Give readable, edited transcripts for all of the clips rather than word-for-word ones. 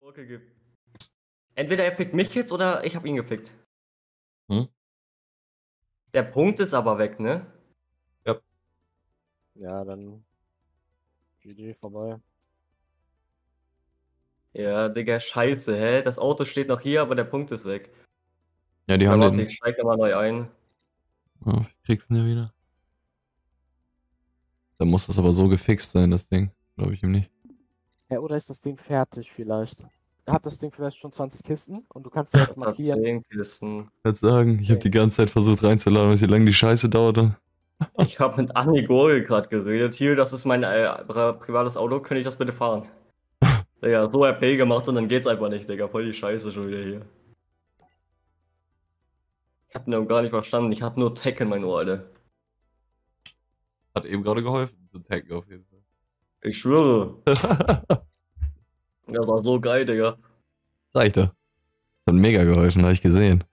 Entweder er fickt mich jetzt oder ich habe ihn gefickt. Hm? Der Punkt ist aber weg, ne? Ja. Ja, dann GG vorbei. Ja, Digga, scheiße, hä? Das Auto steht noch hier, aber der Punkt ist weg. Ja, die Ja, haben warte, den. ich steige mal neu ein. Oh, kriegst du ihn ja wieder. Dann muss das aber so gefixt sein, das Ding. Glaube ich ihm nicht. Ja, oder ist das Ding fertig vielleicht? Hat das Ding vielleicht schon 20 Kisten und du kannst ja jetzt Das hat markieren. 10 Kisten. Ich kann sagen, ich habe die ganze Zeit versucht reinzuladen, wie lange die Scheiße dauerte. Ich habe mit Anni Gorgel gerade geredet. Hier, das ist mein privates Auto. Könnte ich das bitte fahren? Digga, so RP gemacht und dann geht's einfach nicht, Digga. Voll die Scheiße schon wieder hier. Ich hab noch gar nicht verstanden. Ich hatte nur Tech in mein Ohr, Alter. Hat eben gerade geholfen, zu taggen auf jeden Fall. Ich schwöre. Das war so geil, Digga. Sag ich doch. Das hat mega geholfen, habe ich gesehen.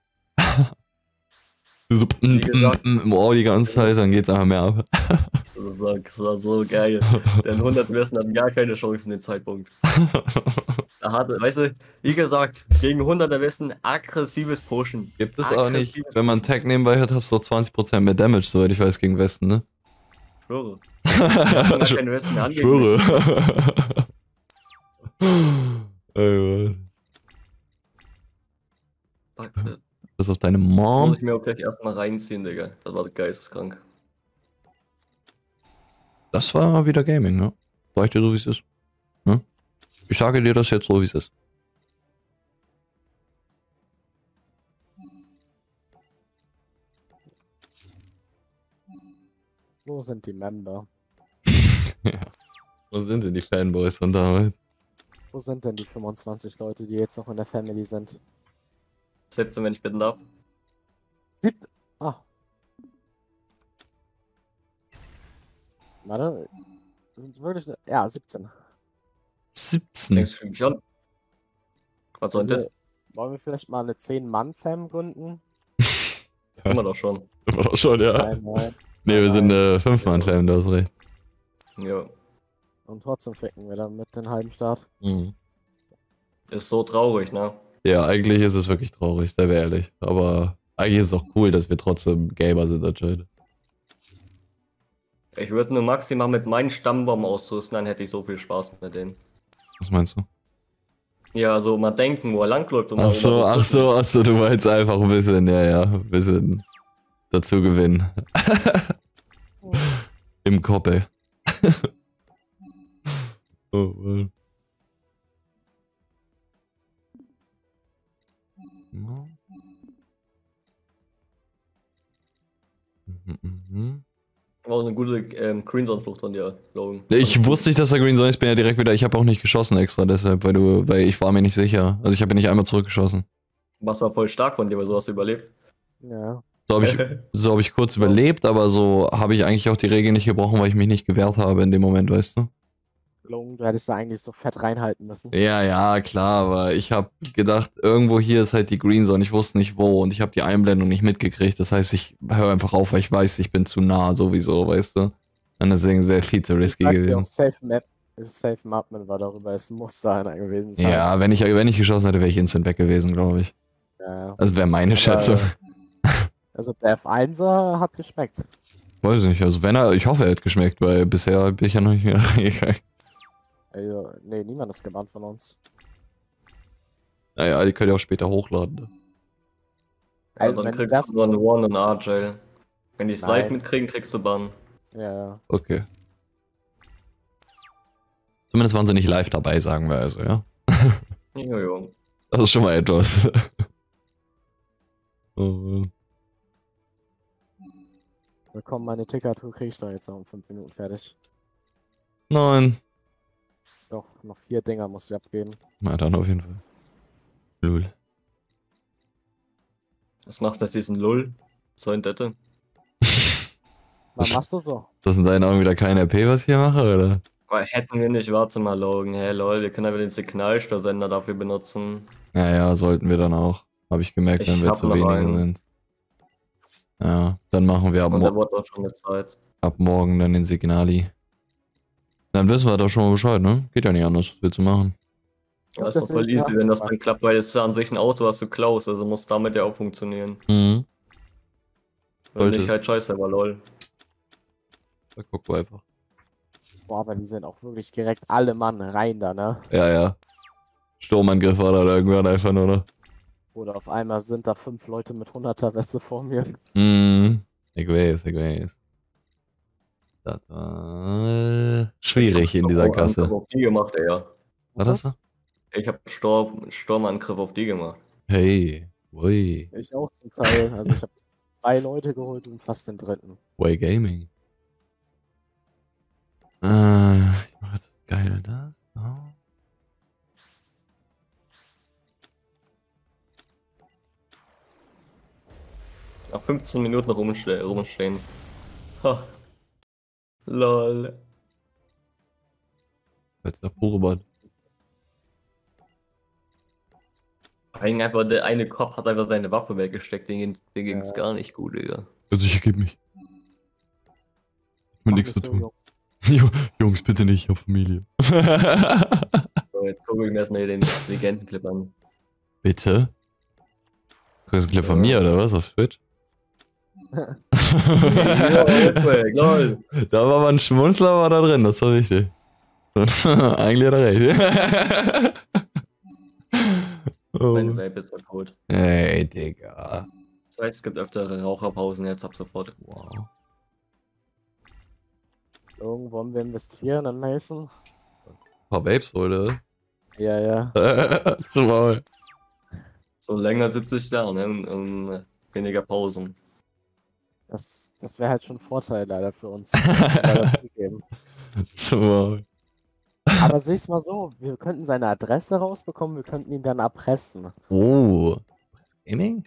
Du so Wie gesagt, im Ohr die ganze Zeit, dann geht's einfach mehr ab. Das war so geil. Denn 100 Westen hatten gar keine Chance in dem Zeitpunkt. Da hatte, weißt du, wie gesagt, gegen 100er Westen aggressives Pushen. Gibt es auch nicht. Wenn man Tag nebenbei hat, hast du doch 20% mehr Damage, soweit ich weiß, gegen Westen, ne? Schwöre. Gar keine Westen mehr angehen. Schwöre. Ey, Mann. Bis auf deine Muss Mom. ich mir auch gleich erstmal reinziehen, Digga. Das war geisteskrank. Das war wieder Gaming, ne? Sag ich dir so, wie es ist. Ne? Ich sage dir das jetzt so, wie es ist. Wo sind die Member? Ja. Wo sind denn die Fanboys von damals? Wo sind denn die 25 Leute, die jetzt noch in der Family sind? 17, wenn ich bitten darf. Ah. Warte. Sind wirklich. Ja, 17. 17. Denkst du schon? Was soll das? Wollen wir vielleicht mal eine 10-Mann-Fam gründen? Haben wir doch schon. War schon, ja. Nein. Nee, wir sind eine 5-Mann-Fan, du hast recht. Ja. Und trotzdem ficken wir dann mit den halben Start. Mhm. Ist so traurig, ne? Ja, eigentlich ist es wirklich traurig, sehr ehrlich. Aber eigentlich ist es auch cool, dass wir trotzdem Gamer sind anscheinend. Ich würde nur maximal mit meinem Stammbaum ausrüsten, dann hätte ich so viel Spaß mit denen. Was meinst du? Ja, so mal denken, wo er langläuft und mal Ach so, du meinst einfach ein bisschen, ein bisschen dazu gewinnen. Im Koppel. Oh, Mann. War eine gute Greenzone-Flucht von dir, Logan. Ich wusste nicht, dass da Green Zone ist, bin ja direkt wieder, ich habe auch nicht geschossen extra deshalb, weil ich war mir nicht sicher. Also ich habe ja nicht einmal zurückgeschossen. Was war voll stark von dir, weil so hast du überlebt. Ja. So hab ich kurz überlebt, aber so habe ich eigentlich auch die Regel nicht gebrochen, weil ich mich nicht gewehrt habe in dem Moment, weißt du? Lung, du hättest da eigentlich so fett reinhalten müssen. Ja, klar, aber ich habe gedacht, irgendwo hier ist halt die Green Zone, ich wusste nicht wo und ich habe die Einblendung nicht mitgekriegt, das heißt, ich höre einfach auf, weil ich weiß, ich bin zu nah sowieso, weißt du? Und deswegen wäre viel zu risky gewesen. Safe Mapman war darüber, es muss da einer gewesen sein. Ja, wenn ich geschossen hätte, wäre ich instant weg gewesen, glaube ich. Ja. Das wäre meine Schätzung. Also der F1er hat geschmeckt. Weiß nicht, also ich hoffe, er hat geschmeckt, weil bisher bin ich ja noch nicht reingegangen. Also, nee, niemand ist gebannt von uns. Naja, die könnt ihr auch später hochladen. Ne? Ja, Also, dann wenn kriegst du nur eine One und RJ. Wenn die es live Nein. mitkriegen, kriegst du Bann. Ja. Okay. Zumindest waren sie nicht live dabei, sagen wir also, ja? Jojo. Das ist schon mal etwas. Oh, Willkommen, meine Ticker-Tour krieg ich doch jetzt noch in 5 Minuten fertig. nein. Doch, noch 4 Dinger muss ich abgeben. Na dann auf jeden Fall. Lul. Was machst du jetzt diesen Lull? So in Dette? Was machst du so? Das in deinen Augen wieder kein RP, was ich hier mache, oder? Aber hätten wir nicht, warte mal, Logan. Hey, lol, wir können aber den Signalstörsender dafür benutzen. Ja, sollten wir dann auch. Habe ich gemerkt, wenn wir hab zu noch wenige einen. sind. Ja, dann machen wir Und der wurde auch schon eine Zeit. ab morgen dann den Signali. Dann wissen wir doch schon mal Bescheid, ne? Geht ja nicht anders. Was willst du machen? Ja, Und ist doch voll deswegen easy, wenn das dann klappt, weil es ist ja an sich ein Auto, was du klaust, also muss damit ja auch funktionieren. Mhm. Wenn Sollte nicht es. halt scheiße, aber lol. Da guck mal einfach. Boah, aber die sind auch wirklich direkt alle Mann rein da, ne? Ja, ja. Sturmangriff war da irgendwann einfach nur, ne? Oder auf einmal sind da 5 Leute mit 100er Weste vor mir. Mhm. Ich weiß. Das war schwierig in dieser Sturmangriff Gasse. auf die gemacht, ey, ja. Was hast du? Ich hab Sturmangriff auf die gemacht. Hey. Ui. Ich auch zum Teil. Also ich habe 3 Leute geholt und fast den dritten. Way Gaming. Ich mach jetzt das Geile, das. So. Nach 15 Minuten rumstehen. Ha. Lol. Jetzt der pure Bad. Eigentlich einfach der eine Kopf hat einfach seine Waffe weggesteckt, den ging's Ja. gar nicht gut, Digga. Also ich ergebe mich. Mit Mach nichts zu nicht so, tun. Jungs. Jungs, bitte nicht, ich hab Familie. So, jetzt gucke ich mir erstmal den Legendenclip an. Bitte? Guckst du einen Clip von mir oder was auf Twitch? Ja, lol. Da war mal ein Schmunzler war da drin, das war richtig. Eigentlich hat er recht. Meine Oh. Vape ist kaputt. Ey, Digga. Das heißt, es gibt öftere Raucherpausen jetzt ab sofort. Wow. Irgendwo wollen wir investieren an Mason? Ein paar Vapes holen, Ja, ja. oder? Zum Maul. So länger sitze ich da, ne? Und weniger Pausen. Das wäre halt schon ein Vorteil leider für uns. muss man leider zugeben. Zum Maul. Aber sehe ich mal so, wir könnten seine Adresse rausbekommen, wir könnten ihn dann erpressen. Oh. Gaming?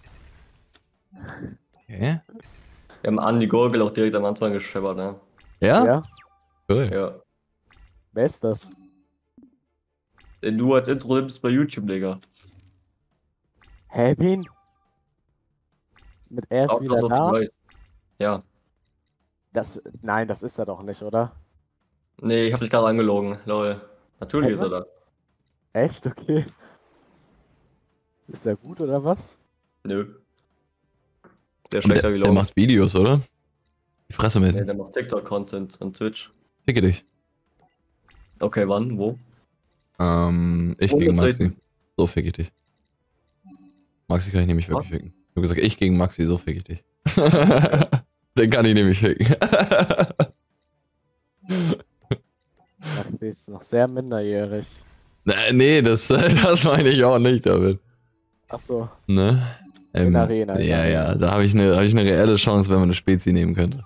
Okay. Wir haben Andi Gurgel auch direkt am Anfang gescheppert, ne? Ja? Ja? Cool. Ja. Wer ist das? Den du als Intro nimmst bei YouTube, Digga. Helpin? Mit er ist Auch wieder das, was du da? weißt. Ja. Nein, das ist er doch nicht, oder? Nee, ich hab dich gerade angelogen, lol. Natürlich ist er das. Echt? Okay. Ist er gut oder was? Nö. Der Und schlechter der gelogen. macht Videos, oder? Die Fresse Nee, mäßig. der macht TikTok-Content und Twitch. Ficke dich. Okay, wann? Wo? Ich gegen Maxi. Umgetreten. So fick ich dich. Maxi kann ich nämlich wirklich ficken. Ich hab gesagt, ich gegen Maxi, so fick ich dich. Den kann ich nämlich ficken. Maxi ist noch sehr minderjährig. Nee, das meine ich auch nicht damit. Achso, Ne? In Arena, in Ja, Arena. ja, da habe ich eine reelle Chance, wenn man eine Spezi nehmen könnte.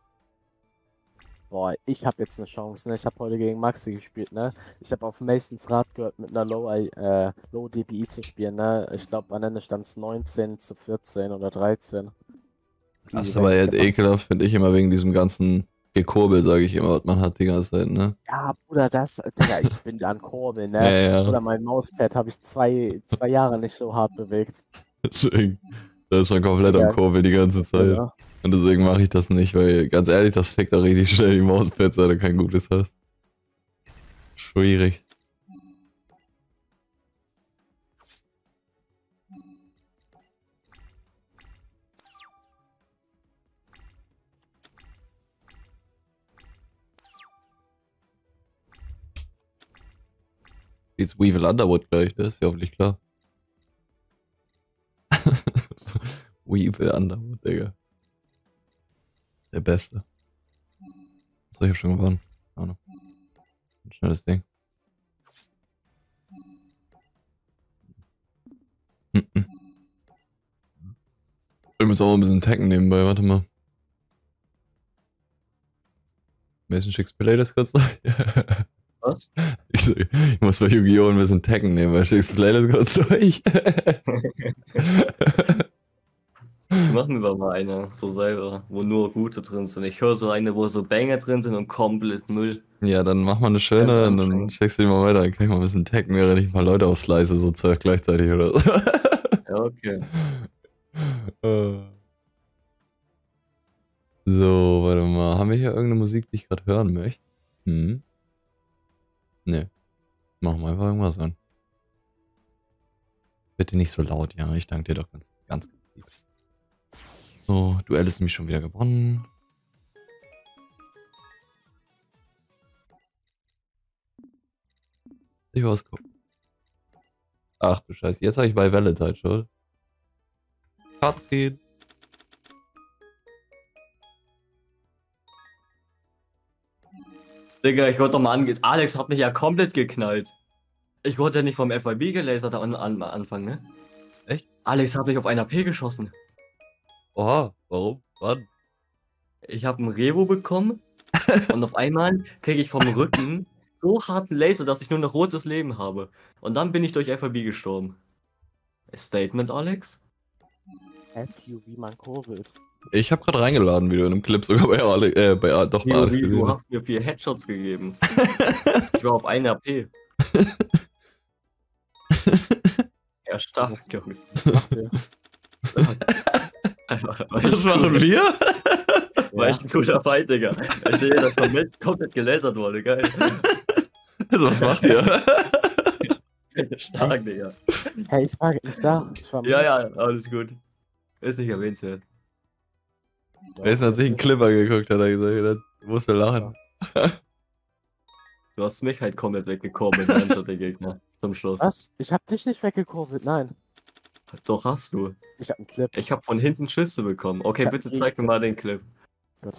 boah, ich habe jetzt eine Chance, ne? Ich habe heute gegen Maxi gespielt, ne? Ich habe auf Masons Rat gehört, mit einer Low DPI zu spielen, ne? Ich glaube, am Ende stand es 19-14 oder 13. Das ist aber jetzt ekelhaft, finde ich immer wegen diesem ganzen Gekurbel, sage ich immer, was man hat die ganze Zeit, ne? Ja, Bruder, Digga, ich bin da an Kurbel, ne? Ja, ja. Oder mein Mauspad habe ich zwei Jahre nicht so hart bewegt. Deswegen, da ist man komplett am Ja. Kurbel die ganze Zeit. Ja. Und deswegen mache ich das nicht, weil ganz ehrlich, das fickt auch richtig schnell die Mauspads, wenn du kein gutes hast. Schwierig. Jetzt Weevil Underwood gleich, das ist ja hoffentlich klar. Weevil Underwood, Digga. Der Beste. So, ich hab schon gewonnen. Ahnung. Ein schnelles Ding. Ich muss auch ein bisschen taggen nebenbei, warte mal. Mason Schicks Play das kurz noch? Was? Ich muss bei Yu-Gi-Oh! Ein bisschen taggen nehmen, weil Schicks Play das kurz durch. Machen wir mal eine, so selber, wo nur gute drin sind. Ich höre so eine, wo so Banger drin sind und komplett Müll. Ja, dann mach mal eine schöne Ja, und dann schickst du die mal weiter. Dann kann ich mal ein bisschen taggen, während ich mal Leute ausslice, so 12 gleichzeitig oder so. Ja, okay. So, warte mal. Haben wir hier irgendeine Musik, die ich gerade hören möchte? Hm. Ne. Machen wir einfach irgendwas an. Bitte nicht so laut, ja. Ich danke dir doch ganz lieb. So, Duell ist nämlich schon wieder gewonnen. Ich was gucken. Ach du Scheiße, jetzt habe ich bei Valentine schon. Cutscene. Digga, ich wollte doch mal angehen. Alex hat mich ja komplett geknallt. Ich wurde ja nicht vom FYB gelasert am Anfang, ne? Echt? Alex hat mich auf einer P geschossen. Oha, warum? Wann? Ich habe einen Revo bekommen und auf einmal kriege ich vom Rücken so harten Laser, dass ich nur noch rotes Leben habe. Und dann bin ich durch FYB gestorben. Statement, Alex? FU, wie man kurbelt. Ich habe gerade reingeladen, wie du in einem Clip sogar bei Alex, bei Alex Wie, gesehen du hast. hast mir 4 Headshots gegeben. Ich war auf 1 AP. Ja, stark, Jungs. Was macht ihr? Was machen wir? War echt ein cooler Fight, Digga. Ich sehe, dass komplett gelasert wurde, geil. Also, was macht ihr? Stark, Digga. Hey, ich war nicht da. Ich war Ja, ja, alles gut. Ist nicht erwähnenswert. Mason hat sich einen Clip angeguckt, hat er gesagt. Da musste lachen. Du hast mich halt komplett weggekommen, der Gegner. Zum Schluss. Was? Ich hab dich nicht weggekurbelt, nein. Doch, hast du. Ich hab einen Clip. Ich habe von hinten Schüsse bekommen. Okay, Ja, bitte die- zeig mir mal den Clip. Gut.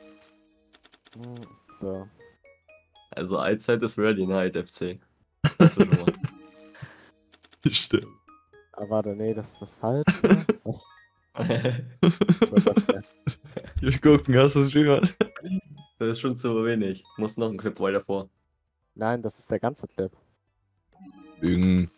So. Also, Allzeit ist ready, ne, FC. Das ist schon mal. Stimmt. Aber warte, nee, das ist das falsch. Ne? Was? So, das wär- Wir gucken, hast du es schon? Das ist schon zu wenig. Muss noch ein Clip weiter vor. Nein, das ist der ganze Clip. Lügen.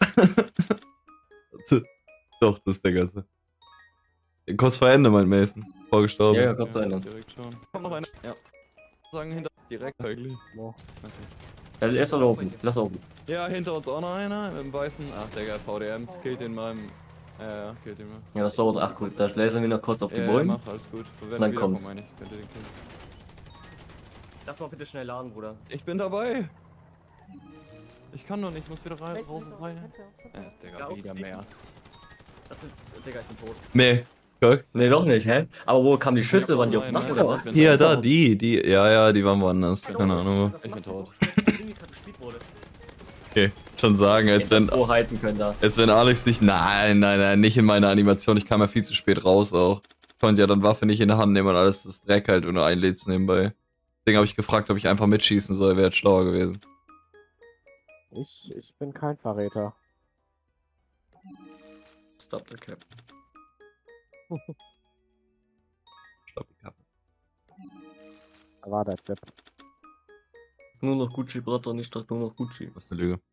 Doch, das ist der ganze. Kurz vor Ende, mein Mason. Vorgestorben. Ja, ja, Gott sei Dank. Direkt schon. Kommt noch einer. Ja. Sagen hinter direkt eigentlich. Wo? Also, erst mal oben. Lass oben. Ja, hinter uns auch noch einer mit dem weißen. Ach, der geil, VDM. Killt den mal. Ja, killt den mal. Ja, das dauert. Ach gut, da lasern wir noch kurz auf die Ja, Bäume. mach, alles gut. Und wenn Dann er wiederkommt, kommt's. meine ich, könnt ihr den killen. Lass mal bitte schnell laden, Bruder. Ich bin dabei. Ich kann doch nicht, ich muss wieder rein, raus und rein. Ja, Digga, wieder mehr. Das ist. Digga, ich bin tot. Nee, guck. Nee, doch nicht, hä? Aber wo kamen die Schüsse? Waren die auf dem Dach oder was? Hier, da, die, ja, die waren woanders. Keine Ahnung. Das Ich bin macht tot. doch irgendwie gerade gespielt wurde. Okay, schon sagen, als wenn, halten können da. Alex nicht, nein, nicht in meiner Animation, ich kam ja viel zu spät raus auch. Ich konnte ja dann Waffe nicht in der Hand nehmen und alles das Dreck halt, wenn du einlädst nebenbei. Deswegen habe ich gefragt, ob ich einfach mitschießen soll, wäre jetzt schlauer gewesen. Ich bin kein Verräter. Stop the cap. Stopp die Kappe. Da war der Clip. Nur noch Gucci, Brother, nicht doch nur noch Gucci. Was eine Lüge.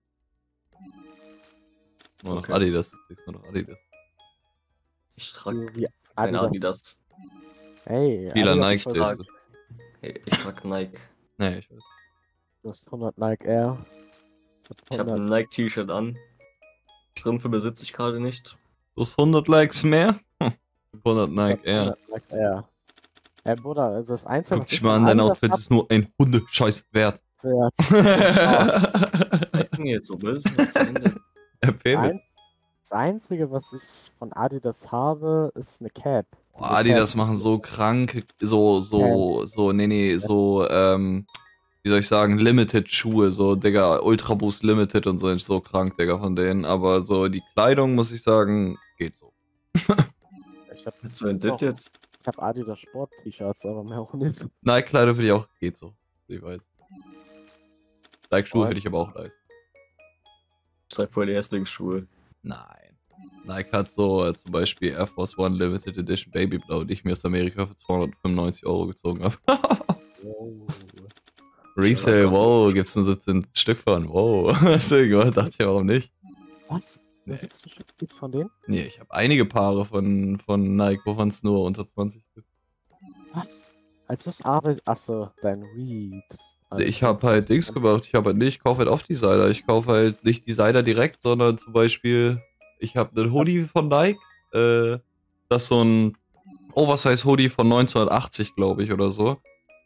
Nur noch Okay. Adidas, du kriegst nur noch Adidas. Ich trage Wie kein Adidas. Adidas. Hey, Vieler Adidas Nike ist voll stehst gut. du. Hey, ich trag Nike. Nee, ich weiß. Du hast 100 Nike Air. Ich habe ein Nike-T-Shirt an. Strümpfe besitze ich gerade nicht. Du hast 100 Likes mehr? 100 Nike, ja. 100 Nike Air. Ey, Bruder, also das Einzige, Guck dich mal an, dein Outfit ist nur ein Hundescheiß wert. Ich bin jetzt so böse. Das Ende. Empfehle. Das Einzige, was ich von Adidas habe, ist eine Cap. Boah, Adidas machen so krank, wie soll ich sagen, Limited-Schuhe, so, Digga, Ultra Boost Limited und so, ist so krank, Digga, von denen. Aber so die Kleidung, muss ich sagen, geht so. Ich hab, Was soll denn das jetzt? ich hab Adidas Sport-T-Shirts, aber mehr auch nicht. Nike-Kleidung finde ich auch, geht so. Ich weiß. Nike-Schuhe Und? finde ich aber auch nice. Ich trage voll die Erstlingsschuhe. Nein. Nike hat so zum Beispiel Air Force One Limited Edition Babyblau, die ich mir aus Amerika für 295 € gezogen habe. Oh. Resale, wow, gibt's nur 17 Stück von, wow. Deswegen dachte ich, warum nicht? Was? Nee. Was gibt's ein Stück gibt von denen? Nee, ich habe einige Paare von Nike, wovon es nur unter 20 gibt. Was? Als das arbeitet. Achso, dein Read. Ich habe halt Dings gemacht, ich kaufe halt oft Designer. Ich kaufe halt nicht Designer direkt, sondern zum Beispiel, ich habe einen Hoodie von Nike, das ist so ein Oversize-Hoodie von 1980, glaube ich, oder so.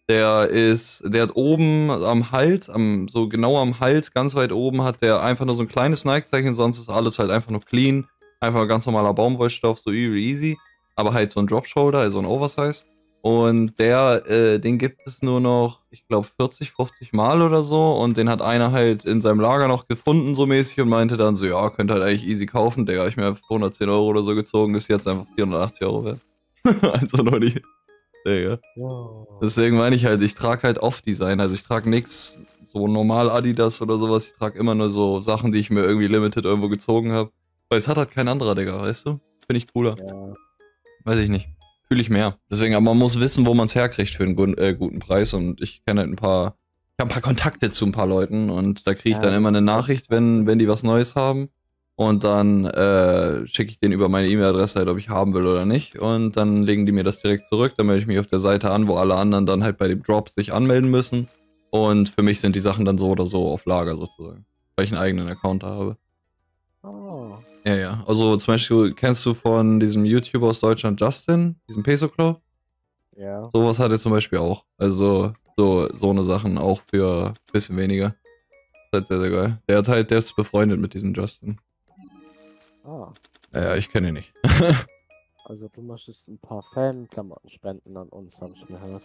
Der hat oben am Hals, so genau am Hals, ganz weit oben, hat der einfach nur so ein kleines Nike-Zeichen, sonst ist alles halt einfach nur clean. Einfach ein ganz normaler Baumwollstoff, so easy. Aber halt so ein Drop-Shoulder, also ein Oversize. Und den gibt es nur noch, ich glaube, 40, 50 Mal oder so. Und den hat einer halt in seinem Lager noch gefunden, so mäßig, und meinte dann so, ja, könnt halt eigentlich easy kaufen. Der habe ich mir für 110 Euro oder so gezogen, ist jetzt einfach 480 Euro wert. Also noch nicht. Digga. Deswegen meine ich halt, ich trage halt Off-Design. Also ich trage nichts so normal Adidas oder sowas. Ich trage immer nur so Sachen, die ich mir irgendwie limited irgendwo gezogen habe. Weil es hat halt kein anderer, Digga, weißt du? Finde ich cooler. Ja. Weiß ich nicht. Fühle ich mehr. Deswegen, aber man muss wissen, wo man es herkriegt für einen guten Preis. Und ich kenne halt ich habe ein paar Kontakte zu ein paar Leuten und da kriege ich dann immer eine Nachricht, wenn die was Neues haben. Und dann schicke ich denen über meine E-Mail-Adresse halt, ob ich haben will oder nicht. Und dann legen die mir das direkt zurück. Dann melde ich mich auf der Seite an, wo alle anderen dann halt bei dem Drop sich anmelden müssen. Und für mich sind die Sachen dann so oder so auf Lager sozusagen. Weil ich einen eigenen Account habe. Oh. Ja. Also zum Beispiel kennst du von diesem YouTuber aus Deutschland, Justin, diesem Peso-Klo? Ja. Sowas hat er zum Beispiel auch. Also so eine Sachen auch für ein bisschen weniger. Das ist halt sehr, sehr geil. Der ist befreundet mit diesem Justin. Ah. Ja, ich kenne ihn nicht. Also du möchtest ein paar Fan-Klamotten spenden an uns, habe ich gehört.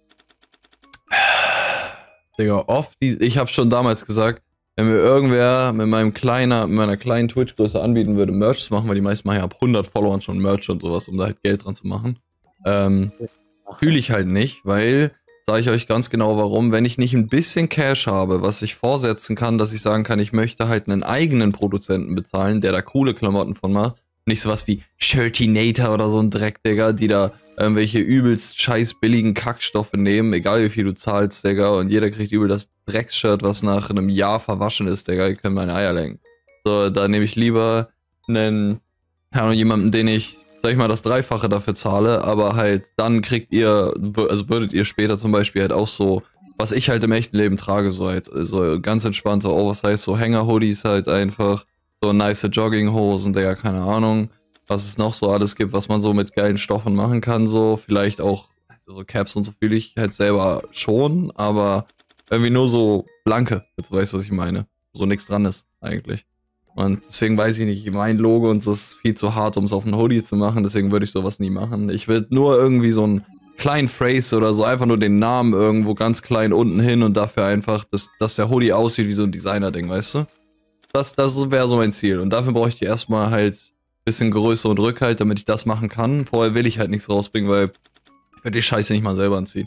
Digga, ich habe schon damals gesagt, wenn mir irgendwer mit meiner kleinen Twitch-Größe anbieten würde, Merch zu machen, weil die meisten machen ja ab 100 Followern schon Merch und sowas, um da halt Geld dran zu machen. Fühle ich halt nicht, weil, sage ich euch ganz genau warum, wenn ich nicht ein bisschen Cash habe, was ich vorsetzen kann, dass ich sagen kann, ich möchte halt einen eigenen Produzenten bezahlen, der da coole Klamotten von macht, nicht sowas wie Shirtinator oder so ein Dreck, Digga, die da irgendwelche übelst scheiß billigen Kackstoffe nehmen, egal wie viel du zahlst, Digga, und jeder kriegt übel das Drecksshirt, was nach einem Jahr verwaschen ist, Digga, ihr könnt meine Eier lenken. So, da nehme ich lieber jemanden, den ich, sag ich mal, das Dreifache dafür zahle, aber halt dann würdet ihr später zum Beispiel halt auch so, was ich halt im echten Leben trage, so halt, so ganz entspannte Oversize, so Hänger-Hoodies halt einfach, so nice Jogginghosen, Digga, keine Ahnung, was es noch so alles gibt, was man so mit geilen Stoffen machen kann, so, vielleicht auch, also so Caps und so fühle ich halt selber schon, aber irgendwie nur so blanke, jetzt weißt du, was ich meine, so nichts dran ist, eigentlich. Und deswegen weiß ich nicht, mein Logo und so ist viel zu hart, um es auf einen Hoodie zu machen, deswegen würde ich sowas nie machen. Ich würde nur irgendwie so einen kleinen Phrase oder so, einfach nur den Namen irgendwo ganz klein unten hin und dafür einfach, dass der Hoodie aussieht wie so ein Designer-Ding, weißt du? Das wäre so mein Ziel. Und dafür brauche ich erstmal halt ein bisschen Größe und Rückhalt, damit ich das machen kann. Vorher will ich halt nichts rausbringen, weil ich würde die Scheiße nicht mal selber anziehen.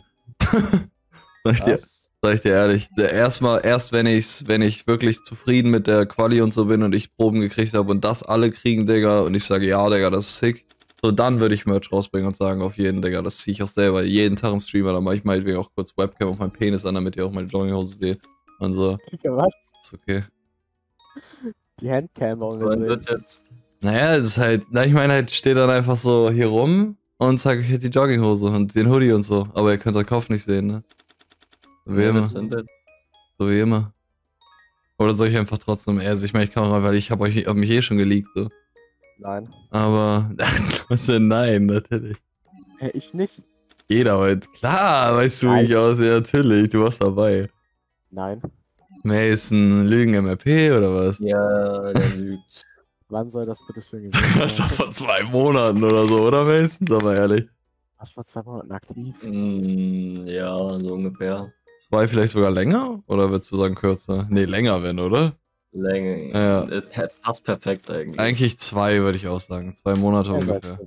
Sag ich dir ehrlich. Erst wenn ich wirklich zufrieden mit der Quali und so bin und ich Proben gekriegt habe und das alle kriegen, Digga, und ich sage, ja, Digga, das ist sick. So, dann würde ich Merch rausbringen und sagen, auf jeden, Digga, das ziehe ich auch selber jeden Tag im Streamer. Dann mache ich meinetwegen auch kurz Webcam auf meinen Penis an, damit ihr auch meine Jogginghose seht. Und so. Was? Ist okay. Die Handcam wollen wir sehen. Naja, es ist halt, ich meine halt, steht dann einfach so hier rum und zeige euch jetzt die Jogginghose und den Hoodie und so. Aber ihr könnt euren Kopf nicht sehen, ne? So wie immer. So wie immer. Oder soll ich einfach trotzdem, also ich meine, ich kann auch, weil ich hab mich eh schon geleakt, so. Nein. Aber, was denn nein, natürlich. Ich nicht. Jeder heute. Klar, weißt du, wie ich aussehe, natürlich, du warst dabei. Nein. Mason, Lügen-MRP oder was? Ja, der lügt. Wann soll das bitte schön gewesen sein? Das war vor 2 Monaten oder so, oder Mason? Sag mal ehrlich. Warst du vor 2 Monaten aktiv? Ja, so ungefähr. 2 vielleicht sogar länger? Oder würdest du sagen kürzer? Nee, länger wenn, oder? Länger. Ja. Passt perfekt eigentlich. Eigentlich 2, würde ich auch sagen. 2 Monate ungefähr.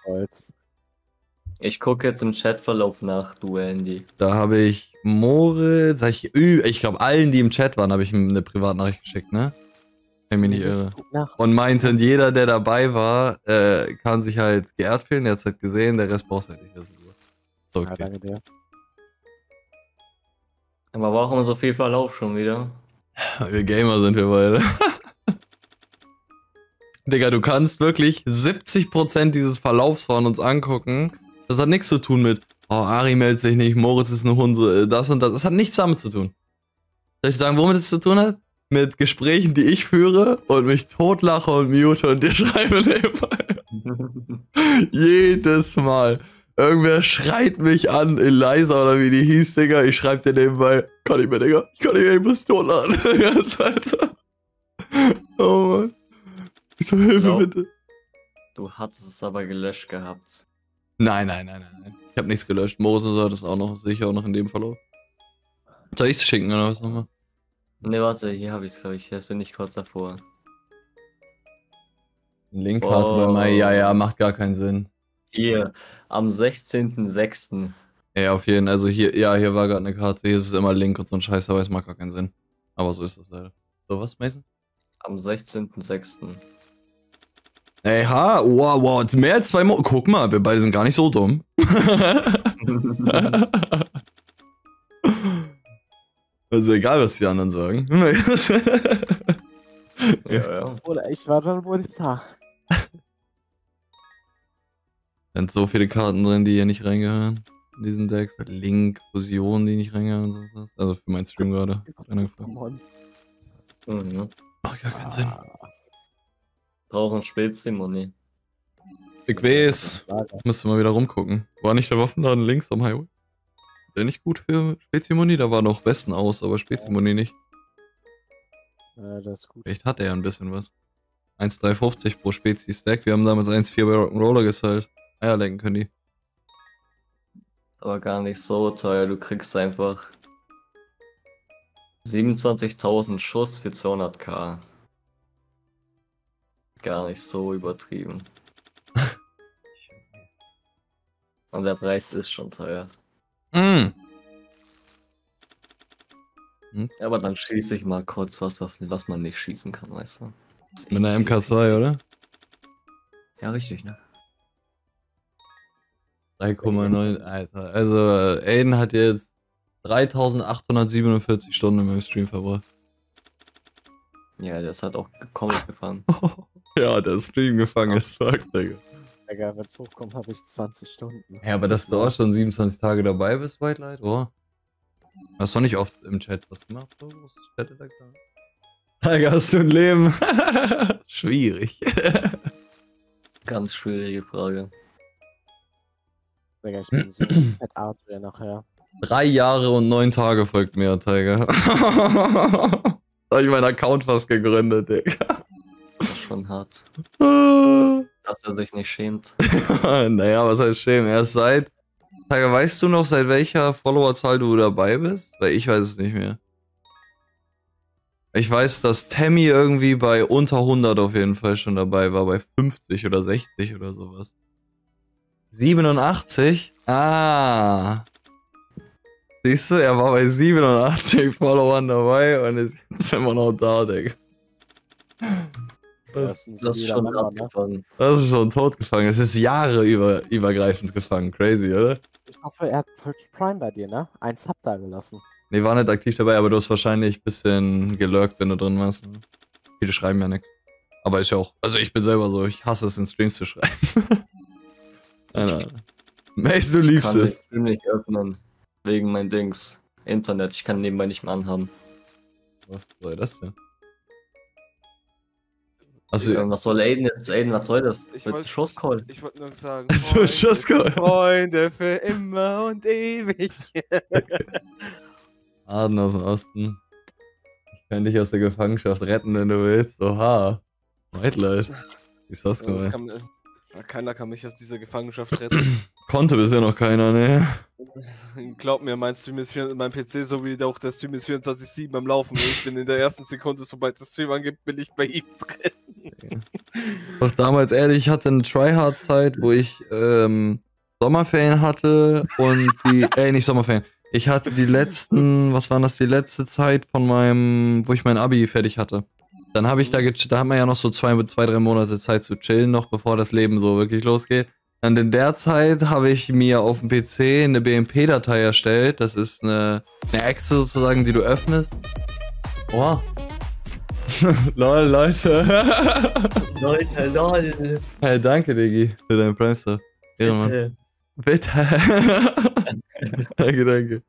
Ich gucke jetzt im Chatverlauf nach, du Andy. Da habe ich Moritz, ich glaube allen, die im Chat waren, habe ich eine Privatnachricht geschickt, ne? Wenn mich nicht irre. Und meinte, jeder, der dabei war, kann sich halt geehrt fühlen, der hat es halt gesehen, der Rest braucht halt nicht. Das ist so okay. Ja, danke dir. Aber warum so viel Verlauf schon wieder? Wir Gamer sind wir beide. Digga, du kannst wirklich 70% dieses Verlaufs von uns angucken. Das hat nichts zu tun mit, oh, Ari meldet sich nicht, Moritz ist eine Hunde, das und das. Das hat nichts damit zu tun. Soll ich sagen, womit es zu tun hat? Mit Gesprächen, die ich führe und mich totlache und mute und dir schreibe nebenbei. Jedes Mal. Irgendwer schreit mich an, Eliza oder wie die hieß, Digga. Ich schreib dir nebenbei, kann ich mehr, Digga. Ich kann nicht mehr, ich muss totladen. Alter. Oh Mann. Ich so, Hilfe bitte. Du hattest es aber gelöscht gehabt. Nein. Ich hab nichts gelöscht. Moses hat es auch noch, sicher auch noch in dem Verlauf. Soll ich's schicken oder was nochmal? Ne, warte, hier habe ich's, glaube ich. Jetzt bin ich kurz davor. Linkkarte bei Mai, ja, macht gar keinen Sinn. Hier, am 16.06. Ja, auf jeden Fall. Also hier war gerade eine Karte. Hier ist es immer Link und so ein Scheiß, aber es macht gar keinen Sinn. Aber so ist das leider. So, was, Mason? Am 16.06. Ey, wow, mehr als 2 Monate. Guck mal, wir beide sind gar nicht so dumm. Also egal, was die anderen sagen. Ja. Oder ich war dann wohl nicht da. Da sind so viele Karten drin, die hier nicht reingehören. In diesen Decks. Link, Fusion, die nicht reingehören und so was. Also für meinen Stream gerade. Mhm. Macht gar keinen Sinn. Brauchen Spätsimoni. Ich weiß. Müsste mal wieder rumgucken. War nicht der Waffenladen links am Highway? Der nicht gut für Spezimoni? Da war noch Westen aus, aber Spezimoni nicht. Das ist gut. Vielleicht hat er ja ein bisschen was. 1,350 pro Spezi-Stack. Wir haben damals 1,4 bei Rock'n'Roller gezahlt. Eier lecken können die. Aber gar nicht so teuer. Du kriegst einfach 27.000 Schuss für 200k. Gar nicht so übertrieben. Und der Preis ist schon teuer. Mm. Aber dann schieße ich mal kurz was man nicht schießen kann, weißt du? Mit einer MK2, oder? Ja, richtig, ne? 3,9, Alter. Also, Aiden hat jetzt 3847 Stunden in meinem Stream verbracht. Ja, der ist halt auch Comic gefahren. Ja, der Stream gefangen ist, fuck, Digga. Digga, wenn es hochkommt, habe ich 20 Stunden. Ja, aber dass du auch schon 27 Tage dabei bist, White Light, oh. Hast du nicht oft im Chat was gemacht? So? Was chattet da gerade? Tiger, hast du ein Leben? Schwierig. Ganz schwierige Frage. Digga, ich bin so fett Arthur nachher. 3 Jahre und 9 Tage folgt mir, Tiger. Da hab ich meinen Account fast gegründet, Digga. Das ist schon hart. Dass er sich nicht schämt. Naja, was heißt schämen? Erst seit... Tiger, weißt du noch, seit welcher Followerzahl du dabei bist? Weil ich weiß es nicht mehr. Ich weiß, dass Tammy irgendwie bei unter 100 auf jeden Fall schon dabei war, bei 50 oder 60 oder sowas. 87? Ah. Siehst du, er war bei 87 Followern dabei und ist jetzt immer noch da, Digga. Das ist schon abgefangen. Das ist schon totgefangen. Es ist Jahre übergreifend gefangen. Crazy, oder? Ich hoffe, er hat Twitch Prime bei dir, ne? Ein Sub da gelassen. Nee, war nicht aktiv dabei, aber du hast wahrscheinlich ein bisschen gelurkt, wenn du drin warst. Ne? Viele schreiben ja nichts. Aber ich auch. Also ich bin selber so, ich hasse es in Streams zu schreiben. Mace, du liebst es. Ich kann den Stream nicht öffnen. Wegen mein Dings. Internet. Ich kann nebenbei nicht mehr anhaben. Was soll das denn? Also, was soll Aiden jetzt? Aiden, was soll das? Ich Willst du Schusscall? Ich wollte nur sagen, So, Schusscall. Freunde für immer und ewig. Aden aus dem Osten. Ich kann dich aus der Gefangenschaft retten, wenn du willst. Oha. Whitelight. Wie ist das gemeint? Keiner kann mich aus dieser Gefangenschaft retten. Konnte bisher noch keiner, ne? Glaub mir, mein PC sowie auch der Stream ist 24/7 am Laufen. Ich bin in der ersten Sekunde, sobald das Stream angeht, bin ich bei ihm drin. Doch damals ehrlich, ich hatte eine Tryhard-Zeit, wo ich Sommerferien hatte und nicht Sommerferien. Ich hatte die letzten, was waren das, die letzte Zeit von wo ich mein Abi fertig hatte. Dann habe ich da hat man ja noch so 2-3 Monate Zeit zu chillen noch, bevor das Leben so wirklich losgeht. Und in der Zeit habe ich mir auf dem PC eine BMP-Datei erstellt. Das ist eine Exe sozusagen, die du öffnest. Oh. Lol, Leute. Leute, lol. Hey, danke, Diggi, für deinen Prime-Star. Bitte. Bitte. Danke.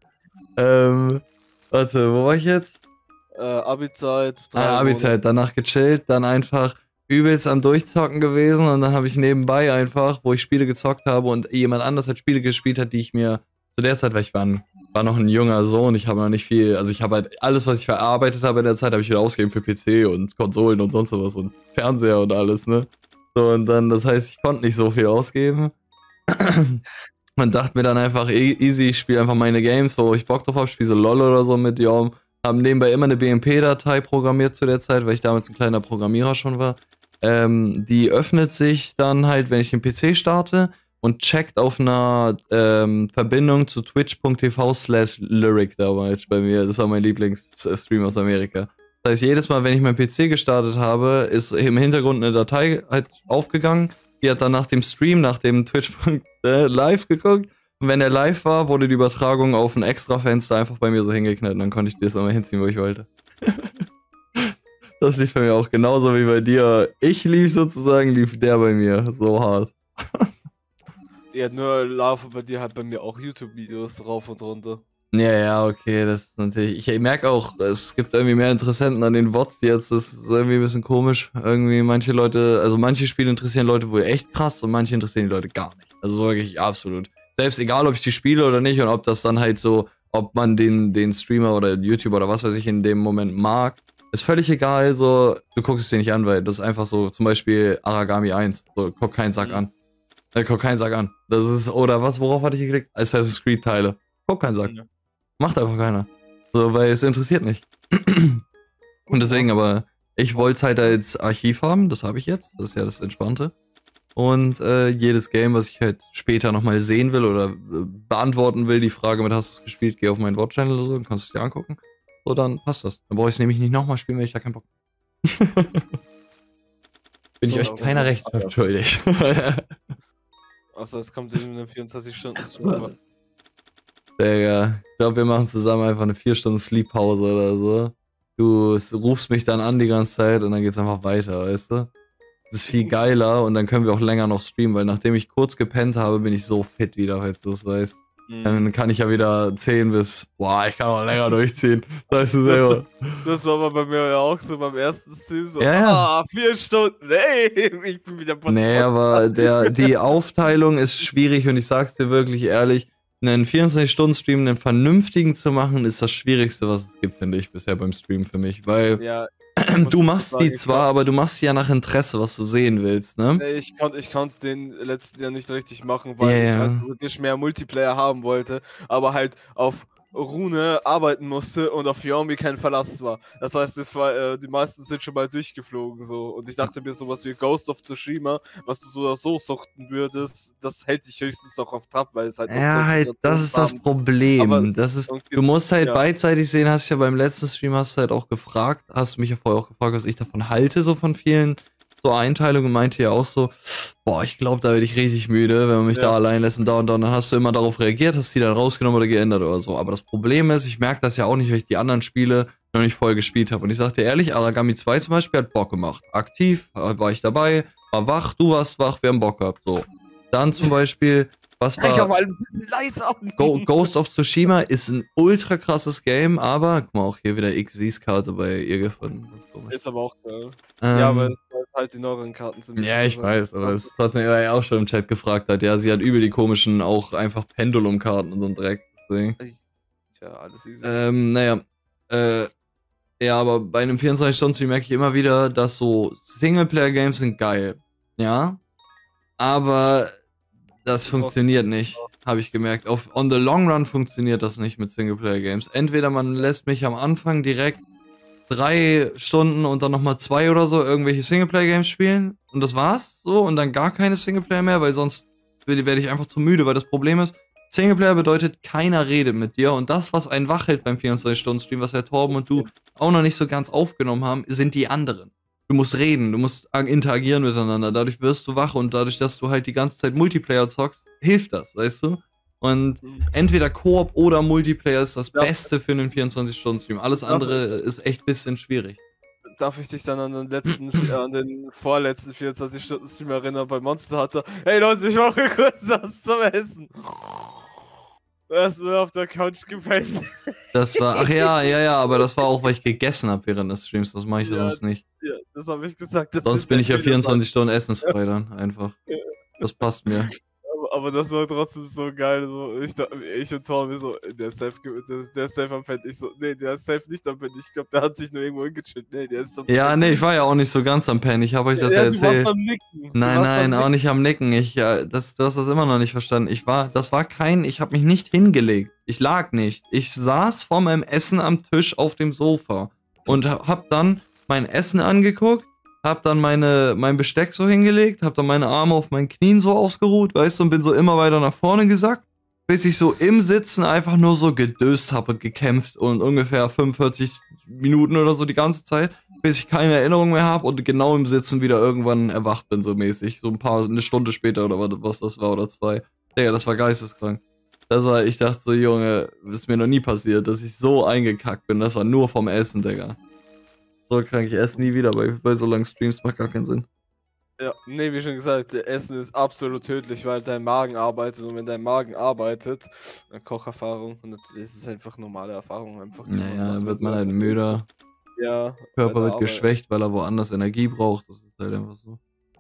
Warte, wo war ich jetzt? Abi-Zeit. Abi-Zeit, danach gechillt, dann einfach übelst am Durchzocken gewesen und dann habe ich nebenbei einfach, wo ich Spiele gezockt habe und jemand anders halt Spiele gespielt hat, die ich mir zu der Zeit, weil ich war noch ein junger Sohn, ich habe noch nicht viel, also ich habe halt alles, was ich verarbeitet habe in der Zeit, habe ich wieder ausgegeben für PC und Konsolen und sonst was und Fernseher und alles, ne? So, und dann, das heißt, ich konnte nicht so viel ausgeben. Man dachte mir dann einfach, easy, ich spiele einfach meine Games, wo ich Bock drauf habe, spiele so LOL oder so mit Jom. Haben nebenbei immer eine BMP-Datei programmiert zu der Zeit, weil ich damals ein kleiner Programmierer schon war. Die öffnet sich dann halt, wenn ich den PC starte und checkt auf einer Verbindung zu twitch.tv/lyric damals bei mir. Das war mein Lieblingsstream aus Amerika. Das heißt, jedes Mal, wenn ich meinen PC gestartet habe, ist im Hintergrund eine Datei halt aufgegangen. Die hat dann nach dem Stream, nach dem Twitch.live geguckt. Und wenn er live war, wurde die Übertragung auf ein extra Fenster einfach bei mir so hingeknallt. Und dann konnte ich das immer hinziehen, wo ich wollte. Das lief bei mir auch genauso wie bei dir. Ich lief sozusagen, lief der bei mir. So hart. Ja, nur laufen bei dir halt bei mir auch YouTube-Videos rauf und runter. Ja, okay, das ist natürlich. Ich merke auch, es gibt irgendwie mehr Interessenten an den VODs jetzt. Das ist irgendwie ein bisschen komisch. Irgendwie manche Leute, also manche Spiele interessieren Leute wohl echt krass und manche interessieren die Leute gar nicht. Also so wirklich absolut. Selbst egal, ob ich die spiele oder nicht und ob das dann halt so, ob man den Streamer oder YouTuber oder was weiß ich in dem Moment mag, ist völlig egal. So, du guckst es dir nicht an, weil das ist einfach so, zum Beispiel Aragami 1. So, guck keinen Sack an. Guck keinen Sack an. Das ist, oder was, worauf hatte ich geklickt? Assassin's Creed Teile. Guck keinen Sack. Macht einfach keiner. So, weil es interessiert nicht. Und deswegen, aber ich wollte es halt als Archiv haben, das habe ich jetzt. Das ist ja das Entspannte. Und jedes Game, was ich halt später nochmal sehen will oder beantworten will, die Frage mit, hast du es gespielt, geh auf meinen VOD-Channel oder so, dann kannst du es dir angucken. So, dann passt das. Dann brauche ich es nämlich nicht nochmal spielen, wenn ich da keinen Bock habe. Bin ich euch keiner Rechenschaft schuldig. Außer es kommt in einem 24-Stunden-Stream. Digga, ich glaube, wir machen zusammen einfach eine 4-Stunden-Sleep-Pause oder so. Du rufst mich dann an die ganze Zeit und dann geht's einfach weiter, weißt du? Das ist viel geiler und dann können wir auch länger noch streamen, weil nachdem ich kurz gepennt habe, bin ich so fit wieder, falls du das weißt. Dann kann ich ja wieder 10 bis, boah, ich kann auch länger durchziehen. Das weißt du selber. Das war aber bei mir ja auch so beim ersten Stream so, ja. 4 Stunden, nee, ich bin wieder Nee, aber die Aufteilung ist schwierig und ich sag's dir wirklich ehrlich, einen 24-Stunden-Stream, einen vernünftigen zu machen, ist das Schwierigste, was es gibt, finde ich, bisher beim Stream für mich, weil ja, du machst die zwar, aber du machst sie ja nach Interesse, was du sehen willst, ne? Ich konnte den letzten Jahr nicht richtig machen, weil ich halt wirklich mehr Multiplayer haben wollte, aber halt auf Rune arbeiten musste und auf Yomi kein Verlass war. Das heißt, die meisten sind schon mal durchgeflogen so. Und ich dachte mir, sowas wie Ghost of Tsushima, was du so oder so suchten würdest, das hält dich höchstens auch auf Trab, weil es halt... Ja, halt, das ist das Problem. Aber das ist, du musst halt beidseitig sehen, hast ja beim letzten Stream hast du halt auch gefragt, hast du mich ja vorher auch gefragt, was ich davon halte, so von vielen so Einteilungen, meinte ja auch so, boah, ich glaube, da werde ich richtig müde, wenn man mich da allein lässt und da und da. Und dann hast du immer darauf reagiert, hast die dann rausgenommen oder geändert oder so. Aber das Problem ist, ich merke das ja auch nicht, weil ich die anderen Spiele noch nicht voll gespielt habe. Und ich sag dir ehrlich, Aragami 2 zum Beispiel hat Bock gemacht. Aktiv, war ich dabei, war wach, du warst wach, wir haben Bock gehabt. So. Dann zum Beispiel, was war... Ghost of Tsushima ist ein ultra krasses Game, aber, guck mal, auch hier wieder Xyz Karte bei ihr gefunden. Ist aber auch geil. Ja, aber halt die neueren Karten sind... Ja, ich weiß, aber es ist trotzdem, weil er auch schon im Chat gefragt hat, ja, sie hat übel die komischen, auch einfach Pendulum-Karten und so ein Dreck, deswegen. Ja, alles easy. Ja, aber bei einem 24-Stunden-Stream merke ich immer wieder, dass so Singleplayer-Games sind geil, ja, aber das funktioniert nicht, habe ich gemerkt. On the long run funktioniert das nicht mit Singleplayer-Games. Entweder man lässt mich am Anfang direkt 3 Stunden und dann nochmal 2 oder so irgendwelche Singleplayer-Games spielen und das war's so und dann gar keine Singleplayer mehr, weil sonst werde ich einfach zu müde, weil das Problem ist, Singleplayer bedeutet, keiner redet mit dir und das, was einen wach hält beim 24-Stunden-Stream, was Herr Torben und du auch noch nicht so ganz aufgenommen haben, sind die anderen. Du musst reden, du musst interagieren miteinander, dadurch wirst du wach und dadurch, dass du halt die ganze Zeit Multiplayer zockst, hilft das, weißt du? Und entweder Koop oder Multiplayer ist das Beste für einen 24-Stunden-Stream. Alles andere ist echt ein bisschen schwierig. Darf ich dich dann an den vorletzten 24-Stunden-Stream erinnern bei Monster Hunter? Hey Leute, ich mache kurz was zum Essen. Erstmal auf der Couch gepennt. Das war, ach ja, aber das war auch, weil ich gegessen habe während des Streams. Das mache ich ja sonst nicht. Ja, das habe ich gesagt. Das Sonst ist bin ich ja der Fehler. 24 Stunden essensfrei dann, einfach. Das passt mir. Aber das war trotzdem so geil. So, ich und Tom, wir so, der ist safe am Pent. Ich so, nee, der ist safe nicht am Pent. Ich glaube, der hat sich nur irgendwo hingechillt. Nee, der ist am Pent. Ja, nee, ich war ja auch nicht so ganz am Pennen. Ich habe euch das ja Du warst erzählt. am Nicken. Nein, auch nicht am Nicken. Du hast das immer noch nicht verstanden. Ich habe mich nicht hingelegt. Ich lag nicht. Ich saß vor meinem Essen am Tisch auf dem Sofa und hab dann mein Essen angeguckt, hab dann mein Besteck so hingelegt, hab dann meine Arme auf meinen Knien so ausgeruht, weißt du, und bin so immer weiter nach vorne gesackt, bis ich so im Sitzen einfach nur so gedöst habe und gekämpft und ungefähr 45 Minuten oder so die ganze Zeit, bis ich keine Erinnerung mehr habe und genau im Sitzen wieder irgendwann erwacht bin, so mäßig. So eine Stunde später oder was das war oder 2. Digga, das war geisteskrank. Ich dachte so, Junge, das ist mir noch nie passiert, dass ich so eingekackt bin. Das war nur vom Essen, Digga. So krank, ich esse nie wieder bei so langen Streams, macht gar keinen Sinn. Ja, nee, wie schon gesagt, Essen ist absolut tödlich, weil dein Magen arbeitet und wenn dein Magen arbeitet, Kocherfahrung, und natürlich ist es einfach normale Erfahrung. Einfach Naja, dann wird man halt müder. Ja. Körper wird geschwächt, weil er woanders Energie braucht. Das ist halt einfach so.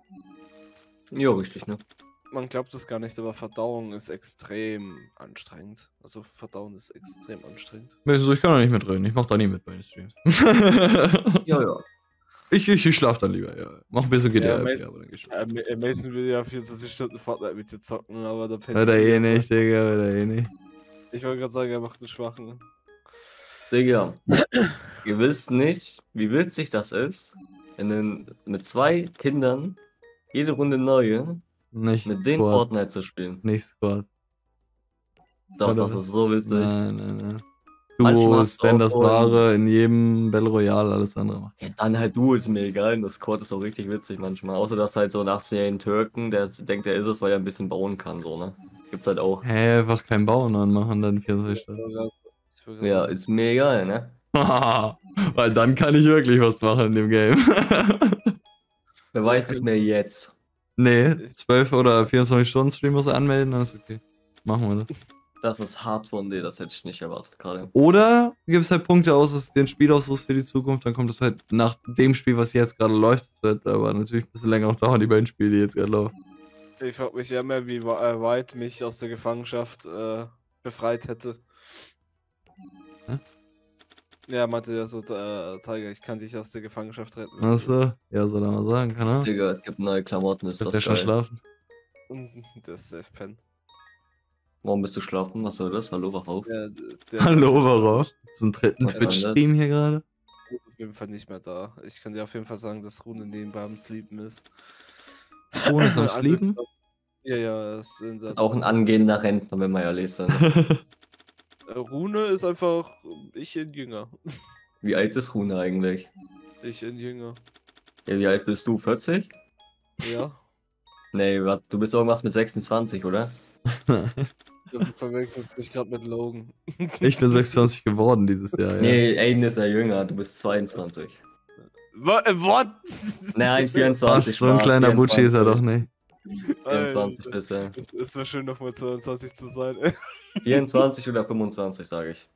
Ja, richtig, ne? Man glaubt es gar nicht, aber Verdauung ist extrem anstrengend. Also Verdauen ist extrem anstrengend. Also ich kann da nicht mitreden, ich mach da nie mit bei den Streams. Ja. Ich schlaf dann lieber, ja. Mach ein bisschen GTA, Mason, aber dann geh schon. Mason will ja 24 Stunden Fortnite mit dir zocken, aber da pennt Wird er eh nicht, Digga, wird er eh nicht. Ich wollte gerade sagen, er macht einen Schwachen. Digga, ihr wisst nicht, wie witzig das ist, wenn du mit 2 Kindern jede Runde neue Nicht mit denen Squad. Fortnite zu spielen. Nicht Squad. Doch, das ist so witzig. Nein. Manchmal Duos, hast du wenn auch das so wahre, in jedem Battle Royale, alles andere macht. Ja, dann halt du, ist mir egal. Und das Squad ist auch richtig witzig manchmal. Außer dass halt so ein 18-jährigen Türken, der denkt, er ist es, weil er ein bisschen bauen kann, so, ne? Gibt's halt auch. Hä, einfach kein Bauen anmachen, dann 24 Stunden. Ja, ist mir egal, ne? Weil dann kann ich wirklich was machen in dem Game. Wer weiß es mir jetzt. Nee, 12 oder 24 Stunden Stream muss er anmelden, dann ist okay. Machen wir das. Das ist hart von dir, das hätte ich nicht erwartet gerade. Oder gibt es halt Punkte aus, dass den Spiel aussuchst für die Zukunft, dann kommt es halt nach dem Spiel, was jetzt gerade läuft. Das wird aber natürlich ein bisschen länger noch dauern, die beiden Spiele, die jetzt gerade laufen. Ich frag mich ja mehr, wie White mich aus der Gefangenschaft befreit hätte. Hä? Ja, meinte ja so, Tiger, ich kann dich aus der Gefangenschaft retten. Achso, ja, soll er mal sagen, kann er? Digga, es gibt neue Klamotten, ist Wird das der schon geil. schlafen? Der ist safe pen. Warum bist du schlafen? Was soll das? Hallo, wach auf. Der Hallo, warum? Das ist ein dritten Was war das? Twitch-Stream hier gerade. ist auf jeden Fall nicht mehr da. Ich kann dir auf jeden Fall sagen, dass Rune nebenbei am Sleepen ist. Rune ist am Also, Sleepen? Ja, ist in der Auch ein angehender Rentner, wenn wir ehrlich sind. Rune ist einfach ich in Jünger. Wie alt ist Rune eigentlich? Ich in Jünger. Ja, wie alt bist du? 40? Ja. Nee, du bist irgendwas mit 26, oder? Du verwechselst mich gerade mit Logan. Ich bin 26 geworden dieses Jahr, ja. Nee, Aiden ist ja jünger, du bist 22. What? Nein, 24. Ach, so ein kleiner Butschi ist er doch nicht. 24 bist du. Es wäre schön, nochmal 22 zu sein. 24 oder 25, sage ich.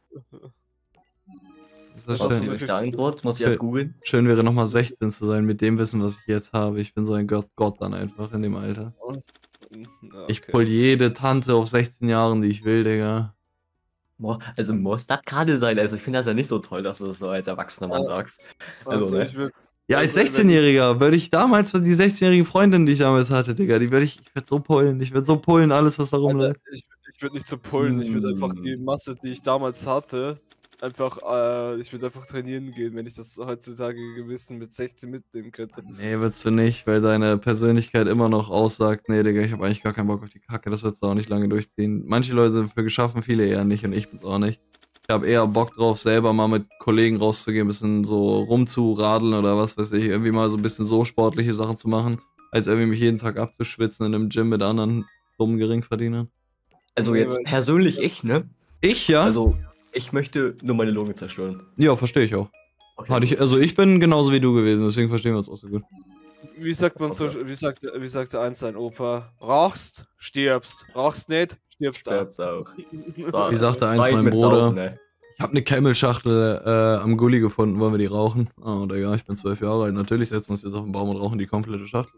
Das ist Was ist die schön. richtige Antwort? Muss ich erst googeln? Schön wäre nochmal 16 zu sein mit dem Wissen, was ich jetzt habe. Ich bin so ein Gott dann einfach in dem Alter. Ja, Ich pull jede Tante auf 16 Jahren, die ich will, Digga. Also muss das gerade sein. Also ich finde das ja nicht so toll, dass du das so als erwachsener Mann sagst. Also, ne? ich will, Ja, als Also, 16-Jähriger würde ich damals, die 16-jährige Freundin, die ich damals hatte, Digga, ich würde so pullen. Ich würde so pullen, alles, was da rumläuft. ich würde nicht so pullen, ich würde einfach die Masse, die ich damals hatte, ich würde einfach trainieren gehen, wenn ich das heutzutage gewissen mit 16 mitnehmen könnte. Nee, würdest du nicht, weil deine Persönlichkeit immer noch aussagt, nee, Digga, ich habe eigentlich gar keinen Bock auf die Kacke, das würdest du auch nicht lange durchziehen. Manche Leute sind für geschaffen, viele eher nicht und ich bin's auch nicht. Ich habe eher Bock drauf, selber mal mit Kollegen rauszugehen, ein bisschen so rumzuradeln oder was weiß ich, irgendwie mal so ein bisschen so sportliche Sachen zu machen, als irgendwie mich jeden Tag abzuschwitzen in einem Gym mit anderen dummen Geringverdienern. Also jetzt persönlich ich, ne? Ich, ja? Also ich möchte nur meine Lunge zerstören. Ja, verstehe ich auch. Okay. Also ich bin genauso wie du gewesen, deswegen verstehen wir uns auch so gut. Wie sagt man so, wie sagt der Einstein Opa? Rauchst, stirbst. Rauchst nicht, Stirbst da. Stirbst auch. Wie sagte eins mein Bruder, ich habe eine Camel-Schachtel am Gully gefunden, wollen wir die rauchen? Oh, Digga, ich bin 12 Jahre alt, natürlich setzen wir uns jetzt auf den Baum und rauchen die komplette Schachtel.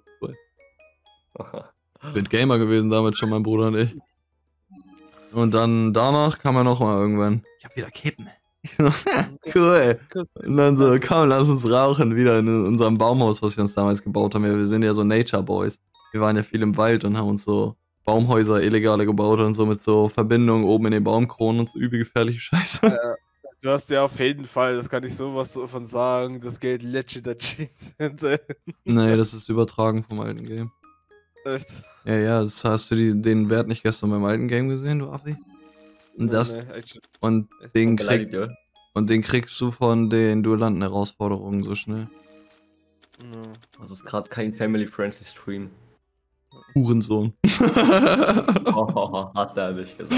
Ich bin Gamer gewesen damals schon, mein Bruder und ich. Und dann danach kam er noch mal irgendwann. Ich hab wieder Kippen. Cool. Und dann so, komm, lass uns rauchen, wieder in unserem Baumhaus, was wir uns damals gebaut haben. Wir sind ja so Nature Boys. Wir waren ja viel im Wald und haben uns so Baumhäuser illegale gebaut und so mit so Verbindungen oben in den Baumkronen und so übel gefährliche Scheiße. Du hast ja auf jeden Fall, das kann ich sowas davon sagen, das Geld legit cheat. Nee, das ist übertragen vom alten Game. Echt? Ja, das hast du den Wert nicht gestern beim alten Game gesehen, du Affi? Und das und den kriegst du von den Duellanten-Herausforderungen so schnell. Das ist gerade kein family-friendly Stream. Hurensohn. Oh, hat er nicht gesagt.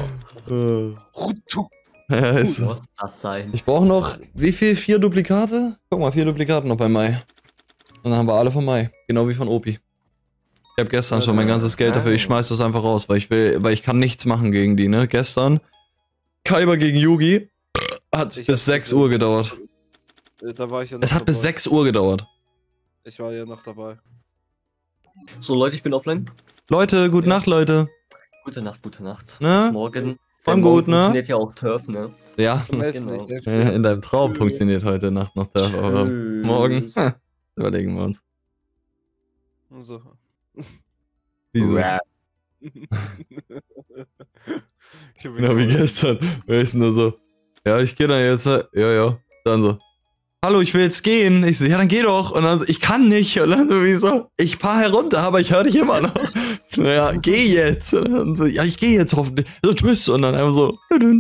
Ja, ist so. Ich brauche noch, wie viel? 4 Duplikate? Guck mal, 4 Duplikate noch bei Mai. Und dann haben wir alle von Mai. Genau wie von Opi. Ich habe gestern schon mein ganzes Geld dafür, ich schmeiß das einfach raus, weil ich kann nichts machen gegen die, ne? Gestern, Kaiba gegen Yugi, hat bis 6 Uhr gedauert. Da war ich ja noch Es hat bis 6 Uhr gedauert. Ich war ja noch dabei. So Leute, ich bin offline. Leute, gute Nacht, Leute. Gute Nacht, gute Nacht. Ne? Bis morgen. Komm gut, ne? Funktioniert ja auch Turf, ne? Ja, Genau. in deinem Traum funktioniert heute Nacht noch Turf, aber morgen, überlegen wir uns. So. Wieso? Ja, wie gestern. Wer ist nur so? Ja, ich geh dann jetzt. Ja. Dann so. Hallo, ich will jetzt gehen. Ich so, ja, dann geh doch. Und dann so, ich kann nicht. Und dann so, wieso? Ich fahr herunter, aber ich höre dich immer noch. So, ja, geh jetzt. Und dann so, ja, ich geh jetzt hoffentlich. So, tschüss. Und dann einfach so.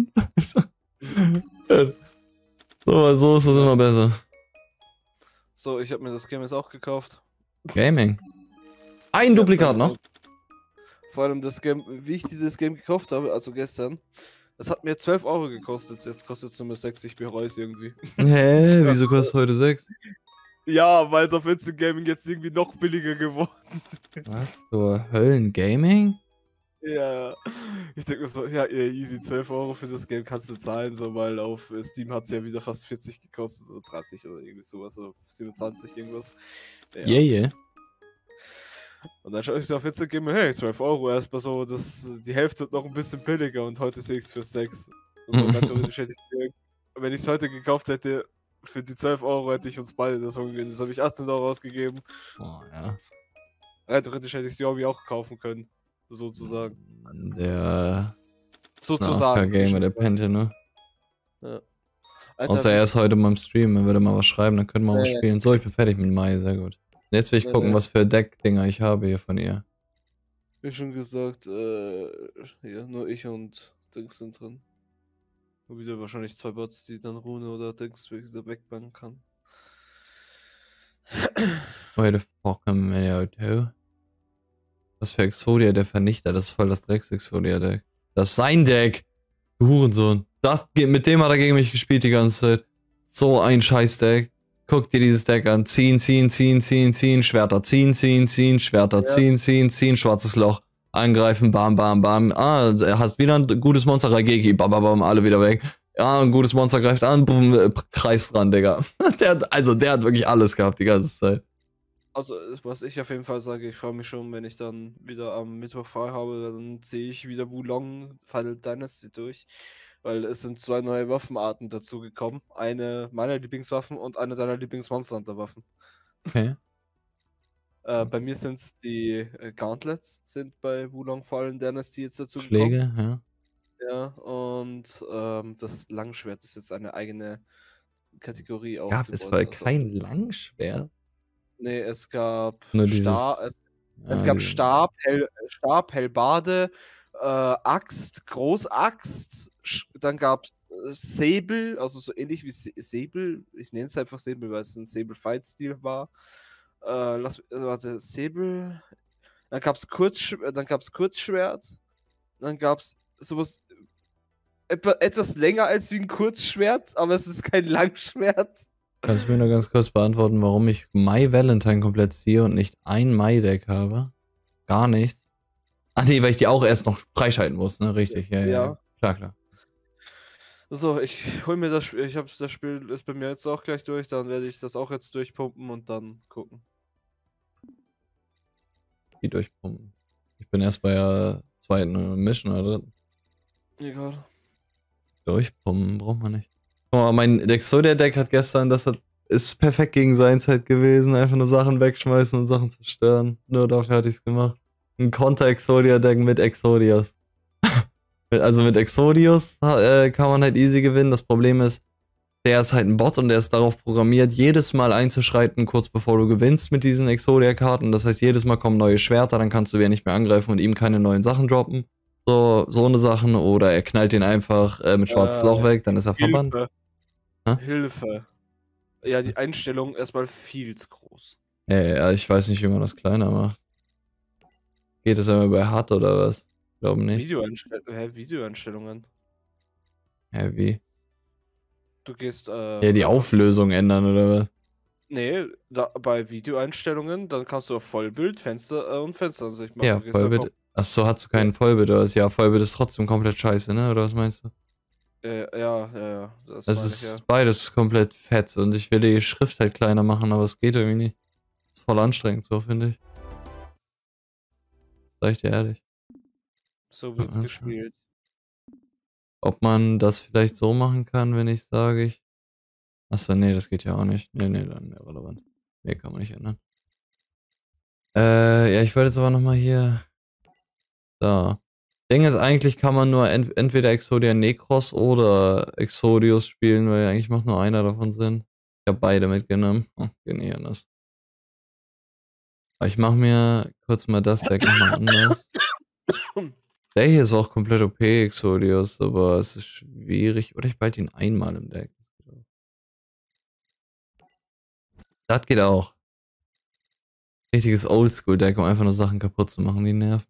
So ist das immer besser. So, ich habe mir das Game jetzt auch gekauft. Gaming. Ein Duplikat noch? Vor allem das Game, wie ich dieses Game gekauft habe, also gestern, das hat mir 12 Euro gekostet. Jetzt kostet es nur 6, ich bereue es irgendwie. Hä? Wieso kostet heute 6? Ja, weil es auf Instant Gaming jetzt irgendwie noch billiger geworden ist. Was? So Höllen-Gaming? Ja. Ich denke mir so, ja, easy, 12 Euro für das Game kannst du zahlen, so, weil auf Steam hat es ja wieder fast 40 gekostet, also 30 oder irgendwie sowas, oder 27 irgendwas. Ja. Yeah. Und dann schaue ich so auf Instant Gaming, hey, 12 Euro erstmal so, die Hälfte noch ein bisschen billiger und heute sehe ich es für 6. Also theoretisch hätte ich, wenn ich es heute gekauft hätte, für die 12 Euro hätte ich uns beide das gegeben. Das habe ich 18 Euro ausgegeben. Oh, ja. Theoretisch hätte ich die Hobby auch kaufen können. Sozusagen. Der Sozusagen. Gamer, der Pente, ne? Ja. Außer er ist heute mal im Stream, er würde mal was schreiben, dann können wir mal spielen. So, ich bin fertig mit Mai, sehr gut. Jetzt will ich gucken, was für Deck-Dinger ich habe hier von ihr. Wie schon gesagt, hier, nur ich und Dings sind drin. Nur wieder wahrscheinlich 2 Bots, die dann Rune oder Dings wieder wegbannen kann. Wait a fucking minute. Was für Exodia, der Vernichter, das ist voll das Drecks-Exodia-Deck. Das ist sein Deck! Du Hurensohn. Mit dem hat er gegen mich gespielt die ganze Zeit. So ein Scheiß-Deck. Guck dir dieses Deck an. Ziehen, Schwerter ziehen, Schwerter ziehen, schwarzes Loch. Angreifen, bam. Er hat wieder ein gutes Monster, Raigeki, bam, alle wieder weg. Ja, ein gutes Monster greift an, boom, Kreis dran, Digga. Der hat wirklich alles gehabt die ganze Zeit. Also, was ich auf jeden Fall sage, ich freue mich schon, wenn ich dann wieder am Mittwoch frei habe, dann sehe ich wieder Wulong Final Dynasty durch. Weil es sind 2 neue Waffenarten dazu gekommen. Eine meiner Lieblingswaffen und eine deiner Lieblings-Monster-Hunter-Waffen. Okay. Bei mir sind es die Gauntlets, sind bei Wulong Fallen Dynasty jetzt dazu Schläge, gekommen. Ja, und das Langschwert ist jetzt eine eigene Kategorie auch. Gab es voll kein Langschwert? Nee, es gab nur dieses... es gab Stab, Helbade, Axt, Großaxt, dann gab es Säbel, also so ähnlich wie Säbel. Ich nenne es einfach Säbel, weil es ein Säbel-Fight-Stil war. Säbel. Dann gab es Kurzschwert. Dann gab es sowas etwas länger als wie ein Kurzschwert, aber es ist kein Langschwert. Kannst du mir nur ganz kurz beantworten, warum ich My Valentine komplett ziehe und nicht ein My-Deck habe? Gar nichts. Ach nee, weil ich die auch erst noch freischalten muss, ne? Richtig, ja. Ja. Klar. So, ich hol mir das Spiel. Das Spiel ist bei mir jetzt auch gleich durch. Dann werde ich das auch jetzt durchpumpen und dann gucken. Die durchpumpen. Ich bin erst bei der zweiten Mission oder dritten. Egal. Durchpumpen braucht man nicht. Guck mal, mein Exodia-Deck hat gestern, ist perfekt gegen Seinzeit gewesen. Einfach nur Sachen wegschmeißen und Sachen zerstören. Nur dafür hatte ich es gemacht. Ein Konter-Exodia-Deck mit Exodias. Also mit Exodius kann man halt easy gewinnen. Das Problem ist, der ist halt ein Bot und der ist darauf programmiert, jedes Mal einzuschreiten, kurz bevor du gewinnst mit diesen Exodia-Karten. Das heißt, jedes Mal kommen neue Schwerter, dann kannst du wieder nicht mehr angreifen und ihm keine neuen Sachen droppen. So eine Sachen. Oder er knallt den einfach mit schwarzes Loch weg, dann ist er verbannt. Hilfe. Ja, die Einstellung erstmal viel zu groß. Ja, ich weiß nicht, wie man das kleiner macht. Geht das immer bei HUD oder was? Glaube nicht. Videoeinstellungen. Hä, wie? Du gehst, Ja, die Auflösung ändern oder was? Nee, bei Videoeinstellungen, dann kannst du auf Vollbild, Fenster und Fensteransicht machen. Ja, Vollbild. Achso, hast du keinen Vollbild oder was? Ja, Vollbild ist trotzdem komplett scheiße, ne? Oder was meinst du? Ja. Das ist beides komplett fett und ich will die Schrift halt kleiner machen, aber es geht irgendwie nicht. Ist voll anstrengend so, finde ich. Sag ich dir ehrlich. So wird's gespielt. Ob man das vielleicht so machen kann, wenn ich sage, Achso, nee, das geht ja auch nicht. Nee, dann irrelevant. Nee, kann man nicht ändern. Ja, ich wollte jetzt aber nochmal hier. Da. Ding ist, eigentlich kann man nur entweder Exodia Necros oder Exodius spielen, weil eigentlich macht nur einer davon Sinn. Ich habe beide mitgenommen. Oh, geht nicht anders. Aber ich mache mir kurz mal das Deck nochmal anders. Der hier ist auch komplett OP, Exodius, aber es ist schwierig. Oder ich behalte ihn einmal im Deck. Das geht auch. Richtiges Oldschool-Deck, um einfach nur Sachen kaputt zu machen, die nerven.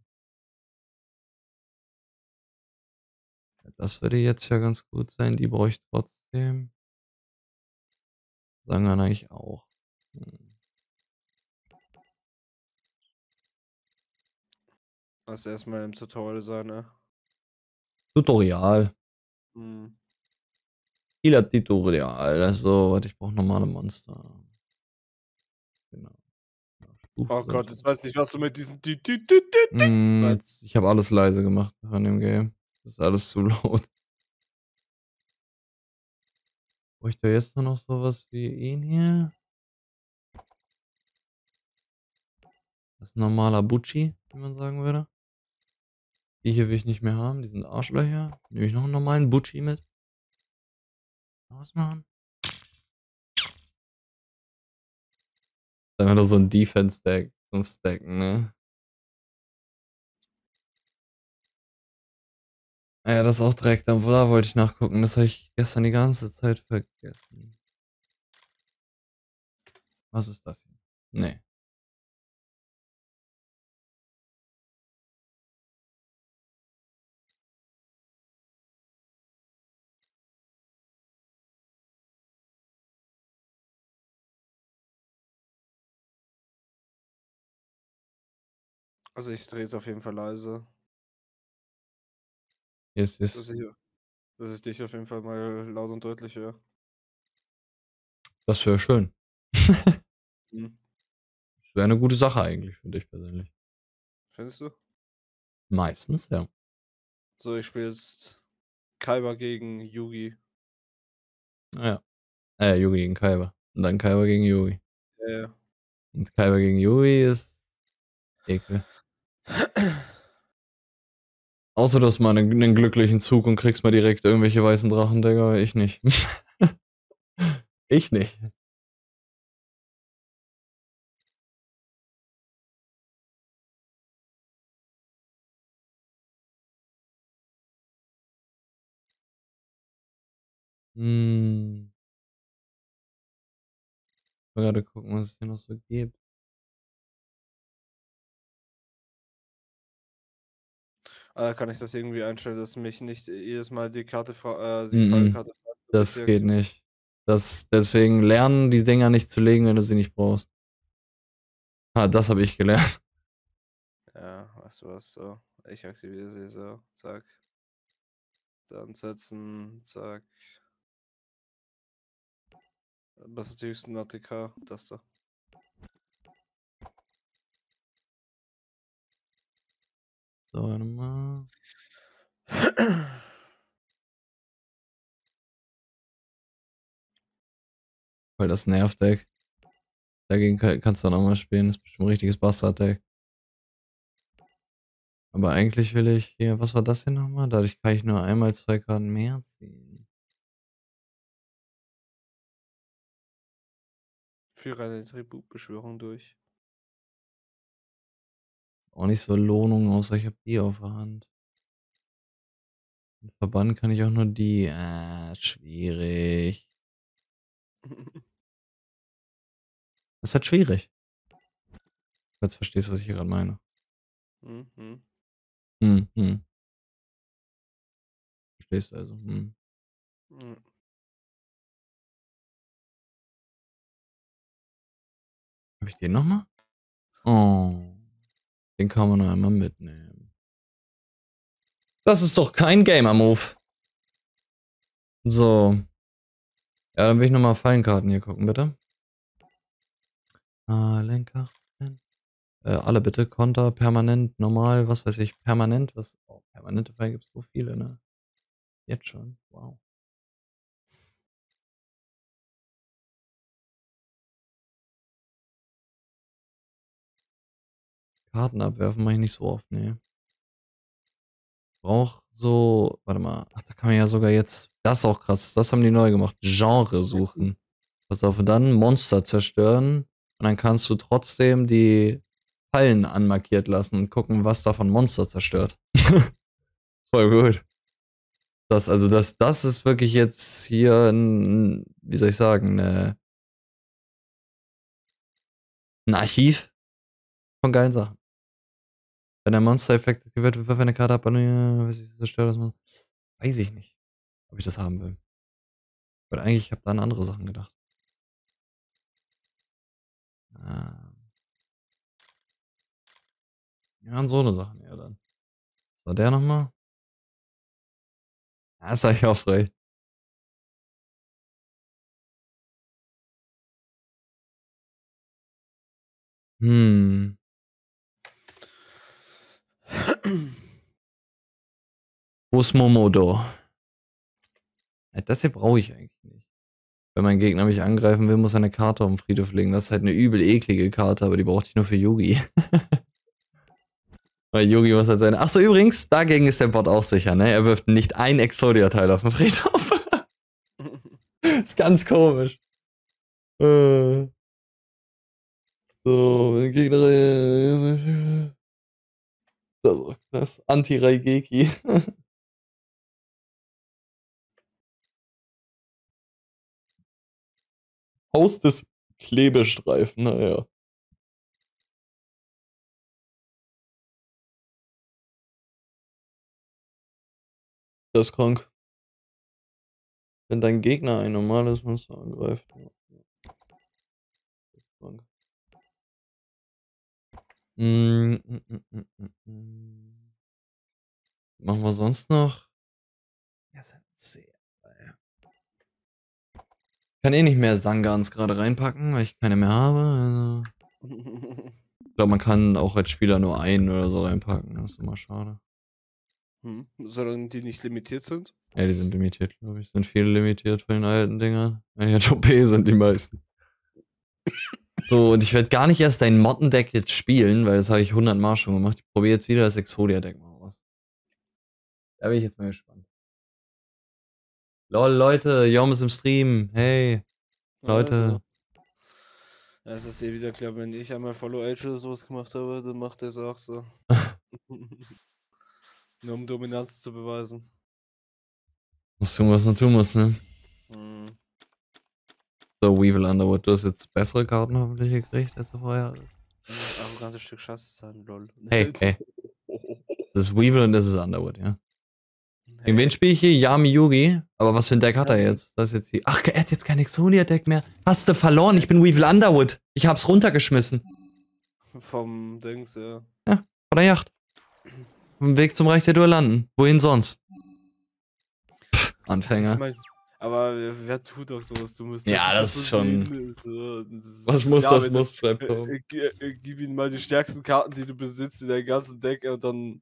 Das würde jetzt ja ganz gut sein. Die brauche ich trotzdem. Sagen wir eigentlich auch. Lass erstmal im Tutorial sein, ne? Tutorial. Tutorial. Also, warte, ich brauche normale Monster. Genau. Oh Gott, jetzt weiß ich, was du mit diesen ich habe alles leise gemacht von dem Game. Das ist alles zu laut. Bräuchte jetzt nur noch sowas wie ihn hier. Das ist ein normaler Bucci, wie man sagen würde. Die hier will ich nicht mehr haben, die sind Arschlöcher. Nehme ich noch einen normalen Bucci mit. Was machen? Dann haben wir doch so ein Defense-Deck zum Stacken, ne? Ja, das ist auch direkt, da wollte ich nachgucken. Das habe ich gestern die ganze Zeit vergessen. Was ist das hier? Nee. Also ich drehe es auf jeden Fall leise. Yes. Dass ich dich auf jeden Fall mal laut und deutlich höre. Das wäre schön. Das wäre eine gute Sache eigentlich für dich persönlich. Findest du? Meistens, ja. So, ich spiele jetzt Kaiba gegen Yugi. Ja. Yugi gegen Kaiba. Und dann Kaiba gegen Yugi. Ja. Und Kaiba gegen Yugi ist ekel. Außer du hast mal einen glücklichen Zug und kriegst mal direkt irgendwelche weißen Drachen, Digga. Ich nicht. Ich nicht. Mal gerade gucken, was es hier noch so gibt. Kann ich das irgendwie einstellen, dass mich nicht jedes Mal die Karte Fallkarte fragt? Das geht nicht. Deswegen lernen die Dinger nicht zu legen, wenn du sie nicht brauchst. Das habe ich gelernt. Ja, weißt du was, so. Ich aktiviere sie so. Zack. Dann setzen. Zack. Was ist die höchsten ATK? Das da. So, warte mal. Weil das Nerv-Deck. Dagegen kannst du dann auch mal spielen. Das ist bestimmt ein richtiges Bastard-Deck. Aber eigentlich will ich hier, was war das hier nochmal? Dadurch kann ich nur einmal 2 Karten mehr ziehen. Führe eine Tributbeschwörung durch. Auch nicht so Lohnung, außer ich habe die auf der Hand. Im Verband kann ich auch nur die. Schwierig. Das ist halt schwierig. Jetzt verstehst du, was ich hier gerade meine. Mhm. Verstehst du also? Mhm. Habe ich den nochmal? Oh. Den kann man noch einmal mitnehmen. Das ist doch kein Gamer-Move. So. Ja, dann will ich nochmal Fallenkarten hier gucken, bitte. Lenker. Alle bitte. Konter, permanent, normal, was weiß ich, permanent. Was? Oh, permanente Fallen gibt es so viele, ne? Jetzt schon. Wow. Karten abwerfen mache ich nicht so oft, ne. Brauch so, warte mal, ach, da kann man ja sogar jetzt, das ist auch krass, das haben die neu gemacht, Genre suchen. Pass auf, und dann Monster zerstören und dann kannst du trotzdem die Fallen anmarkiert lassen und gucken, was davon Monster zerstört. Voll gut. Das ist wirklich jetzt hier ein, wie soll ich sagen, ein Archiv von geilen Sachen. Wenn der Monster-Effekt aktiviert wird, wirf eine Karte ab, weiß ich nicht, ob ich das haben will. Weil eigentlich, ich habe da an andere Sachen gedacht. Ja, an so eine Sachen, ja dann. Was war der nochmal? Ja, ist eigentlich auch frei. Wo ist Momodo? Ja, das hier brauche ich eigentlich nicht. Wenn mein Gegner mich angreifen will, muss er eine Karte auf den Friedhof legen. Das ist halt eine übel eklige Karte, aber die brauchte ich nur für Yugi. Weil Yugi muss halt seine... Achso, übrigens, dagegen ist der Bot auch sicher, ne? Er wirft nicht ein Exodia-Teil auf den Friedhof. Ist ganz komisch. So, Gegner... Das Anti-Raigeki. Haus des Klebestreifen, naja. Das ist krank. Wenn dein Gegner ein normales Monster angreift. Ja. Das ist krank. Machen wir sonst noch? Ja, ist sehr geil. Ich kann eh nicht mehr Sangans gerade reinpacken, weil ich keine mehr habe. Also. Ich glaube, man kann auch als Spieler nur einen oder so reinpacken. Das ist immer schade. Solange die nicht limitiert sind? Ja, die sind limitiert, glaube ich. Sind viele limitiert von den alten Dingern. Ja, OP sind die meisten. So, und ich werde gar nicht erst dein Mottendeck jetzt spielen, weil das habe ich 100 Mal schon gemacht. Ich probiere jetzt wieder das Exodia-Deck mal aus. Da bin ich jetzt mal gespannt. Lol, Leute, Jom ist im Stream. Hey, Leute. Ja, es ist eh wieder klar, wenn ich einmal Follow Age oder sowas gemacht habe, dann macht er es auch so. Nur um Dominanz zu beweisen. Musst tun, was du tun musst, ne? So, Weevil Underwood, du hast jetzt bessere Karten hoffentlich gekriegt, als du vorher hattest. Arrogantes Stück Scheiße sein, lol. Hey, hey. Das ist Weevil und das ist Underwood, ja. Gegen wen spiele ich hier? Yami Yugi. Aber was für ein Deck hat er jetzt? Das ist jetzt die. Ach, er hat jetzt kein Exodia-Deck mehr. Hast du verloren? Ich bin Weevil Underwood. Ich hab's runtergeschmissen. Vom Dings, ja. Ja, von der Yacht. Im Weg zum Reich der Duellanten. Wohin sonst? Pff, Anfänger. Ich mein, aber wer tut doch sowas? Du musst Ja, das ist schon. So, Was muss, ja, das wenn muss, schreibt Tom. Gib ihm mal die stärksten Karten, die du besitzt in deinem ganzen Deck und dann.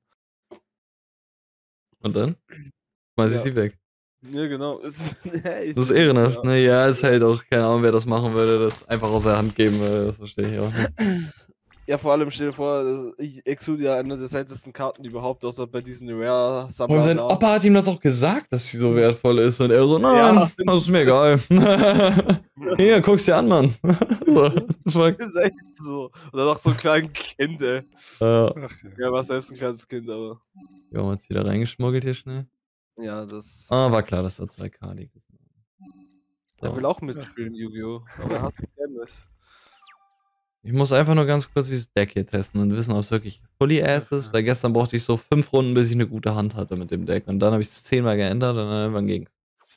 Und dann? Schmeiß ich Ja. sie weg. Ja, genau. Das ist ehrenhaft, ne? Ja, ist halt auch, keine Ahnung, wer das machen würde, das einfach aus der Hand geben würde, das verstehe ich auch nicht. Ja, vor allem stell dir vor, Exodia eine der seltensten Karten überhaupt, außer bei diesen rare Und sein Sammlern. Opa hat ihm das auch gesagt, dass sie so wertvoll ist. Und er so, nein, das ist mir egal. Hier, guck's dir an, Mann. So, fuck. Das ist echt so. Oder noch so ein kleines Kind, ey. Ja, Ja, war selbst ein kleines Kind, aber. wir haben uns wieder reingeschmuggelt hier schnell. Ja, das. Ah, war klar, dass da 2K liegt. Er will auch mitspielen, Yu-Gi-Oh! Aber er hat nicht. Ich muss einfach nur ganz kurz dieses Deck hier testen und wissen, ob es wirklich fully ass ist, weil gestern brauchte ich so 5 Runden, bis ich eine gute Hand hatte mit dem Deck. Und dann habe ich es 10-mal geändert und dann irgendwann ging's.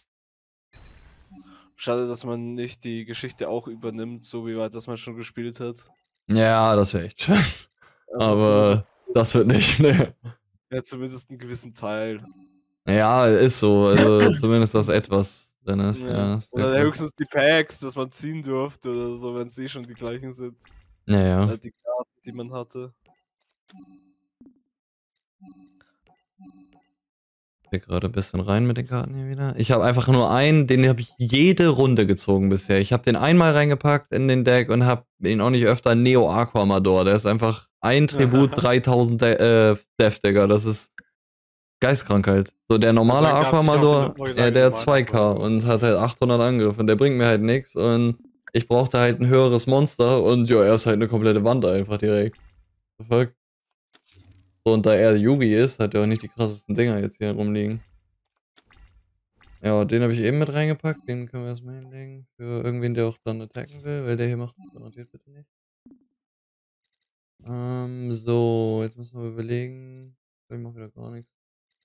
Schade, dass man nicht die Geschichte auch übernimmt, so wie weit das man schon gespielt hat. Ja, das wäre echt schön. Aber das wird nicht, ne. Ja, zumindest einen gewissen Teil. Ja, ist so. Also zumindest, dass etwas drin ist. Ja, das oder cool. höchstens die Packs, dass man ziehen durfte oder so, wenn sie schon die gleichen sind. Ja. Die Karten, die man hatte. Ich bin gerade ein bisschen rein mit den Karten hier wieder. Ich habe einfach nur einen, den habe ich jede Runde gezogen bisher. Ich habe den einmal reingepackt in den Deck und habe ihn auch nicht öfter. Neo Aquamador. Der ist einfach ein Tribut 3000 Death, Digga. Das ist geistkrank halt. So der normale Aquamador, der hat 2K und hat halt 800 Angriff und der bringt mir halt nichts und ich brauchte halt ein höheres Monster und ja, er ist halt eine komplette Wand einfach direkt. The fuck? So, und da er Yugi ist, hat er auch nicht die krassesten Dinger jetzt hier rumliegen. Ja, den habe ich eben mit reingepackt, den können wir erstmal hinlegen. Für irgendwen, der auch dann attacken will, weil der hier macht, garantiert bitte nicht. So, jetzt müssen wir überlegen. Ich mach wieder gar nichts.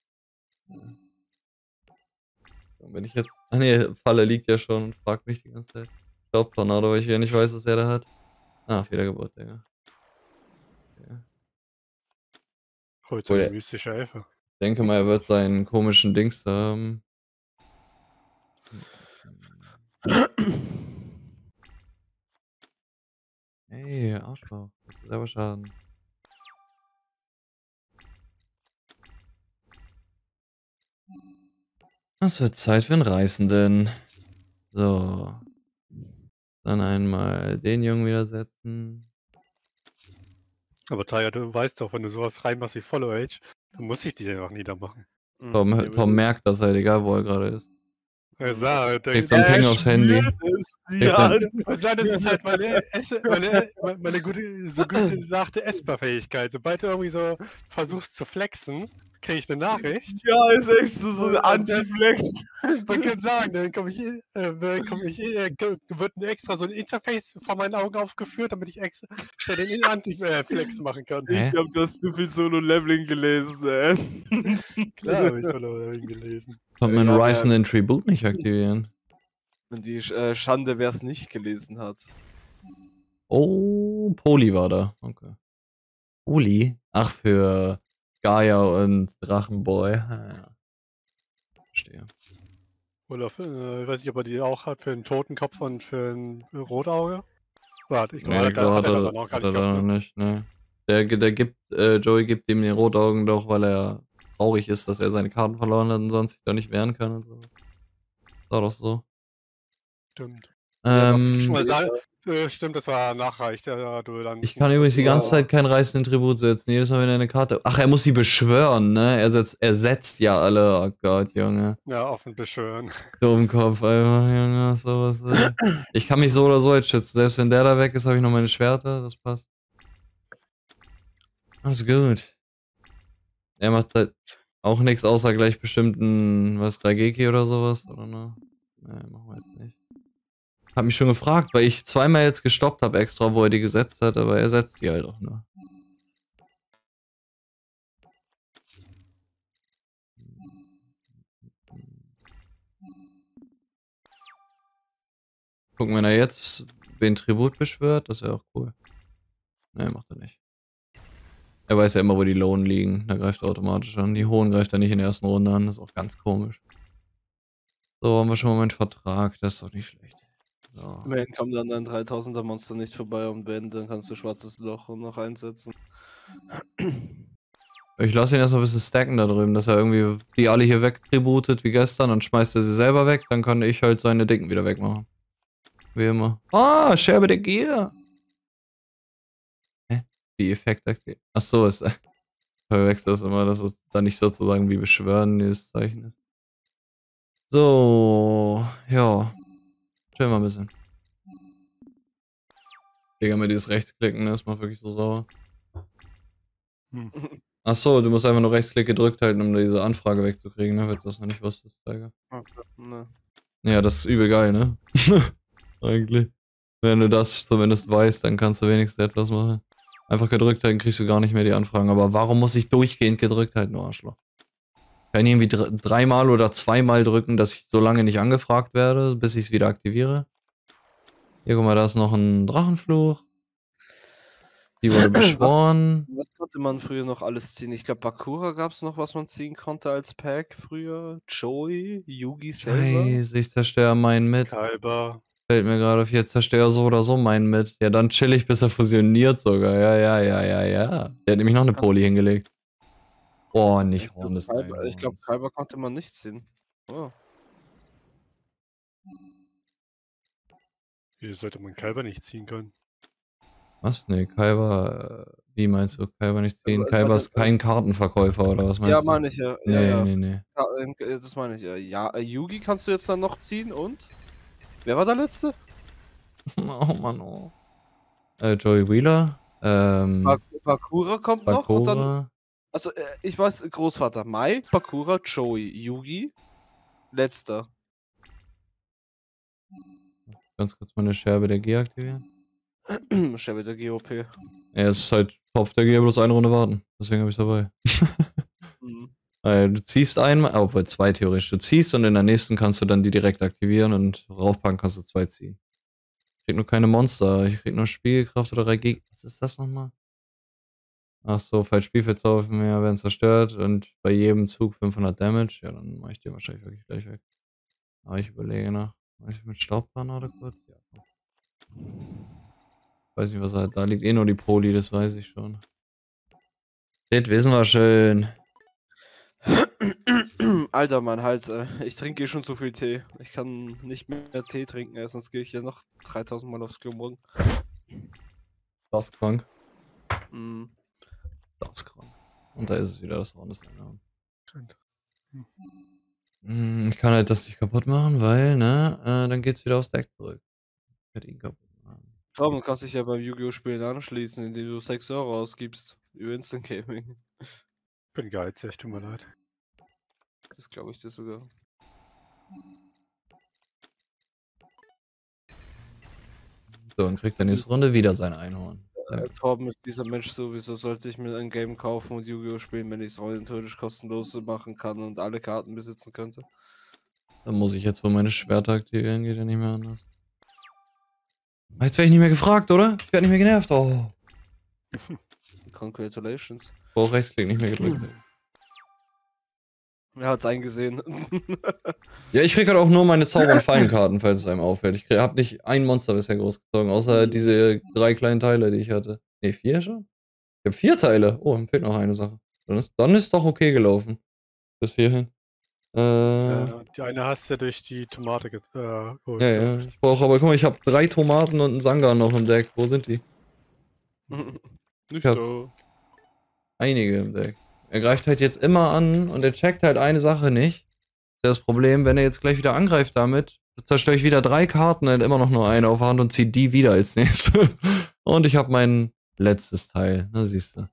Wenn ich jetzt. Ach ne, Falle liegt ja schon und fragt mich die ganze Zeit. Staubtornado, weil ich ja nicht weiß, was er da hat. Ah, Wiedergeburt, Digga. Okay. Heute ein mystischer Elfer. Ich denke mal, er wird seinen komischen Dings da haben. Hey, Arschbauch. Das ist selber Schaden. Es wird Zeit für einen Reißenden. So. Dann einmal den Jungen wieder setzen. Aber Tiger, du weißt doch, wenn du sowas reinmachst wie Follow Age, dann muss ich die einfach niedermachen. Tom merkt das halt, egal wo er gerade ist. Er sagt, Kriegt so ein Ping aufs Handy. Ja, und dann ist es halt meine gute sagte Esper-Fähigkeit. Sobald du irgendwie so versuchst zu flexen, kriege ich eine Nachricht. Ja, ist echt so ein Anti-Flex. Man kann sagen, dann wird extra so ein Interface vor meinen Augen aufgeführt, damit ich extra den Anti-Flex machen kann. Ich hab das zu viel Solo-Leveling gelesen, ey. Klar habe ich Solo-Leveling gelesen. Kommt man Rising Tribute nicht aktivieren? Und die Schande, wer es nicht gelesen hat. Oh, Poli war da. Okay. Poli? Ach, für Gaia und Drachenboy. Ja. Verstehe. Oder für, ich weiß nicht, ob er die auch hat für einen Totenkopf und für ein Rotauge. Warte, ich glaube, hat er noch gar nicht. Ne. Der gibt, Joey gibt ihm den Rotaugen doch, weil er traurig ist, dass er seine Karten verloren hat und sonst sich da nicht wehren kann und so. War doch so. Stimmt. Ja, stimmt, das war nachreicht. Ich kann übrigens die ganze Zeit keinen reißenden Tribut setzen. Jedes Mal, wenn er eine Karte. Ach, er muss sie beschwören, ne? Er setzt ja alle. Oh Gott, Junge. Ja, offen beschwören. Dummkopf, einfach, Junge. Sowas. Ich kann mich so oder so jetzt schützen. Selbst wenn der da weg ist, habe ich noch meine Schwerter. Das passt. Alles gut. Er macht halt auch nichts außer gleich bestimmten, was, Raigeki oder sowas, oder ne? Ne, machen wir jetzt nicht. Hab mich schon gefragt, weil ich zweimal jetzt gestoppt habe extra, wo er die gesetzt hat, aber er setzt die halt auch nur. Gucken, wenn er jetzt den Tribut beschwört, das wäre auch cool. Ne, macht er nicht. Er weiß ja immer, wo die Lowen liegen. Da greift er automatisch an. Die Hohen greift er nicht in der ersten Runde an. Das ist auch ganz komisch. So, haben wir schon mal einen Vertrag. Das ist doch nicht schlecht. So. Immerhin kommt dann dein 3000er Monster nicht vorbei und wenn, dann kannst du schwarzes Loch noch einsetzen. Ich lasse ihn erstmal ein bisschen stacken da drüben, dass er irgendwie die alle hier wegtributet wie gestern, dann schmeißt er sie selber weg, dann kann ich halt seine Dicken wieder wegmachen. Wie immer. Ah, Scherbe der Gier! Hä? Wie Effekt aktiviert. Achso, ist. Verwechselt das immer, dass es dann nicht sozusagen wie Beschwören dieses Zeichen ist. So, ja. Chill mal ein bisschen. Digga, mir dieses Rechtsklicken, das macht wirklich so sauer. Achso, du musst einfach nur Rechtsklick gedrückt halten, um diese Anfrage wegzukriegen, ne? Falls du das noch nicht wusstest, Tiger. Ne. Ja, das ist übel geil, ne? Eigentlich. Wenn du das zumindest weißt, dann kannst du wenigstens etwas machen. Einfach gedrückt halten, kriegst du gar nicht mehr die Anfragen. Aber warum muss ich durchgehend gedrückt halten, du Arschloch? Kann ich irgendwie dreimal oder zweimal drücken, dass ich so lange nicht angefragt werde, bis ich es wieder aktiviere? Hier, guck mal, da ist noch ein Drachenfluch. Die wurde beschworen. Was konnte man früher noch alles ziehen? Ich glaube, Bakura gab es noch, was man ziehen konnte als Pack früher. Joey, Yugi selber. Scheiße, ich zerstöre meinen mit. Kalber. Fällt mir gerade auf, jetzt zerstöre so oder so meinen mit. Ja, dann chill ich, bis er fusioniert sogar. Ja. Der hat nämlich noch eine Poli hingelegt. Oh, nicht Horn des Einhorns. Ich glaube, Kalber konnte man nicht ziehen. Oh. Hier sollte man Kalber nicht ziehen können. Was? Nee, Kaiba, wie meinst du? Kaiba nicht ziehen? Also, Kaiba ist kein Kartenverkäufer, oder was meinst Ja, du? meine ich ja. Nee. Ja, das meine ich ja. Ja, Yugi kannst du jetzt dann noch ziehen und? Wer war der Letzte? Oh Mann, oh. Joey Wheeler. Bakura kommt noch und dann. Bakura. Also, ich weiß, Großvater. Mai, Bakura, Joey, Yugi. Letzter. Ganz kurz meine Scherbe der G aktivieren. Scherbe der GOP. Ja, es ist halt Topf der G, bloß eine Runde warten. Deswegen habe ich dabei. Mhm. Du ziehst einmal, obwohl zwei theoretisch. Du ziehst und in der nächsten kannst du dann die direkt aktivieren und raufpacken kannst du zwei ziehen. Ich krieg nur keine Monster. Ich krieg nur Spiegelkraft oder Regie. Was ist das nochmal? Achso, falls Spielfeldzauber mehr werden zerstört und bei jedem Zug 500 Damage. Ja, dann mache ich den wahrscheinlich wirklich gleich weg. Aber ich überlege noch. Mach ich mit Staubbanner kurz? Ja. Weiß nicht, was er hat. Da liegt eh nur die Poli, das weiß ich schon. Das wissen wir schön. Alter, mein Hals, ich trinke schon zu viel Tee. Ich kann nicht mehr Tee trinken, sonst gehe ich ja noch 3000 Mal aufs Klo morgen. Das ist krank. Mhm. Das ist krank. Und da ist es wieder, das Horn des Einhorns. Ich kann halt das nicht kaputt machen, weil, ne, dann geht's wieder aufs Deck zurück. Ich werde ihn kaputt machen. Komm, du kannst dich ja beim Yu-Gi-Oh! Spielen anschließen, indem du 6 Euro ausgibst. Über Instant Gaming. Ich bin geizig, tut mir leid. Das glaube ich dir sogar. So, dann kriegt er nächste Runde wieder sein Einhorn. Torben ist dieser Mensch sowieso, sollte ich mir ein Game kaufen und Yu-Gi-Oh! Spielen, wenn ich es rein theoretisch kostenlos machen kann und alle Karten besitzen könnte. Dann muss ich jetzt wohl meine Schwerter aktivieren, geht ja nicht mehr anders. Jetzt werde ich nicht mehr gefragt, oder? Ich werde nicht mehr genervt. Oh. Congratulations. Oh, Rechtsklick nicht mehr gedrückt. Er hat's eingesehen. Ja, ich krieg halt auch nur meine Zauber- und Fallenkarten, falls es einem auffällt. Ich habe nicht ein Monster bisher großgezogen, außer diese 3 kleinen Teile, die ich hatte. Ne, 4 schon? Ich habe 4 Teile. Oh, mir fehlt noch eine Sache. Dann ist doch okay gelaufen. Bis hierhin. Die eine hast du ja durch die Tomate geholt. Ja. Ich brauche aber, guck mal, ich habe 3 Tomaten und einen Sangan noch im Deck. Wo sind die? Nicht Ja. so. Einige im Deck. Er greift halt jetzt immer an und er checkt halt eine Sache nicht. Das ist ja das Problem, wenn er jetzt gleich wieder angreift damit, zerstöre ich wieder 3 Karten, er hat immer noch nur eine auf der Hand und zieht die wieder als nächstes. Und ich habe mein letztes Teil. Na, siehst du.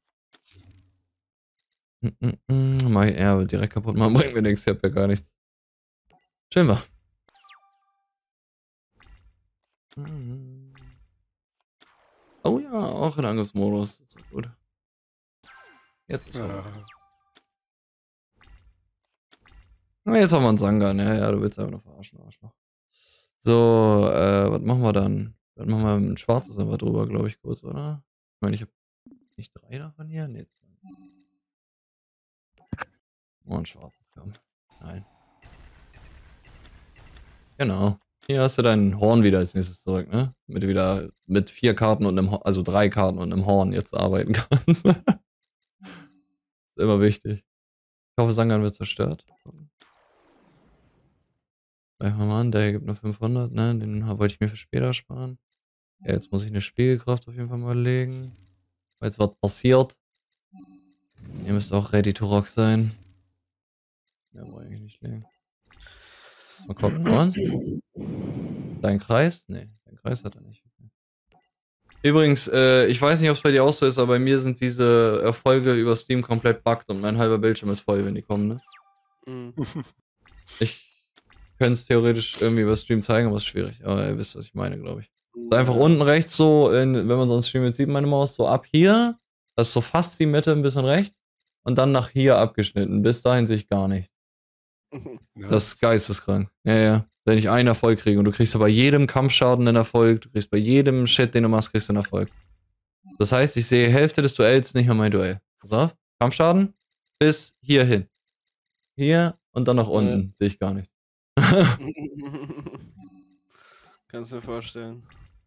Mach ich eher direkt kaputt machen, bringt mir nichts, ich hab ja gar nichts. Schön war. Oh ja, auch in Angriffsmodus. Das ist gut. Jetzt ist er. Jetzt haben wir einen Sangan. Ja, du willst einfach nur verarschen, Arschloch. So, was machen wir dann? Dann machen wir ein schwarzes einfach drüber, glaube ich, kurz, oder? Ich meine, ich hab Nicht 3 davon hier? Nee, 2. Oh, ein schwarzes Kamm. Nein. Genau. Hier hast du dein Horn wieder als nächstes zurück, ne? Damit du wieder mit 4 Karten und einem, also 3 Karten und einem Horn jetzt arbeiten kannst. Ist immer wichtig. Ich hoffe, Sangan wird zerstört. Gleich mal an, der gibt nur 500, ne? Den wollte ich mir für später sparen. Ja, jetzt muss ich eine Spiegelkraft auf jeden Fall mal legen. Weil jetzt was passiert. Ihr müsst auch ready to rock sein. Ja, wollte ich eigentlich nicht legen. Mal gucken, und? Dein Kreis? Nee, dein Kreis hat er nicht. Übrigens, ich weiß nicht, ob es bei dir auch so ist, aber bei mir sind diese Erfolge über Steam komplett buggt und mein halber Bildschirm ist voll, wenn die kommen, ne? Mhm. Ich könnte es theoretisch irgendwie über Stream zeigen, aber es ist schwierig. Aber ihr wisst, was ich meine, glaube ich. So einfach unten rechts so, wenn man so einen Stream jetzt sieht, meine Maus, so ab hier, das ist so fast die Mitte, ein bisschen rechts, und dann nach hier abgeschnitten. Bis dahin sehe ich gar nichts. Ja. Das ist geisteskrank. Ja, ja. Wenn ich einen Erfolg kriege und du kriegst ja bei jedem Kampfschaden einen Erfolg, du kriegst bei jedem Shit, den du machst, kriegst du einen Erfolg. Das heißt, ich sehe Hälfte des Duells nicht mehr mein Duell. Pass auf, Kampfschaden bis hier hin. Hier und dann nach unten sehe ich gar nichts. Kannst du mir vorstellen.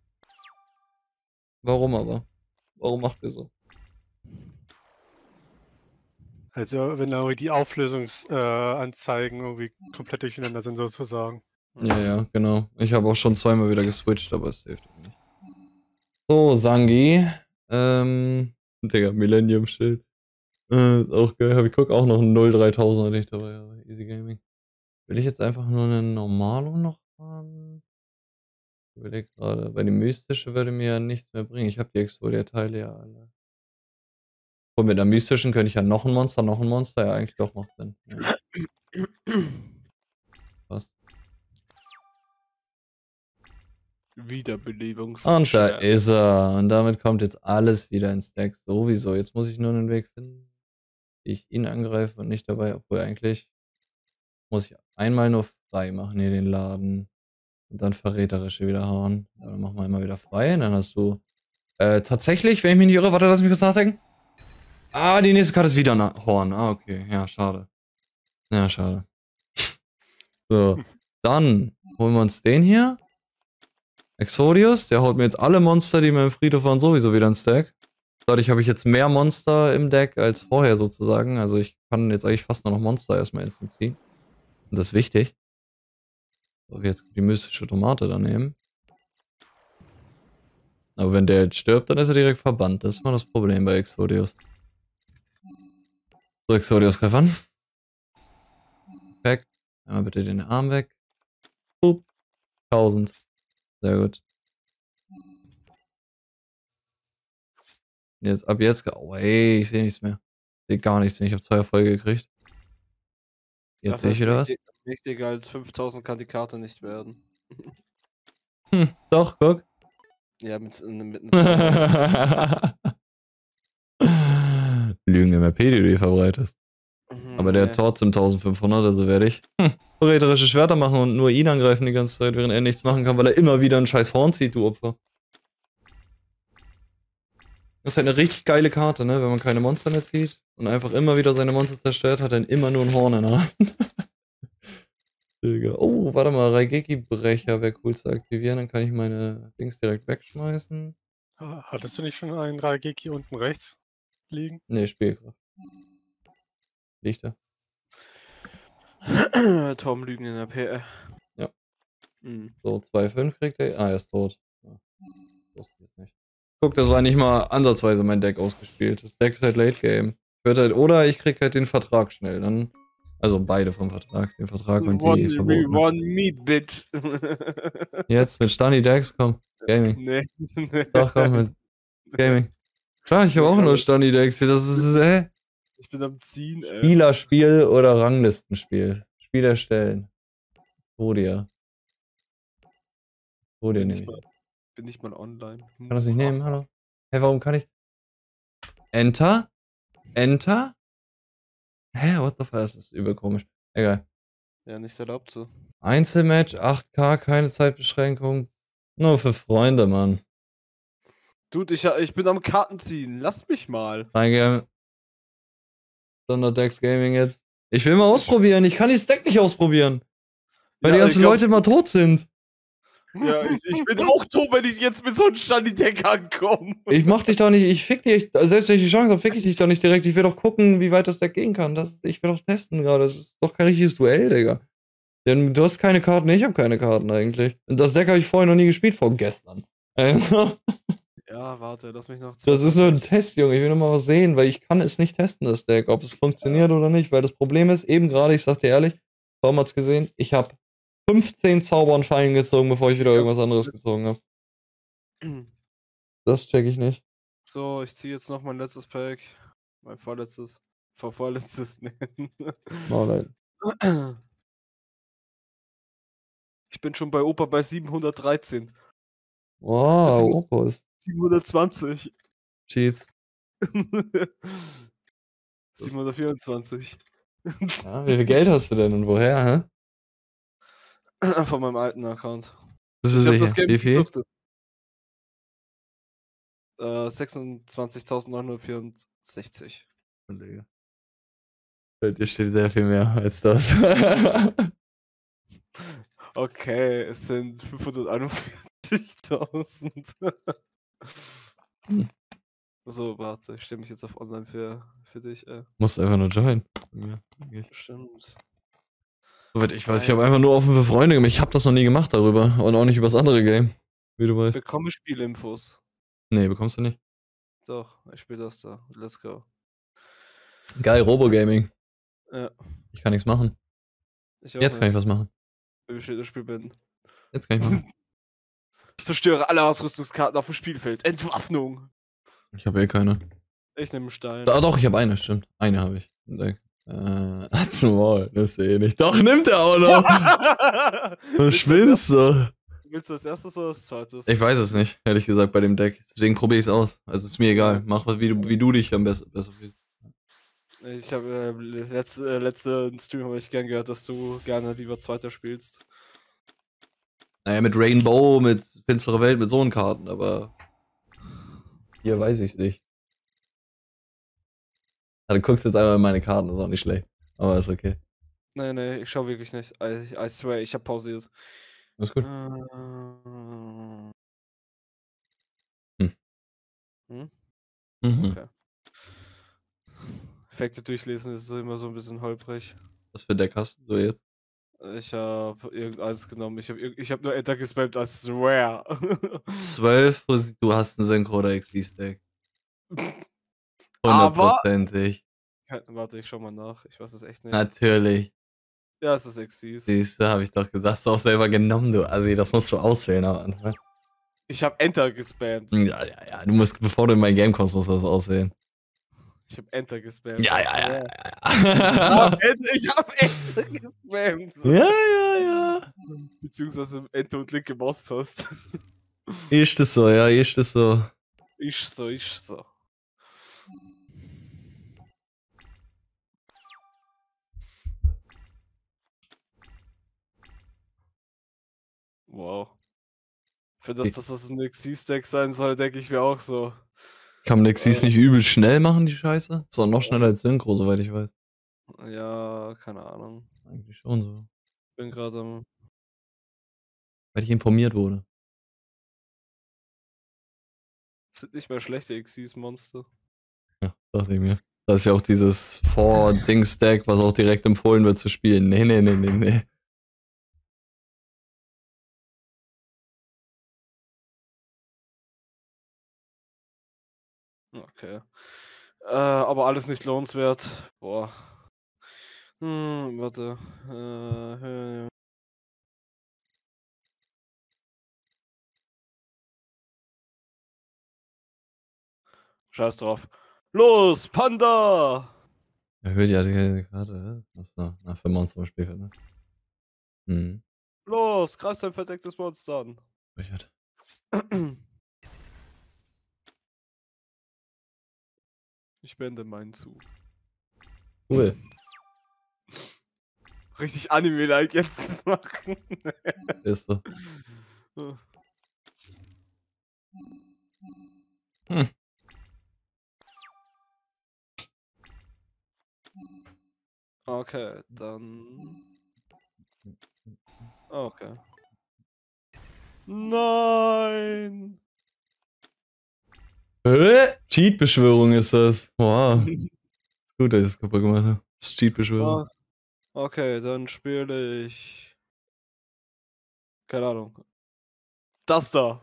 Warum aber? Warum macht ihr so? Also wenn irgendwie die Auflösungsanzeigen irgendwie komplett durcheinander sind sozusagen. Ja, ja, genau. Ich habe auch schon zweimal wieder geswitcht, aber es hilft irgendwie nicht. So, Sangi. Digga, Millennium-Schild. Ist auch geil. Ich guck auch noch einen 03000er nicht dabei, aber Easy Gaming. Will ich jetzt einfach nur einen Normalo noch haben? Ich überlege gerade, weil die mystische würde mir ja nichts mehr bringen. Ich habe die Exfolier-Teile ja alle. Und mit der mystischen könnte ich ja noch ein Monster, ja eigentlich doch macht Sinn. Ja. Passt. Wiederbelebungs. Und da ist er. Und damit kommt jetzt alles wieder ins Deck. Sowieso. Jetzt muss ich nur einen Weg finden, wie ich ihn angreife und nicht dabei, obwohl eigentlich muss ich einmal nur frei machen hier den Laden. Und dann verräterische wieder hauen. Ja, dann machen wir immer wieder frei. Und dann hast du tatsächlich, wenn ich mich nicht irre, warte, lass mich kurz nachdenken. Ah, die nächste Karte ist wieder ein Horn. Ah, okay. Ja, schade. Ja, schade. So. Dann holen wir uns den hier. Exodius, der haut mir jetzt alle Monster, die mir im Friedhof waren, sowieso wieder ins Deck. Dadurch habe ich jetzt mehr Monster im Deck als vorher sozusagen. Also ich kann jetzt eigentlich fast nur noch Monster erstmal instant ziehen. Und das ist wichtig. So, jetzt die mystische Tomate daneben. Aber wenn der jetzt stirbt, dann ist er direkt verbannt. Das ist mal das Problem bei Exodius. So, Exodius, greif an. Weg. Einmal bitte den Arm weg. Pup. 1000. Sehr gut. Jetzt, ab jetzt. Oh, ey, ich sehe nichts mehr. Ich sehe gar nichts mehr. Ich habe 2 Erfolge gekriegt. Jetzt sehe ich wieder was. Wichtiger als 5000 kann die Karte nicht werden. Doch, guck. Ja, mit Lügen-MRP, die du hier verbreitest. Aber der hat trotzdem 1500, also werde ich verräterische Schwerter machen und nur ihn angreifen die ganze Zeit, während er nichts machen kann, weil er immer wieder ein scheiß Horn zieht, du Opfer. Das ist halt eine richtig geile Karte, ne? Wenn man keine Monster mehr zieht und einfach immer wieder seine Monster zerstört, hat er immer nur ein Horn in der Hand. Oh, warte mal, Raigeki-Brecher wäre cool zu aktivieren, dann kann ich meine Dings direkt wegschmeißen. Hattest du nicht schon einen Raigeki unten rechts liegen? Ne, Spielkraft. Liegt da. Tom Lügen in der PR. Ja. So, 2,5 kriegt er. Ah, er ist tot. Ja. Wusste ich jetzt nicht. Guck, das war nicht mal ansatzweise mein Deck ausgespielt. Das Deck ist halt Late Game. Halt, oder ich krieg halt den Vertrag schnell. Dann, also beide vom Vertrag. Den Vertrag und die verboten. One me, bitch. Jetzt mit Stani Decks, komm. Gaming. Nee. Doch, komm mit Gaming. Klar, ich habe auch nur Stani Decks hier. Das ist, Ich bin am Ziehen, ey. Spielerspiel oder Ranglistenspiel. Spiel erstellen. Podia. Podia nehme ich. Bin nicht mal online. Kann das nicht nehmen, hallo? Hey, warum kann ich? Enter? Enter? Hä, what the fuck? Das ist übel komisch. Egal. Ja, nicht erlaubt so. Einzelmatch, 8K, keine Zeitbeschränkung. Nur für Freunde, Mann. Dude, ich bin am Karten ziehen. Lass mich mal. Reingehen. Standard-Decks Gaming jetzt. Ich will mal ausprobieren. Ich kann das Deck nicht ausprobieren. Weil Ja, die ganzen ich glaub- Leute immer tot sind. Ja, ich bin auch tot, wenn ich jetzt mit so einem Standy-Deck ankomme. Ich mach dich doch nicht, ich fick dich, selbst wenn ich die Chance habe, fick ich dich doch nicht direkt. Ich will doch gucken, wie weit das Deck gehen kann. Ich will doch testen gerade. Das ist doch kein richtiges Duell, Digga. Denn du hast keine Karten, ich habe keine Karten eigentlich. Und das Deck habe ich vorher noch nie gespielt, vor gestern. Ja, warte, lass mich noch... Das ist nur ein Test, Junge. Ich will noch mal was sehen, weil ich kann es nicht testen, das Deck, ob es funktioniert oder nicht. Weil das Problem ist, eben gerade, ich sag dir ehrlich, Tom hat's gesehen, ich habe 15 Zauber und Fallen gezogen, bevor ich wieder irgendwas anderes gezogen habe. Das check ich nicht. So, ich ziehe jetzt noch mein letztes Pack. Mein vorletztes. Vorletztes. Oh, nein. Ich bin schon bei Opa bei 713. Wow, Deswegen- Opus. 720. Cheats. 724. Ja, wie viel Geld hast du denn und woher, hä? Von meinem alten Account. Das Ich ist hab sicher. das Game Wie viel? gesuchtet. 26.964. Dir steht sehr viel mehr als das. Okay, es sind 541.000. So, warte, ich stelle mich jetzt auf online für dich. Musst einfach nur joinen. Ja, eigentlich. Stimmt. Soweit ich weiß, ich habe einfach nur offen für Freunde gemacht. Ich habe das noch nie gemacht darüber. Und auch nicht über das andere Game. Wie du weißt. Bekomme Spielinfos. Nee, bekommst du nicht. Doch, ich spiele das da. Let's go. Geil, Robo-Gaming. Ja. Ich kann nichts machen. Ich auch Jetzt kann ich was machen. Wie steht das Spiel bin? Jetzt kann ich machen. Zerstöre alle Ausrüstungskarten auf dem Spielfeld. Entwaffnung. Ich habe eh keine. Ich nehme einen Stein. Ah, doch, ich habe eine, stimmt. Eine habe ich. Zum Maul. Das sehe ich nicht. Doch, nimmt er auch noch. Was spinnst du? Willst du das erste oder das zweite? Ich weiß es nicht, ehrlich gesagt, bei dem Deck. Deswegen probiere ich es aus. Also ist mir egal. Mach was, wie du dich am besser fühlst. Ich habe letzten Stream habe ich gern gehört, dass du gerne lieber Zweiter spielst. Naja, mit Rainbow, mit Finstere Welt, mit so einen Karten, aber hier weiß ich es nicht. Ja, du guckst jetzt einmal in meine Karten, ist auch nicht schlecht. Aber ist okay. Nee, ich schau wirklich nicht. I swear, ich habe pausiert. Ist gut. Hm? Mhm. Okay. Effekte durchlesen ist immer so ein bisschen holprig. Was für Deck hast du jetzt? Ich habe irgendeins genommen. Ich hab nur Enter gespammt als Rare. 12, du hast einen Synchro oder XD-Stack. Aber- Hundertprozentig. Warte, ich schau mal nach. Ich weiß es echt nicht. Natürlich. Ja, es ist Exis. Siehst du, habe ich doch gesagt. Hast du auch selber genommen, du Assi. Das musst du auswählen am Anfang. Ich habe Enter gespammt. Ja. Du musst, bevor du in mein Game kommst, musst du das auswählen. Ich habe Enter gespammt. Ja. Ich hab Enter gespammt. Ja. Beziehungsweise Enter und linke Maustaste. Ist das so, ja, ist das so. Ich so. Wow. Für das, dass das ein Xyz-Deck sein soll, denke ich mir auch so. Kann man Xyz nicht übel schnell machen, die Scheiße? Ist doch noch schneller als Synchro, soweit ich weiß. Ja, keine Ahnung. Eigentlich schon so. Bin gerade am. Weil ich informiert wurde. Das sind nicht mehr schlechte Xyz-Monster. Ja, dachte ich mir. Das ist ja auch dieses 4-Dings-Deck, was auch direkt empfohlen wird zu spielen. Nee. Okay. Aber alles nicht lohnenswert. Boah. Warte. Scheiß drauf. Los, Panda! Erhöht ja die Karte. Achso, für Monster Spielfeld, ne? Hm. Los, greif sein verdecktes Monster an. Richard. Ich beende meinen zu. Cool. Richtig Anime-like jetzt machen. Ist so. Hm. Okay, dann. Okay. Nein! Cheat-Beschwörung ist das. Wow. Ist gut, dass ich das kaputt gemacht habe. Das ist Cheat-Beschwörung. Okay, dann spiele ich. Keine Ahnung. Das da.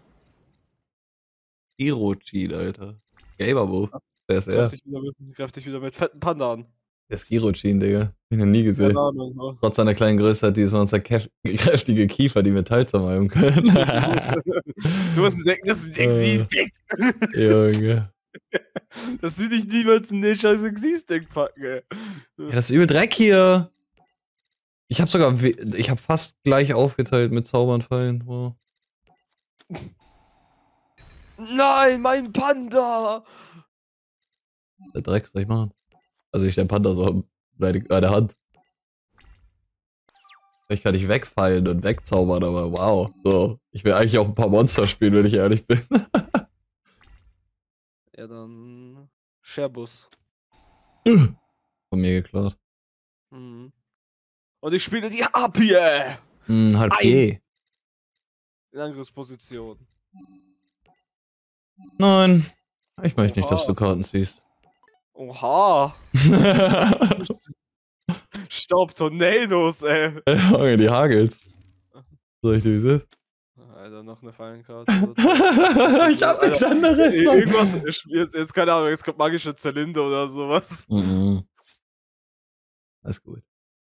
Giro-Cheat, Alter. Gamer-Move. Wer ist er? Greif dich wieder mit fetten Panda an. Der ist Giro-Cheat, Digga. Hab ich noch nie gesehen. Keine Ahnung. Ne? Trotz seiner kleinen Größe hat die sonst kräftige Kiefer, die Metall zermalmen können. Du musst denken, das ist ein Exist-Deck. Junge. Das will ich niemals in den scheiß Exist-Deck packen, ey. Ja, das ist übel Dreck hier. Ich hab sogar, ich hab fast gleich aufgeteilt mit Zaubern fallen. Wow. Nein, mein Panda! Der Dreck, soll ich machen? Also nicht der Panda, so bei der Hand. Vielleicht kann ich wegfallen und wegzaubern, aber wow. So, ich will eigentlich auch ein paar Monster spielen, wenn ich ehrlich bin. Ja, dann. Scherbus. Von mir geklaut. Mhm. Und ich spiele die Harpie! HP. In Angriffsposition. Nein. Ich möchte nicht, dass du Karten ziehst. Oha! Staub-Tornados, ey! Junge, die hagelt's. Soll ich dir wie es ist? Alter, noch eine Fallenkarte. Ich hab nichts anderes, Mann. Irgendwas, jetzt keine Ahnung, jetzt kommt magische Zylinder oder sowas. Alles gut.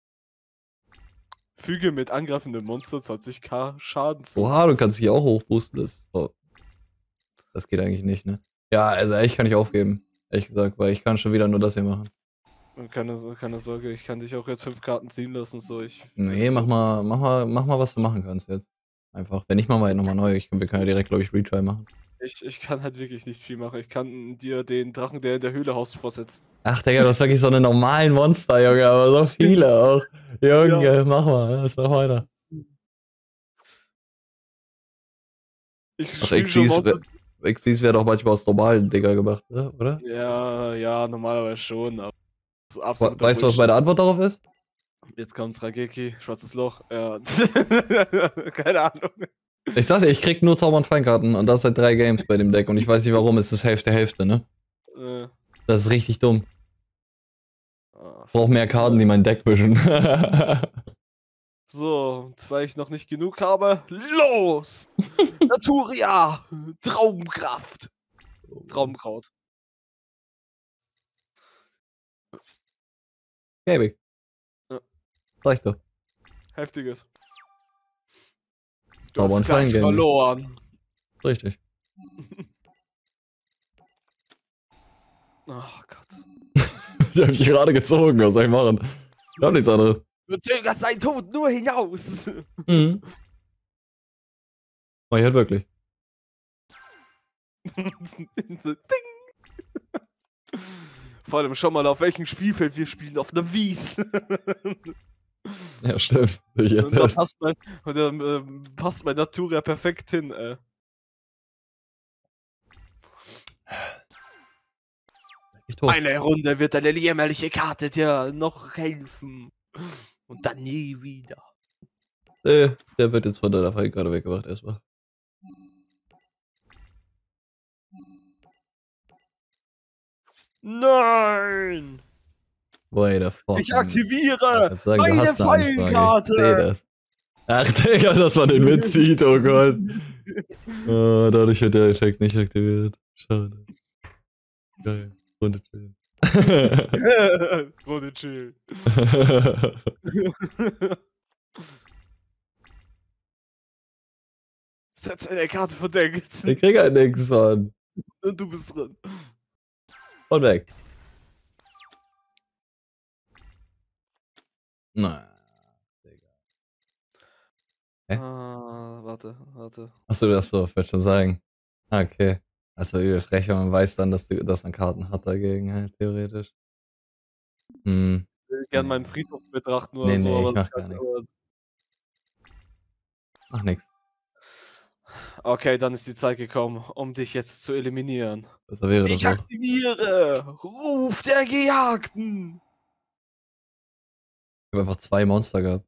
Füge mit angreifendem Monster 20k Schaden zu. Oha, du kannst dich auch hochboosten. Das geht eigentlich nicht, ne? Ja, also echt kann ich aufgeben. Ehrlich gesagt, weil ich kann schon wieder nur das hier machen. Keine Sorge, ich kann dich auch jetzt 5 Karten ziehen lassen, so Nee, mach mal, was du machen kannst jetzt. Einfach. Wenn nicht, machen wir halt nochmal neu. Wir können ja direkt, glaube ich, Retry machen. Ich kann halt wirklich nicht viel machen. Ich kann dir den Drachen, der in der Höhle haust, vorsetzen. Ach, Digga, das ist wirklich so eine normalen Monster, Junge, aber so viele auch. Junge, ja. Mach mal, das mach weiter. XYZ wäre doch manchmal aus normalen Digga gemacht, oder? Ja, normalerweise schon, aber weißt du, was meine Antwort darauf ist? Jetzt kommt Rageki, schwarzes Loch, ja. Keine Ahnung. Ich sagte, ich krieg nur Zauber- und Feinkarten und das seit 3 Games bei dem Deck und ich weiß nicht warum, es ist Hälfte, ne? Das ist richtig dumm. Ich brauch mehr Karten, die mein Deck mischen. So, und weil ich noch nicht genug habe, los! Naturia! Traumkraft! Traumkraut. Gäbig. Ja. Sag doch. Heftiges. Du Zauber- und hast gleich Feingame. verloren. Richtig. Ach Gott. Ich hab mich gerade gezogen, was soll ich machen? Ich hab nichts anderes. Du zögerst deinen Tod nur hinaus. Mhm. Mach ich halt wirklich. Ding. Vor allem schon mal, auf welchem Spielfeld wir spielen. Auf einer Wies. Ja, stimmt. Ich jetzt Und da erst. passt mein Naturia perfekt hin, ey. Ich tot. Eine Runde wird eine jämmerliche Karte dir noch helfen. Und dann nie wieder. Der wird jetzt von deiner Fall gerade weggemacht erstmal. Nein! Wait the fuck. Ich aktiviere Sagen, meine Ich Fallenkarte! seh das. Ach, Digga, dass man den mitzieht, oh Gott. Oh, dadurch wird der Effekt nicht aktiviert. Schade. Geil. Runde chillen. Runde chill. Setz eine Karte verdeckt. Ich krieg halt nix, Mann. Und du bist drin. Und weg. Nein. Hä? Warte. Achso, das so, ich wollte schon sagen. Okay. Also übel frech, wenn man weiß dann, dass man Karten hat dagegen, halt, theoretisch. Ich will gerne meinen Friedhof betrachten oder Nee, so. ich aber mach gar nichts. Mach nix. Okay, dann ist die Zeit gekommen, um dich jetzt zu eliminieren. Besser wäre das Ich auch. aktiviere Ruf der Gejagten. Ich habe einfach 2 Monster gehabt.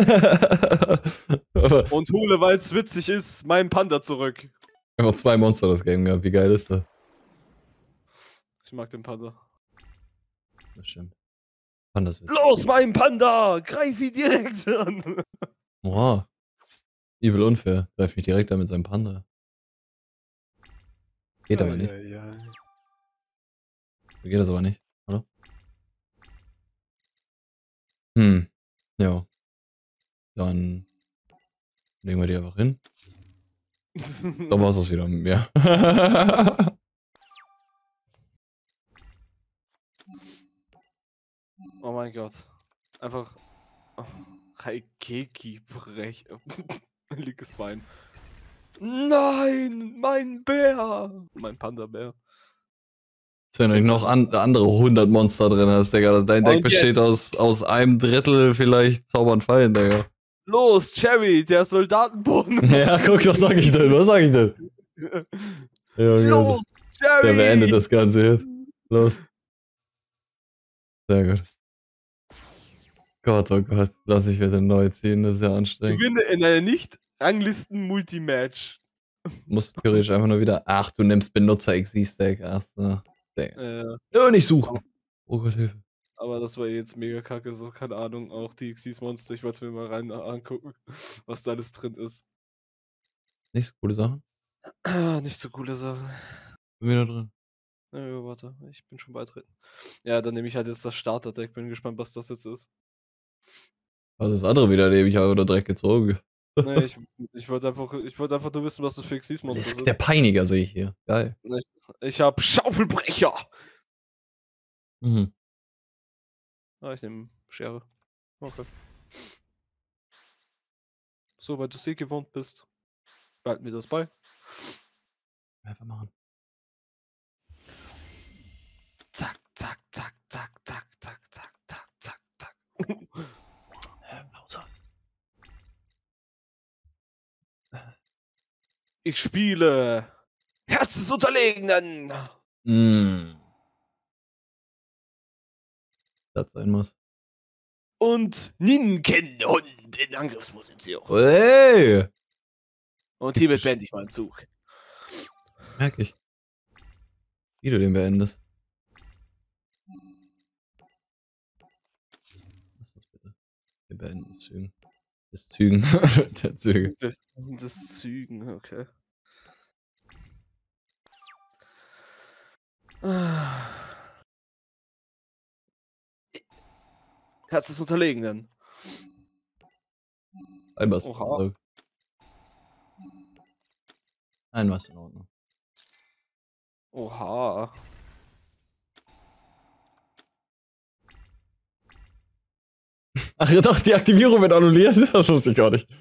Und hole, weil es witzig ist, meinen Panda zurück. Einfach 2 Monster das Game gehabt. Wie geil ist das? Ich mag den Panda. Das stimmt. Fand das witzig. Los, mein Panda! Greif ihn direkt an! Wow. Übel unfair. Greif mich direkt an mit seinem Panda. Geht aber nicht. Geht das aber nicht, oder? Ja. Dann legen wir die einfach hin. Dann war es das wieder mit mir. Oh mein Gott. Einfach. Oh, Raikeki brech. Linkes Bein. Nein! Mein Bär! Mein Panda-Bär. Wenn du noch andere 100 Monster drin hast, Digga. Dein Deck besteht aus einem Drittel vielleicht Zaubern Fallen, Digga. Los, Cherry, der Soldatenboden. Ja, guck, was sag ich denn? Was sag ich denn? Los, Cherry! Der beendet das Ganze jetzt. Los. Sehr gut. Gott, oh Gott. Lass ich wieder neu ziehen, das ist ja anstrengend. Gewinne in einer Nicht-Ranglisten-Multimatch. Musst theoretisch einfach nur wieder. Ach, du nimmst Benutzer-XC-Stack erst. Ne? Nicht suchen. Oh Gott, Hilfe. Aber das war jetzt mega kacke, so, keine Ahnung. Auch die XYZ-Monster, ich wollte es mir mal rein angucken, was da alles drin ist. Nicht so coole Sachen. Nicht so coole Sache. Bin wieder drin. Ja, warte, ich bin schon beitreten. Ja, dann nehme ich halt jetzt das Starter-Deck, bin gespannt, was das jetzt ist. Was ist das andere wieder, nehme ich habe oder direkt gezogen. Nee, ich wollte einfach nur wissen, was das für XYZ-Monster Das ist sind. der Peiniger, sehe ich hier. Geil. Ich habe Schaufelbrecher! Mhm. Ah, ich nehme Schere. Okay. So, weil du sie gewohnt bist, behalten wir das bei. Einfach machen. Zack, zack, zack, zack, zack, zack, zack, zack, zack, zack. Pausa. Ich spiele Herz des Unterlegenen. Das sein muss. Und Ninken-Hund in Angriffsposition. Hey! Und hiermit beende ich meinen Zug. Merk ich. Wie du den beendest. Was ist das bitte? Wir beenden das Zügen. Das Zügen. Der Züge. Das Zügen, okay. Herz des Unterlegenen. Ein was. Oha. Ein was in Ordnung. Oha. Ach doch, die Aktivierung wird annulliert? Das wusste ich gar nicht.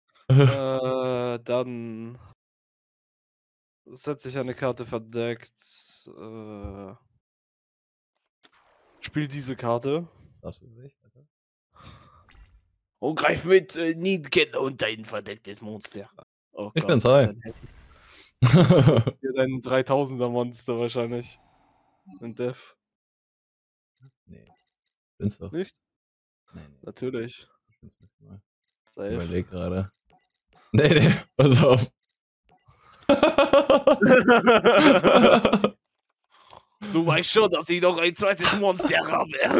Dann setze ich eine Karte verdeckt. Spiel diese Karte. Das ist nicht, Alter. Und greif mit Ninken und dein verdecktes Monster. Oh Ich Gott, bin's, das hi. ist dein 3000er Monster wahrscheinlich. Ein Death. Nee. Bin's doch. Nicht? Nee. Natürlich. Ich bin's maximal. Safe. Überleg gerade. Nee, pass auf. Du weißt schon, dass ich noch ein zweites Monster habe.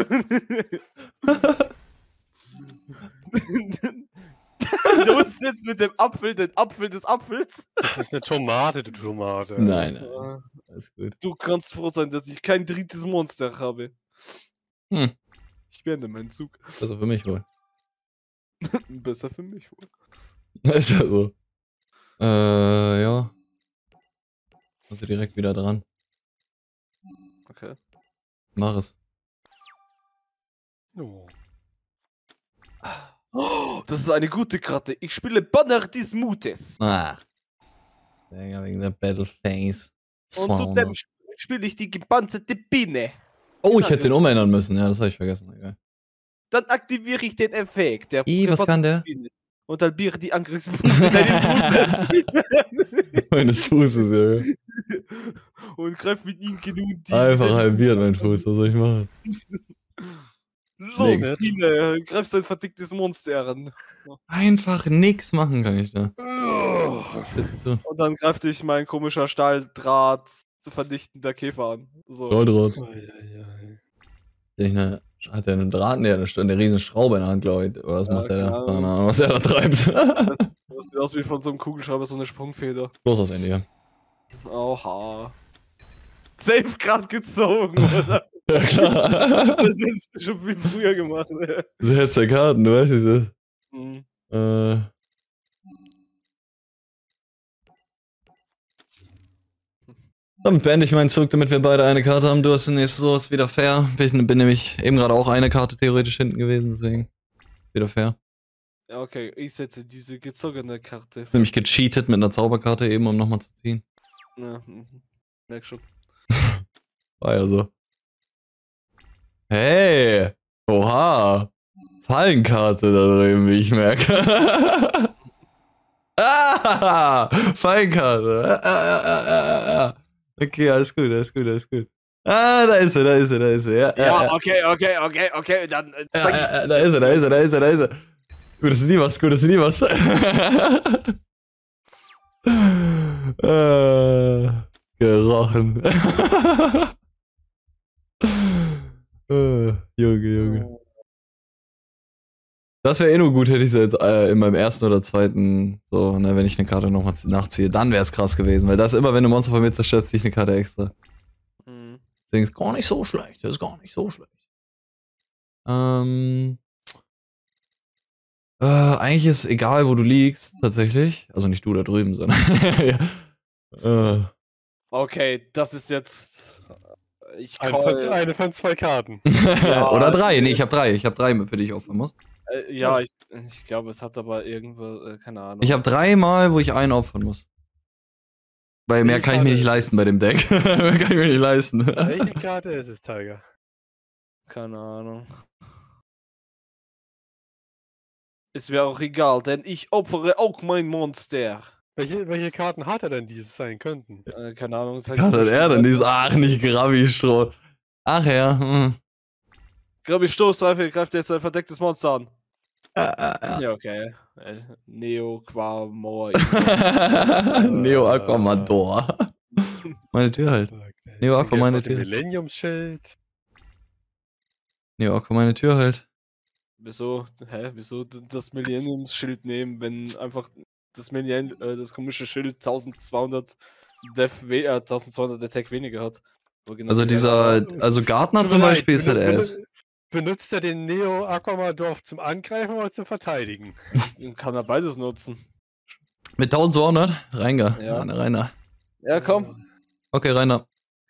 Du musst jetzt mit dem Apfel, den Apfel des Apfels. Das ist eine Tomate, du Tomate. Nein, alles gut. Du kannst froh sein, dass ich kein drittes Monster habe. Ich beende meinen Zug. Besser für mich wohl. Besser für mich wohl. Ist ja so. Ja. Also direkt wieder dran. Okay. Mach es. Oh. Oh, das ist eine gute Karte. Ich spiele Banner des Mutes. Ah. Ja, wegen der Battleface. Und zudem spiele ich die gepanzerte Biene. Oh, ich hätte den umändern müssen. Ja, das habe ich vergessen. Egal. Dann aktiviere ich den Effekt. Was kann der? Biene. und halbiere die Angriffspunkte deines Fußes. Meines Fußes, ja. Und greif mit ihnen genug die. Einfach halbiert mein Fuß, was soll ich machen? Los, Nix. Biene, greif sein verdicktes Monster an. Einfach nix machen kann ich da. Oh. Was zu tun? Und dann greift dich mein komischer Stahldraht zu verdichtender Käfer an. So. Rot. Eieiei. Hat er einen Draht? Ne, da steht eine riesen Schraube in der Hand, glaube ich. Oder was macht er da? keine Keine Ahnung. Ahnung, was er da treibt. Das sieht aus wie von so einem Kugelschreiber, so eine Sprungfeder. Los aus Ende hier. Oha. Safe grad gezogen, oder? Ja, klar. Das ist schon viel früher gemacht, ey. So jetzt der Karten, du weißt es. Mhm. Dann beende ich meinen Zug, damit wir beide eine Karte haben. Du hast die nächste, so ist wieder fair. Bin nämlich eben gerade auch eine Karte theoretisch hinten gewesen, deswegen wieder fair. Ja, okay, ich setze diese gezogene Karte. Ist nämlich gecheatet mit einer Zauberkarte eben, um nochmal zu ziehen. Ja, merk schon. War ja so. Hey! Oha! Fallenkarte da drüben, wie ich merke. Ah! Fallenkarte. Okay, alles gut. Ah, da ist er. Ja, okay, dann zeig Da ist er. Gutes Liebers. Gerochen. Junge. Das wäre eh nur gut, hätte ich sie jetzt in meinem ersten oder zweiten, so, ne, wenn ich eine Karte nochmal nachziehe, dann wäre es krass gewesen, weil das immer, wenn du Monster von mir zerstörst, ziehe ich eine Karte extra. Mhm. Deswegen ist gar nicht so schlecht, eigentlich ist egal, wo du liegst, tatsächlich. Also nicht du da drüben, sondern. Ja. Okay, das ist jetzt. Ich Eine von 2 Karten. Oder 3. Nee, ich habe 3. Ich habe 3, für die ich opfern muss. ja, ich glaube, es hat aber irgendwo, keine Ahnung. Ich habe 3 Mal, wo ich einen opfern muss. Weil mehr kann ich mir nicht leisten bei dem Deck. Mehr kann ich mir nicht leisten. Welche Karte ist es, Tiger? Keine Ahnung. Ist mir auch egal, denn ich opfere auch mein Monster. Welche Karten hat er denn, die es sein könnten? Keine Ahnung. Was hat er denn? Dieses, ach, nicht Gravi-Stroh. Ach ja. Gravi Stoßstreife greift jetzt ein verdecktes Monster an. Ja, okay. Neo Quamor. Neo Aquamador. Meine Tür halt. Neo Aqua, meine Tür. Millennium-Schild. Neo Aqua, meine Tür halt. Wieso? Wieso das Millennium-Schild nehmen, wenn einfach das komische Schild 1200 1200 Attack weniger hat? Also also Gartner zum Beispiel ist halt ass. Benutzt er den Neo Aquamador zum Angreifen oder zum Verteidigen? Kann er beides nutzen. Mit 1200? Reiner. Ja. Reiner. Ja, komm. Okay, Reiner.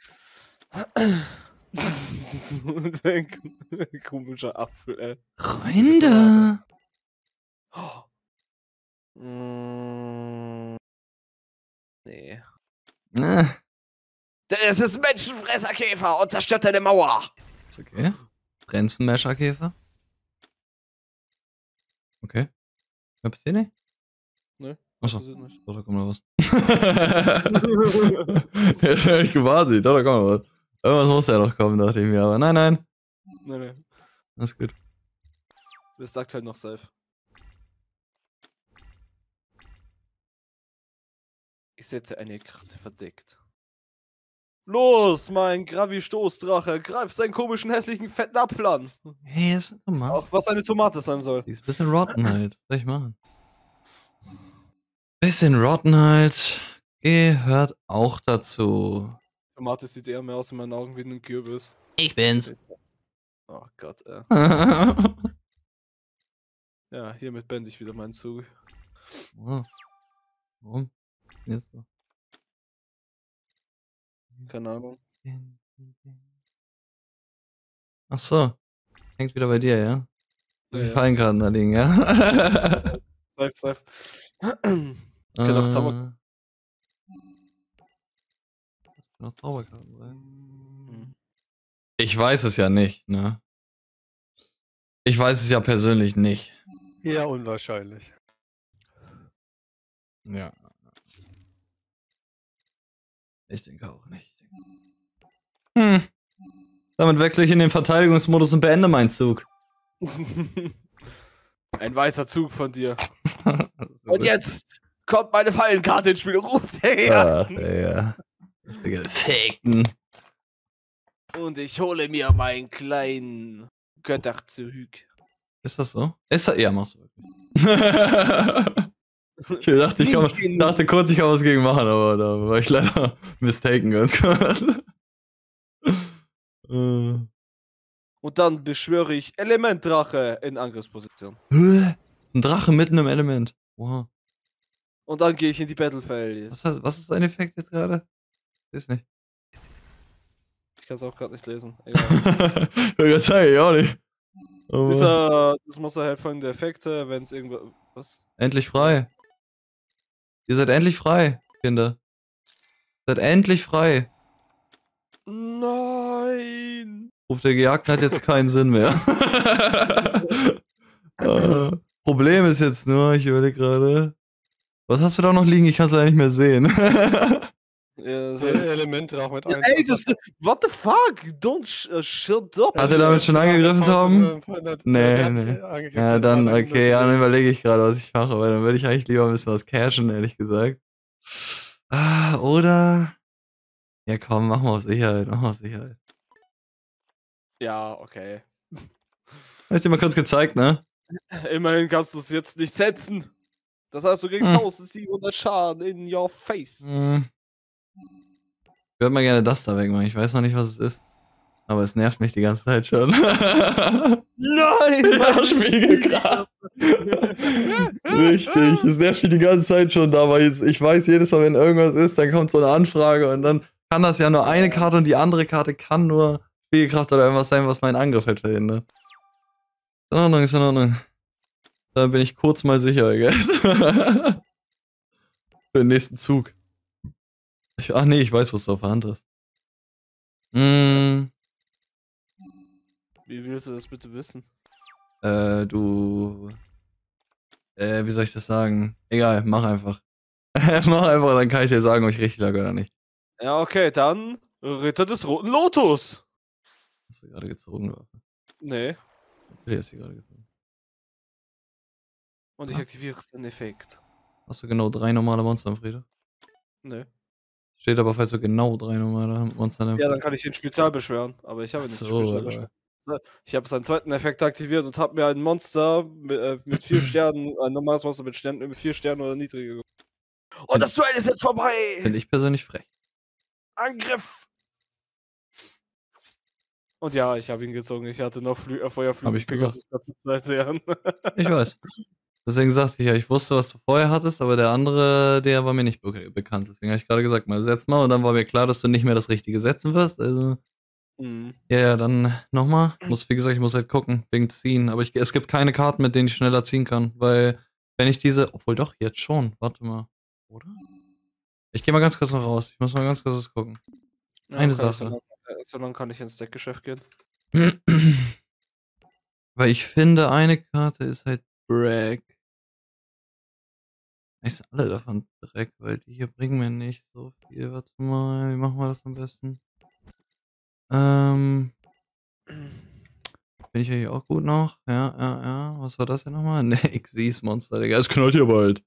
Komischer Apfel, ey. Freunde! Nee. Ah, Das ist Menschenfresserkäfer und zerstört eine Mauer. ist okay. Brennst ein Mescherkäfer? Okay. Was passiert nicht? Nö. Achso. passiert nicht. Oh, da kommt noch was. Ja, hab ich gewartet. Da kommt noch was. Irgendwas muss ja noch kommen, dachte ich mir. Aber nein. Nee. Alles gut. Das sagt halt noch safe. Ich setze eine Karte verdeckt. Los, mein Gravi-Stoßdrache, greif seinen komischen, hässlichen, fetten Apfel an. Hey, ist eine Tomate. Auch was eine Tomate sein soll. Die ist ein bisschen rotten halt. Was soll ich machen? Bisschen rotten halt. Gehört auch dazu. Tomate sieht eher mehr aus in meinen Augen wie ein Kürbis. Ich bin's. Oh Gott, Ja, hiermit beende ich wieder meinen Zug. Oh. Warum? Jetzt so. Keine Ahnung. Ach so. Hängt wieder bei dir, ja? Wie viele Ja. Fallenkarten da liegen, ja? Safe. Kann auch Zauber. Das können auch Zauberkarten sein. Ich weiß es ja nicht, ne? Ich weiß es ja persönlich nicht. Eher unwahrscheinlich. Ja. Ich denke auch nicht. Damit wechsle ich in den Verteidigungsmodus und beende meinen Zug. Ein weißer Zug von dir. Und jetzt kommt meine Fallenkarte ins Spiel. Ruft her. Ach, ja. Gefakten. Und ich hole mir meinen kleinen Götter zurück. Ist das so? Ist das? Ja, machst du wirklich. Ich dachte kurz, ich kann was gegen machen, aber da war ich leider mistaken ganz kurz. Und dann beschwöre ich Elementdrache in Angriffsposition. Ist ein Drache mitten im Element. Wow. Und dann gehe ich in die Battlefield. Was ist sein Effekt jetzt gerade? Ist nicht. Ich kann es auch gerade nicht lesen. Egal. Ich will sagen, ich auch nicht. Das muss er halt von der Effekte, wenn es irgendwas. Was? Endlich frei. Ihr seid endlich frei, Kinder. Ihr seid endlich frei. Nein! Ruf der Gejagten hat jetzt keinen Sinn mehr. Problem ist jetzt nur, ich überlege gerade. Was hast du da noch liegen? Ich kann es ja nicht mehr sehen. Ja, Elemente auch mit ja, ey, what the fuck? Don't shut up. Hat er damit schon angegriffen, Tom? Nee. Ja, dann, okay, ja, dann überlege ich gerade, was ich mache, weil dann würde ich eigentlich lieber ein bisschen was cashen, ehrlich gesagt. Oder? Ja, komm, mach mal auf Sicherheit. Ja, okay. Hast du dir mal kurz gezeigt, ne? Immerhin kannst du es jetzt nicht setzen. Das heißt, du kriegst 1700 Schaden in your face. Ich würde mal gerne das da wegmachen. Ich weiß noch nicht, was es ist. Aber es nervt mich die ganze Zeit schon. Nein! Ja, Spiegelgrad. Richtig, es nervt mich die ganze Zeit schon da, weil ich weiß jedes Mal, wenn irgendwas ist, dann kommt so eine Anfrage und dann kann das ja nur eine Karte und die andere Karte kann nur Spiegelkraft oder irgendwas sein, was meinen Angriff halt verhindert. Ist in Ordnung. Da bin ich kurz mal sicher, guys. Für den nächsten Zug. Ach nee, ich weiß, was du auf der Hand hast. Wie willst du das bitte wissen? Wie soll ich das sagen? Egal, mach einfach. Mach einfach, dann kann ich dir sagen, ob ich richtig lag oder nicht. Ja, okay, dann Ritter des Roten Lotus. Hast du gerade gezogen, oder? Nee. Okay, hast du gerade gezogen. Und ich aktiviere den Effekt. Hast du genau 3 normale Monster am Friedhof? Nee. Steht aber, falls du genau 3 normale Monster am Friedhof. Ja, dann kann ich den Spezial beschwören, aber ich habe nicht Spezial beschwören. Ich habe seinen zweiten Effekt aktiviert und habe mir ein Monster mit 4 Sternen, ein normales Monster mit Sternen, mit 4 Sternen oder niedriger gemacht. Und das Duell ist jetzt vorbei! Finde ich persönlich frech. Angriff! Und ja, ich habe ihn gezogen. Ich hatte noch Feuerflügel Pegasus ganze Zeit sehen. Ich weiß. Deswegen sagte ich ja, ich wusste, was du vorher hattest, aber der andere, der war mir nicht bekannt. Deswegen habe ich gerade gesagt, mal setz mal. Und dann war mir klar, dass du nicht mehr das Richtige setzen wirst. Also. Ja, dann nochmal. Wie gesagt, ich muss halt gucken, wegen ziehen. Aber es gibt keine Karten, mit denen ich schneller ziehen kann. Weil, wenn ich diese. Obwohl doch, jetzt schon. Warte mal. Oder? Ich gehe mal ganz kurz noch raus. Ich muss mal ganz kurz was gucken. Ja, eine Sache. So lange kann ich ins Deckgeschäft gehen. Weil ich finde, eine Karte ist halt Bragg. Ich sind alle davon Dreck, weil die hier bringen mir nicht so viel. Warte mal, wie machen wir das am besten? Bin ich ja hier auch gut noch? Ja. Was war das hier nochmal? Ne, Xyz Monster, Digga. Es knallt hier bald.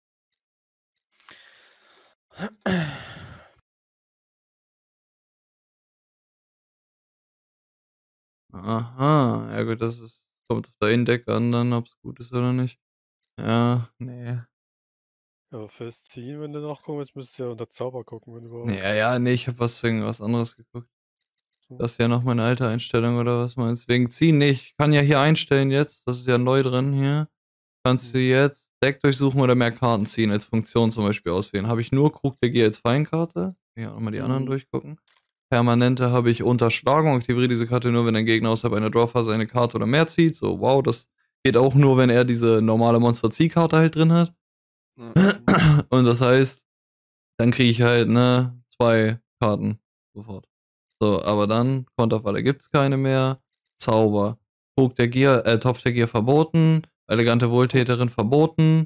Aha, ja gut, kommt auf dein Deck an, dann ob es gut ist oder nicht. Ja, nee. Ja, fürs Ziehen, wenn du noch kommst, müsstest du ja unter Zauber gucken, wenn überhaupt. Nee, ich hab was anderes geguckt. Das ist ja noch meine alte Einstellung, oder was meinst du? Wegen Ziehen, nee, ich kann ja hier einstellen jetzt, das ist ja neu drin hier. Kannst du jetzt Deck durchsuchen oder mehr Karten ziehen, als Funktion zum Beispiel auswählen. Habe ich nur Krug der Gier als Feinkarte. Ja, nochmal die anderen durchgucken. Permanente habe ich Unterschlagung, aktiviere diese Karte nur, wenn ein Gegner außerhalb einer Drawphase eine Karte oder mehr zieht. So, wow, das geht auch nur, wenn er diese normale Monster-Ziehkarte halt drin hat. Und das heißt, dann kriege ich halt, 2 Karten sofort. So, aber dann, Konterfalle gibt's keine mehr. Zauber. Topf der Gier verboten. Elegante Wohltäterin verboten.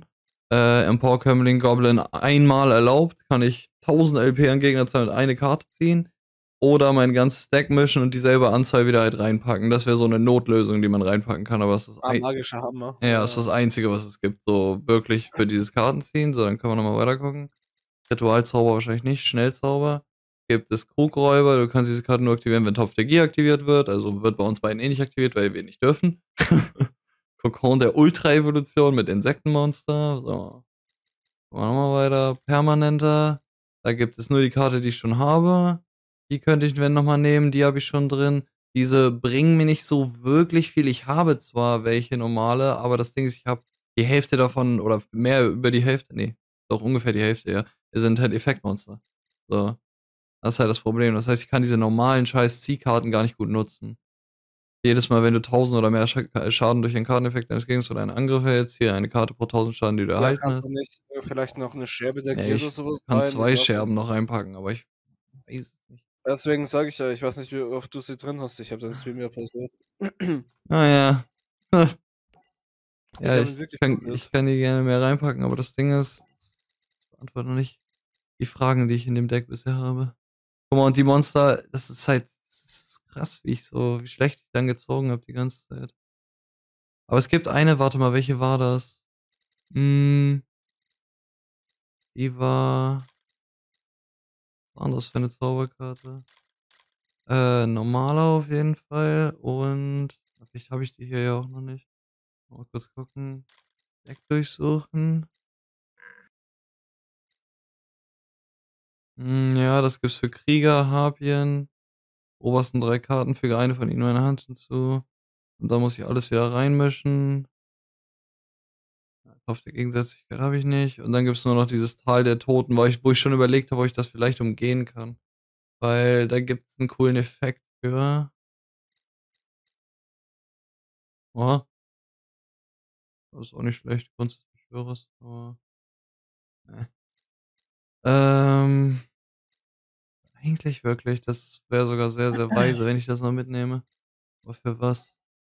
Emporkömmling Goblin einmal erlaubt, kann ich 1000 LP an Gegnerzahl und eine Karte ziehen. Oder mein ganzes Deck mischen und dieselbe Anzahl wieder halt reinpacken. Das wäre so eine Notlösung, die man reinpacken kann, aber es ist magischer Hammer. ja, ist das Einzige, was es gibt. So wirklich für dieses Kartenziehen. So, dann können wir nochmal weiter gucken. Ritualzauber wahrscheinlich nicht. Schnellzauber. Gibt es Krugräuber. Du kannst diese Karte nur aktivieren, wenn Topf der Gier aktiviert wird. Also wird bei uns beiden eh nicht aktiviert, weil wir nicht dürfen. Kokon der Ultra-Evolution mit Insektenmonster. So. Machen wir nochmal weiter. Permanenter. Da gibt es nur die Karte, die ich schon habe. Die könnte ich, wenn nochmal nehmen. Die habe ich schon drin. Diese bringen mir nicht so wirklich viel. Ich habe zwar welche normale, aber das Ding ist, ich habe die Hälfte davon oder mehr über die Hälfte. Nee, doch ungefähr die Hälfte, ja. Sind halt Effektmonster. So. Das ist halt das Problem. Das heißt, ich kann diese normalen scheiß Ziehkarten gar nicht gut nutzen. Jedes Mal, wenn du 1000 oder mehr Schaden durch einen Karteneffekt deines Gegners oder einen Angriff hältst, hier eine Karte pro 1000 Schaden, die du erhalten hast. Kannst du nicht vielleicht noch eine Scherbe der Ja, Gier ich oder sowas kann rein? 2 Scherben noch reinpacken, aber ich weiß es nicht. Deswegen sage ich ja, ich weiß nicht, wie oft du sie drin hast. Ich habe den Stream ja pausiert. Ah ja. Ja, hab ihn wirklich probiert. ich kann die gerne mehr reinpacken, aber das Ding ist, das beantwortet noch nicht die Fragen, die ich in dem Deck bisher habe. Guck mal, und die Monster, das ist halt, das ist krass, wie schlecht ich dann gezogen habe die ganze Zeit. Aber es gibt eine, warte mal, welche war das? Die war. Was war das für eine Zauberkarte? Normaler auf jeden Fall. Und. Vielleicht habe ich die hier ja auch noch nicht. Mal kurz gucken. Deck durchsuchen. Ja, das gibt's für Krieger, Harpien. Obersten 3 Karten, füge eine von ihnen meiner Hand hinzu. Und da muss ich alles wieder reinmischen. Auf der Gegensätzlichkeit habe ich nicht. Und dann gibt es nur noch dieses Tal der Toten, wo ich schon überlegt habe, ob ich das vielleicht umgehen kann. Weil da gibt es einen coolen Effekt für. Oh. Das ist auch nicht schlecht, Kunst des Beschwörers, aber. Eigentlich wirklich, das wäre sogar sehr, sehr weise, wenn ich das noch mitnehme. Aber für was?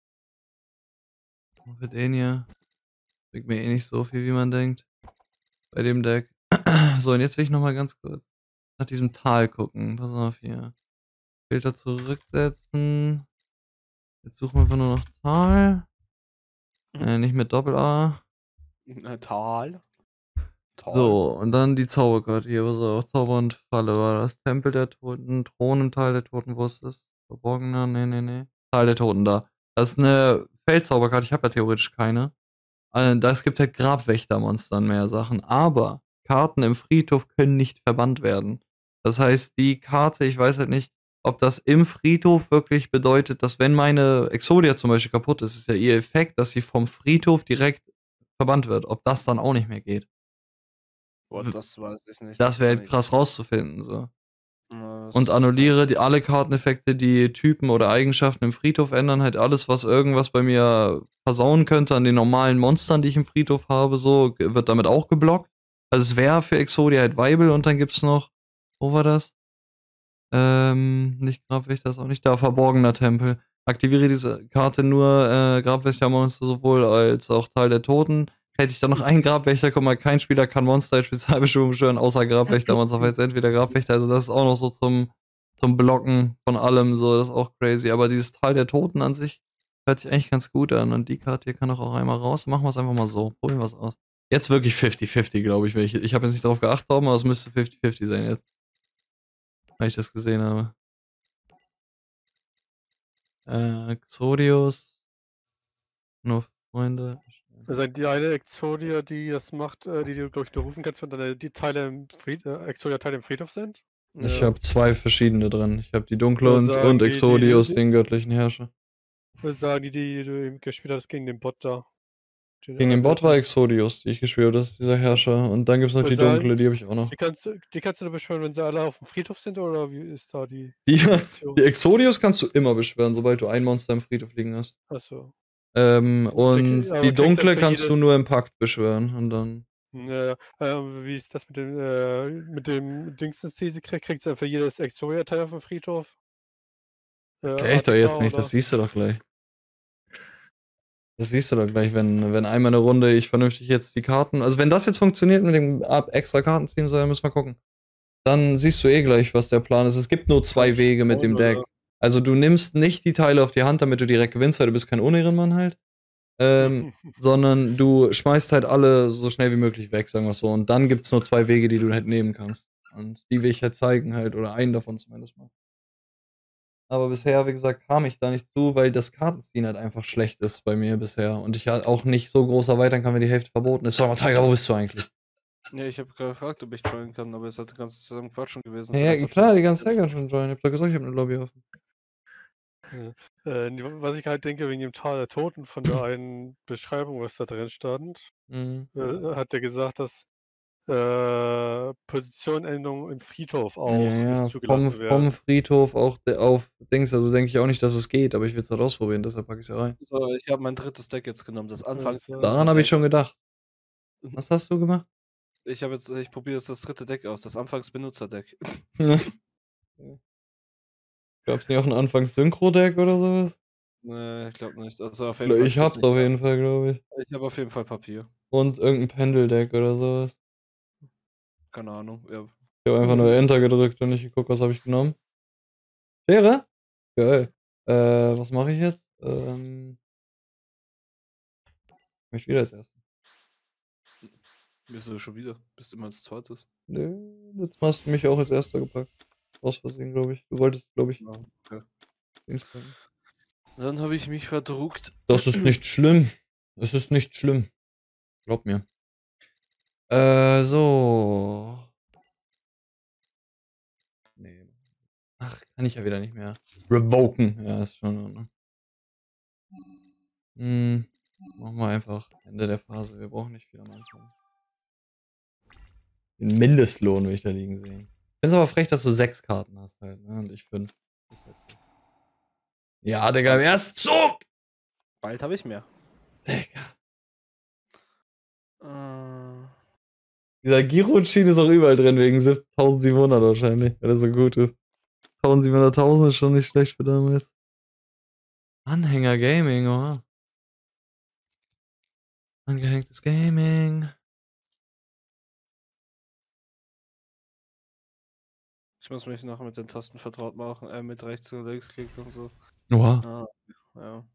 Für den hier. Bringt mir eh nicht so viel, wie man denkt. Bei dem Deck. So, und jetzt will ich nochmal ganz kurz nach diesem Tal gucken. Pass auf hier. Filter zurücksetzen. Jetzt suchen wir einfach nur noch Tal. Nicht mit Doppel-A. Tal. So, und dann die Zauberkarte hier. Was auch Zauber und Falle war das. Tempel der Toten, Thron im Tal der Toten. Wo ist das? Verborgener? Nee. Tal der Toten da. Das ist eine Feldzauberkarte. Ich habe ja theoretisch keine. Es gibt halt Grabwächtermonster und mehr Sachen. Aber Karten im Friedhof können nicht verbannt werden. Das heißt, die Karte, ich weiß halt nicht, ob das im Friedhof wirklich bedeutet, dass wenn meine Exodia zum Beispiel kaputt ist, ist ja ihr Effekt, dass sie vom Friedhof direkt verbannt wird. Ob das dann auch nicht mehr geht. Boah, das weiß ich nicht. Das wäre halt krass rauszufinden. So. Und annulliere alle Karteneffekte, die Typen oder Eigenschaften im Friedhof ändern. Halt alles, was irgendwas bei mir versauen könnte an den normalen Monstern, die ich im Friedhof habe, so wird damit auch geblockt. Also es wäre für Exodia halt Weibel und dann gibt's noch. Wo war das? Nicht Grabwächter, ist auch nicht da. Verborgener Tempel. Aktiviere diese Karte nur Grabwächtermonster sowohl als auch Teil der Toten. Hätte ich dann noch einen Grabwächter, guck mal, kein Spieler kann Monster als Spezialbestimmung beschwören, außer Grabwächtermonster, weil es entweder Grabwächter, also das ist auch noch so zum Blocken von allem, so, das ist auch crazy. Aber dieses Teil der Toten an sich hört sich eigentlich ganz gut an und die Karte hier kann auch einmal raus. Machen wir es einfach mal so. Probieren wir es aus. Jetzt wirklich 50-50, glaube ich. Ich habe jetzt nicht darauf geachtet, aber es müsste 50-50 sein jetzt. Weil ich das gesehen habe. Xodius. Nur Freunde. Also die eine Exodia, die das macht, die du, glaube ich, nur rufen kannst, wenn dann die Teile im Exodia-Teile im Friedhof sind? Ich habe 2 verschiedene drin. Ich habe die dunkle und Exodius, den göttlichen Herrscher. Ich würde sagen, die du eben gespielt hast gegen den Bot da. Gegen den Bot war Exodius, die ich gespielt habe, das ist dieser Herrscher. Und dann gibt es noch die dunkle, die habe ich auch noch. Die kannst du beschwören, wenn sie alle auf dem Friedhof sind, oder wie ist da die Die Exodius kannst du immer beschwören, sobald du ein Monster im Friedhof liegen hast. Achso. Und die dunkle kannst du nur im Pakt beschwören. Und dann. Ja, wie ist das mit dem Dingsens-These? Kriegt sie für jedes Exodia-Teil auf dem Friedhof? Erklär ich doch jetzt nicht, das siehst du doch gleich. Das siehst du doch gleich, wenn einmal eine Runde ich vernünftig jetzt die Karten. Also wenn das jetzt funktioniert mit dem extra Karten ziehen soll, müssen wir gucken. Dann siehst du eh gleich, was der Plan ist. Es gibt nur 2 Wege mit dem Deck. Also du nimmst nicht die Teile auf die Hand, damit du direkt gewinnst, weil du bist kein Unehrenmann halt. Sondern du schmeißt halt alle so schnell wie möglich weg, sagen wir so. Und dann gibt's nur 2 Wege, die du halt nehmen kannst. Und die will ich halt zeigen halt, oder einen davon zumindest mal. Aber bisher, wie gesagt, kam ich da nicht zu, weil das Kartenziehen halt einfach schlecht ist bei mir bisher. Und ich halt auch nicht so groß erweitern kann, wenn die Hälfte verboten ist. Sag mal, Tiger, wo bist du eigentlich? Ja, ich habe gerade gefragt, ob ich joinen kann, aber es hat die ganze Zeit am Quatschen gewesen. Ja, klar, die ganze Zeit kann schon joinen. Ich hab doch gesagt, ich habe eine Lobby offen. Was ich halt denke, wegen dem Tal der Toten von der einen Beschreibung, was da drin stand, hat er gesagt, dass Positionänderungen im Friedhof auch nicht zugelassen werden. Vom Friedhof auch auf Dings, also denke ich auch nicht, dass es geht, aber ich will es halt ausprobieren, deshalb packe ich es ja rein. So, ich habe mein drittes Deck jetzt genommen, das Anfangs. Daran habe ich schon gedacht. Was hast du gemacht? Ich probiere jetzt das dritte Deck aus, das Anfangs-Benutzer-Deck. Gab's nicht auch ein Anfangs-Synchro-Deck oder sowas? Nee, ich glaube nicht. Also auf jeden Fall ich hab's auf jeden Fall, glaube ich. Ich habe auf jeden Fall Papier. Und irgendein Pendel-Deck oder sowas. Keine Ahnung, ja. Ich habe einfach nur Enter gedrückt und nicht geguckt, was habe ich genommen. Schere? Geil. Was mache ich jetzt? Ich wieder als Erstes. Bist du schon wieder? Bist immer als Zweites? Nö, jetzt hast du mich auch als Erster gepackt. Aus Versehen, glaube ich. Du wolltest, glaube ich. Ja, okay. Dran. Dann habe ich mich verdruckt. Das ist nicht schlimm. Es ist nicht schlimm. Glaub mir. So. Nee. Ach, kann ich ja wieder nicht mehr. Revoken. Ja, ist schon. Machen wir einfach Ende der Phase. Wir brauchen nicht viel am Anfang. Den Mindestlohn will ich da liegen sehen. Ich find's aber frech, dass du 6 Karten hast halt, ne? Und ich 5. Halt ja, Digga, im ersten Zug! Bald habe ich mehr. Digga. Dieser Gironcin ist auch überall drin, wegen 1700 wahrscheinlich, weil er so gut ist. 1700.000 ist schon nicht schlecht für damals. Anhänger Gaming, oha. Angehängtes Gaming. Ich muss mich nachher mit den Tasten vertraut machen, mit rechts und links klicken und so. Oha. Ja.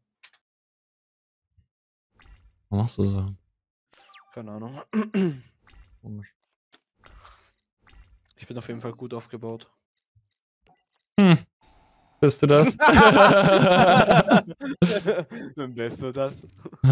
Was machst du so? Keine Ahnung. Komisch. Ich bin auf jeden Fall gut aufgebaut. Bist du das? Dann bist du das.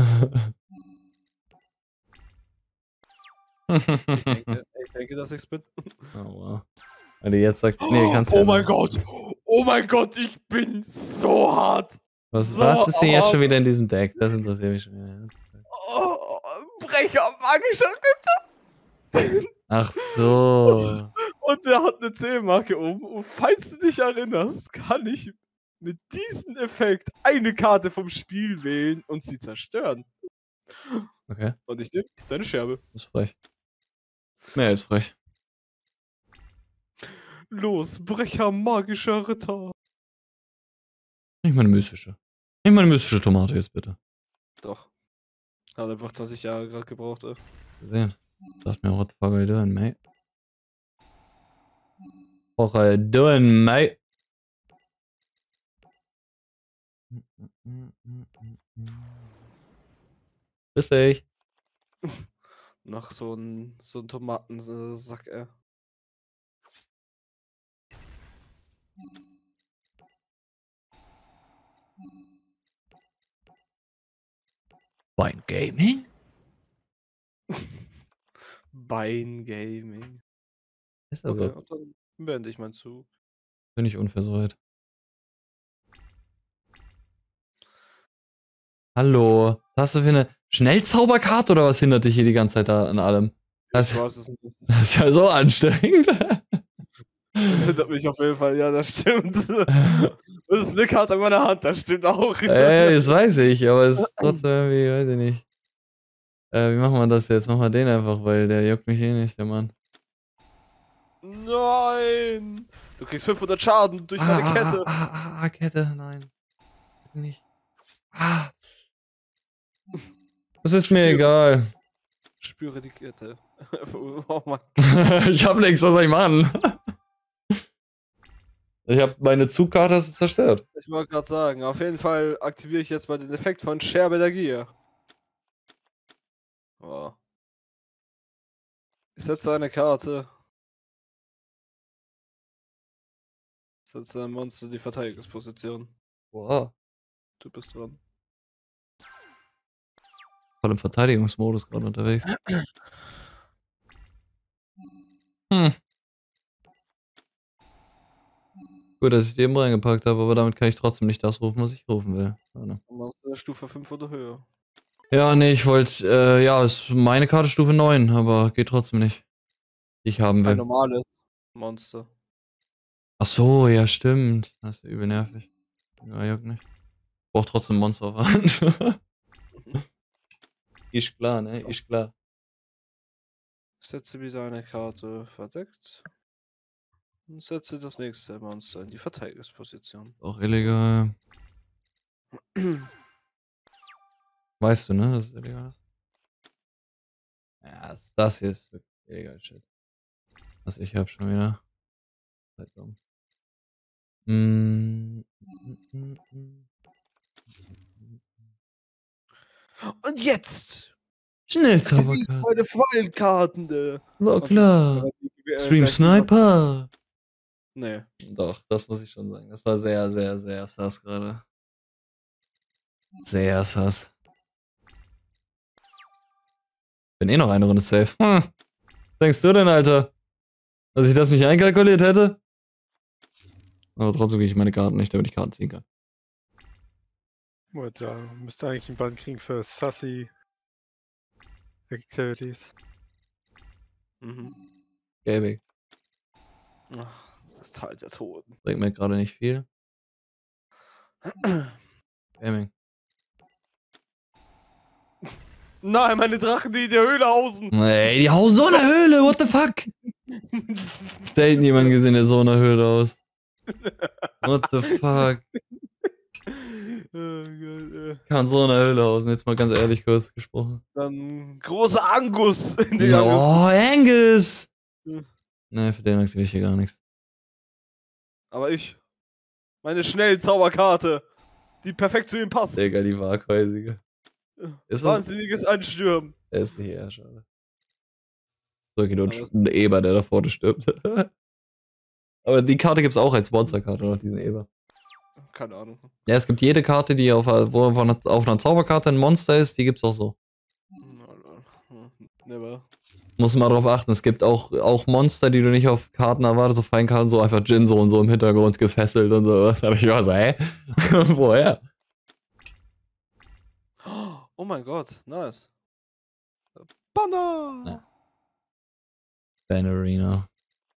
Ich denke, dass ich's bin. Oh, wow. Weil du jetzt sagst, nee, kannst du. Oh mein Gott! Oh mein Gott, ich bin so hart! Was ist denn jetzt schon wieder in diesem Deck? Das interessiert mich schon wieder. Brecher, magischer Ritter! Ach so. Und der hat eine C-Marke oben. Und falls du dich erinnerst, kann ich mit diesem Effekt eine Karte vom Spiel wählen und sie zerstören. Okay. Und ich nehme deine Scherbe. Das ist frech. Mehr als frech. Los, Brecher, magischer Ritter. Nicht mal eine mystische. Nicht mal eine mystische Tomate jetzt bitte. Doch. Hat einfach 20 Jahre gerade gebraucht, ey. Gesehen. Sagt mir, what the fuck are you doing, mate? What are you doing, mate? Bis ich. Noch so ein Tomatensack, ey. Bein Gaming? Bein Gaming. Ist also. Okay, und dann beende ich meinen Zug. Bin ich unfair soweit. Hallo. Was hast du für eine Schnellzauberkarte oder was hindert dich hier die ganze Zeit da an allem? Das ist ja so anstrengend. Das hindert mich auf jeden Fall, ja, das stimmt. Das ist eine Karte in meiner Hand, das stimmt auch. Das weiß ich, aber es ist trotzdem irgendwie, weiß ich nicht. Wie machen wir das jetzt? Machen wir den einfach, weil der juckt mich eh nicht, der Mann. Nein! Du kriegst 500 Schaden durch meine Kette. Kette, nein. Nicht. Das ist mir egal. Spüre die Kette. Oh Mann. Ich hab nichts, was soll ich machen? Ich hab meine Zugkarte zerstört. Ich wollte gerade sagen, auf jeden Fall aktiviere ich jetzt mal den Effekt von Scherbe der Gier. Oh. Ich setze eine Karte. Ich setze ein Monster in die Verteidigungsposition. Wow. Du bist dran. Voll im Verteidigungsmodus gerade unterwegs. Hm. Gut, dass ich die eben reingepackt habe, aber damit kann ich trotzdem nicht das rufen, was ich rufen will. Schade. Monster Stufe 5 oder höher. Ja, nee, ich wollte, ja, ist meine Karte Stufe 9, aber geht trotzdem nicht. Die ich haben Ein will. normales Monster. Ach so, ja, stimmt. Das ist ja übel nervig. Ja, juckt nicht. Braucht trotzdem Monster auf der Hand. Ist klar, ne? Ist klar. Setze wieder eine Karte verdeckt. Und setze das nächste Monster in die Verteidigungsposition. Auch illegal. Weißt du, ne? Das ist illegal. Ja, das hier ist wirklich illegal, shit. Was ich hab schon wieder. Seid dumm. Und jetzt! Schnellzauberkarte. Meine Fallkarten. War klar. Stream Sniper. Nee. Doch, das muss ich schon sagen. Das war sehr, sehr, sehr sass gerade. Sehr sass. Bin eh noch eine Runde safe. Hm. Denkst du denn, Alter? Dass ich das nicht einkalkuliert hätte? Aber trotzdem kriege ich meine Karten nicht, damit ich Karten ziehen kann. Wollte sagen, müsste eigentlich einen Band kriegen für Sassy Activities. Mhm. Gelbig. Ach, das Tal der Toten. Bringt mir gerade nicht viel. Gaming. Nein, meine Drachen, die in der Höhle hausen. Ey, die hauen so in der Höhle, what the fuck? Selten jemand gesehen, der so in der Höhle aus. What the fuck? Oh Gott, Kann so in der Höhle hausen, jetzt mal ganz ehrlich kurz gesprochen. Dann großer Angus in der Oh, Angus! Hm. Ne, für den aktiviere ich hier gar nichts. Aber ich. Meine schnelle Zauberkarte, die perfekt zu ihm passt. Digga, die Waghäusige. Ist das? Wahnsinniges Anstürmen. Er ist nicht eher, schade. So, okay, nur ein Eber, der da vorne stirbt. Aber die Karte gibt's auch als Monsterkarte, noch diesen Eber. Keine Ahnung. Ja, es gibt jede Karte, die auf einer Zauberkarte ein Monster ist, die gibt's auch so. Never. Muss mal drauf achten, es gibt auch Monster, die du nicht auf Karten erwartest, auf Feinkarten, so einfach Jinzo und so im Hintergrund gefesselt und so. Da hab ich immer so, hä? Woher? Oh mein Gott, nice. Banner! Ja. Bannerina.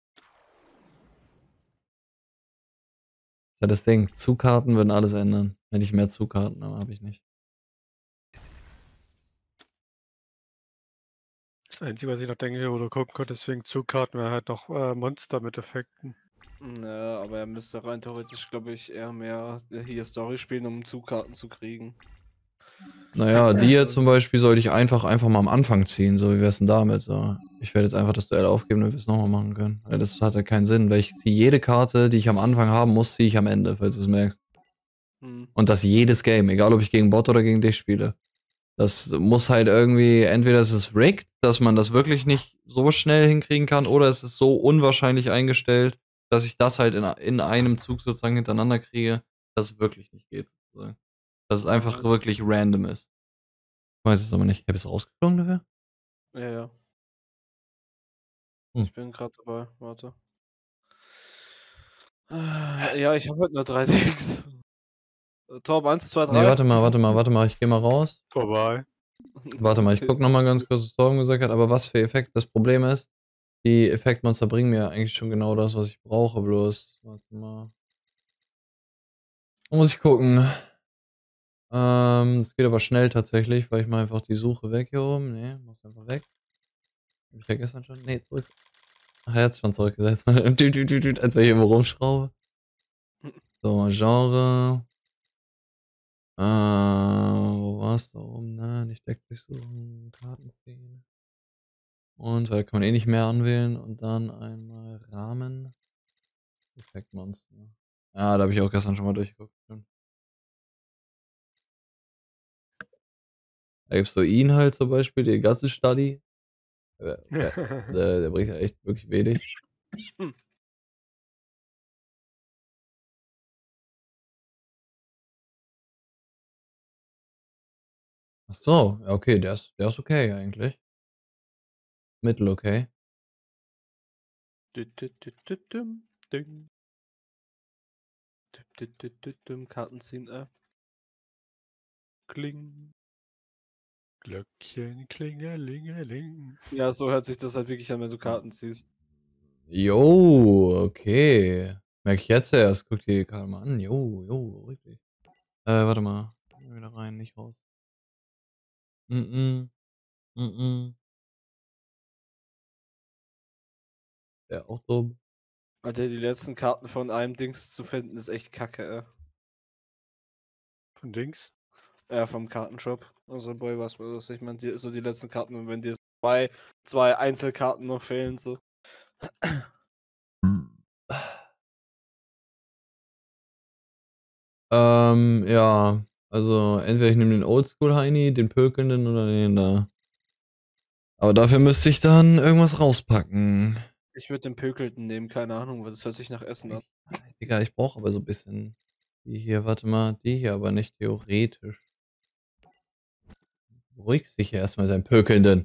Das ist ja das Ding, Zugkarten würden alles ändern. Hätte ich mehr Zugkarten, aber habe ich nicht. Das Einzige, was ich noch denke, wo du gucken könntest, wegen Zugkarten, wäre halt noch Monster mit Effekten. Ja, aber er müsste rein theoretisch, glaube ich, eher mehr hier Story spielen, um Zugkarten zu kriegen. Naja, die hier zum Beispiel sollte ich einfach mal am Anfang ziehen, so wie wär's denn damit? So. Ich werde jetzt einfach das Duell aufgeben, damit wir es nochmal machen können. Weil das hat ja keinen Sinn, weil ich ziehe jede Karte, die ich am Anfang haben muss, ziehe ich am Ende, falls du es merkst. Und das jedes Game, egal ob ich gegen Bot oder gegen dich spiele. Das muss halt irgendwie, entweder ist es rigged, dass man das wirklich nicht so schnell hinkriegen kann, oder es ist so unwahrscheinlich eingestellt, dass ich das halt in einem Zug sozusagen hintereinander kriege, dass es wirklich nicht geht. Sozusagen. Dass es einfach wirklich random ist. Ich weiß es aber nicht. Bist du rausgeflogen dafür? Ja, ja. Ich bin gerade dabei, warte. Ja, ich habe heute nur 3 Ticks. Torb 1, 2, 3. Nee, warte mal, ich geh mal raus. Vorbei. Warte mal, ich guck nochmal ganz kurz, was Torben gesagt hat, aber was für Effekt. Das Problem ist, die Effektmonster bringen mir eigentlich schon genau das, was ich brauche, bloß. Warte mal. Muss ich gucken. Das geht aber schnell tatsächlich, weil ich mal einfach die Suche weg hier oben. Nee, mach's einfach weg. Hab ich ja gestern schon? Nee, zurück. Ach, er hat's schon zurückgesetzt. Als wenn ich irgendwo rumschraube. So, Genre. Wo was da oben, ne? Nicht Deck durchsuchen, Karten ziehen. Und weil kann man eh nicht mehr anwählen. Und dann einmal Rahmen. Effektmonster. Ja, da habe ich auch gestern schon mal durchgeguckt. Da gibt's so ihn halt zum Beispiel, die ganze Study. Der bringt ja echt wirklich wenig. Ach so, ja, okay, der ist okay eigentlich. Mittel okay. Karten ziehen, Kling. Glöckchen, klingelingeling. Ja, so hört sich das halt wirklich an, wenn du Karten ziehst. Jo, okay. Merk ich jetzt erst. Guck die Karte mal an. Jo, richtig. Warte mal. Wieder rein, nicht raus. Der auch dumm. Alter, die letzten Karten von einem Dings zu finden, ist echt kacke, Von Dings? Ja, vom Kartenshop. Also, boy, was ich meine, so die letzten Karten, wenn dir zwei Einzelkarten noch fehlen, so. Ja. Also, entweder ich nehme den Oldschool-Heini, den Pökelnden oder den da. Aber dafür müsste ich dann irgendwas rauspacken. Ich würde den Pökelten nehmen, keine Ahnung, weil das hört sich nach Essen an. Digga, ich brauche aber so ein bisschen die hier, warte mal, die hier aber nicht theoretisch. Beruhig dich hier erstmal, sein Pökelnden.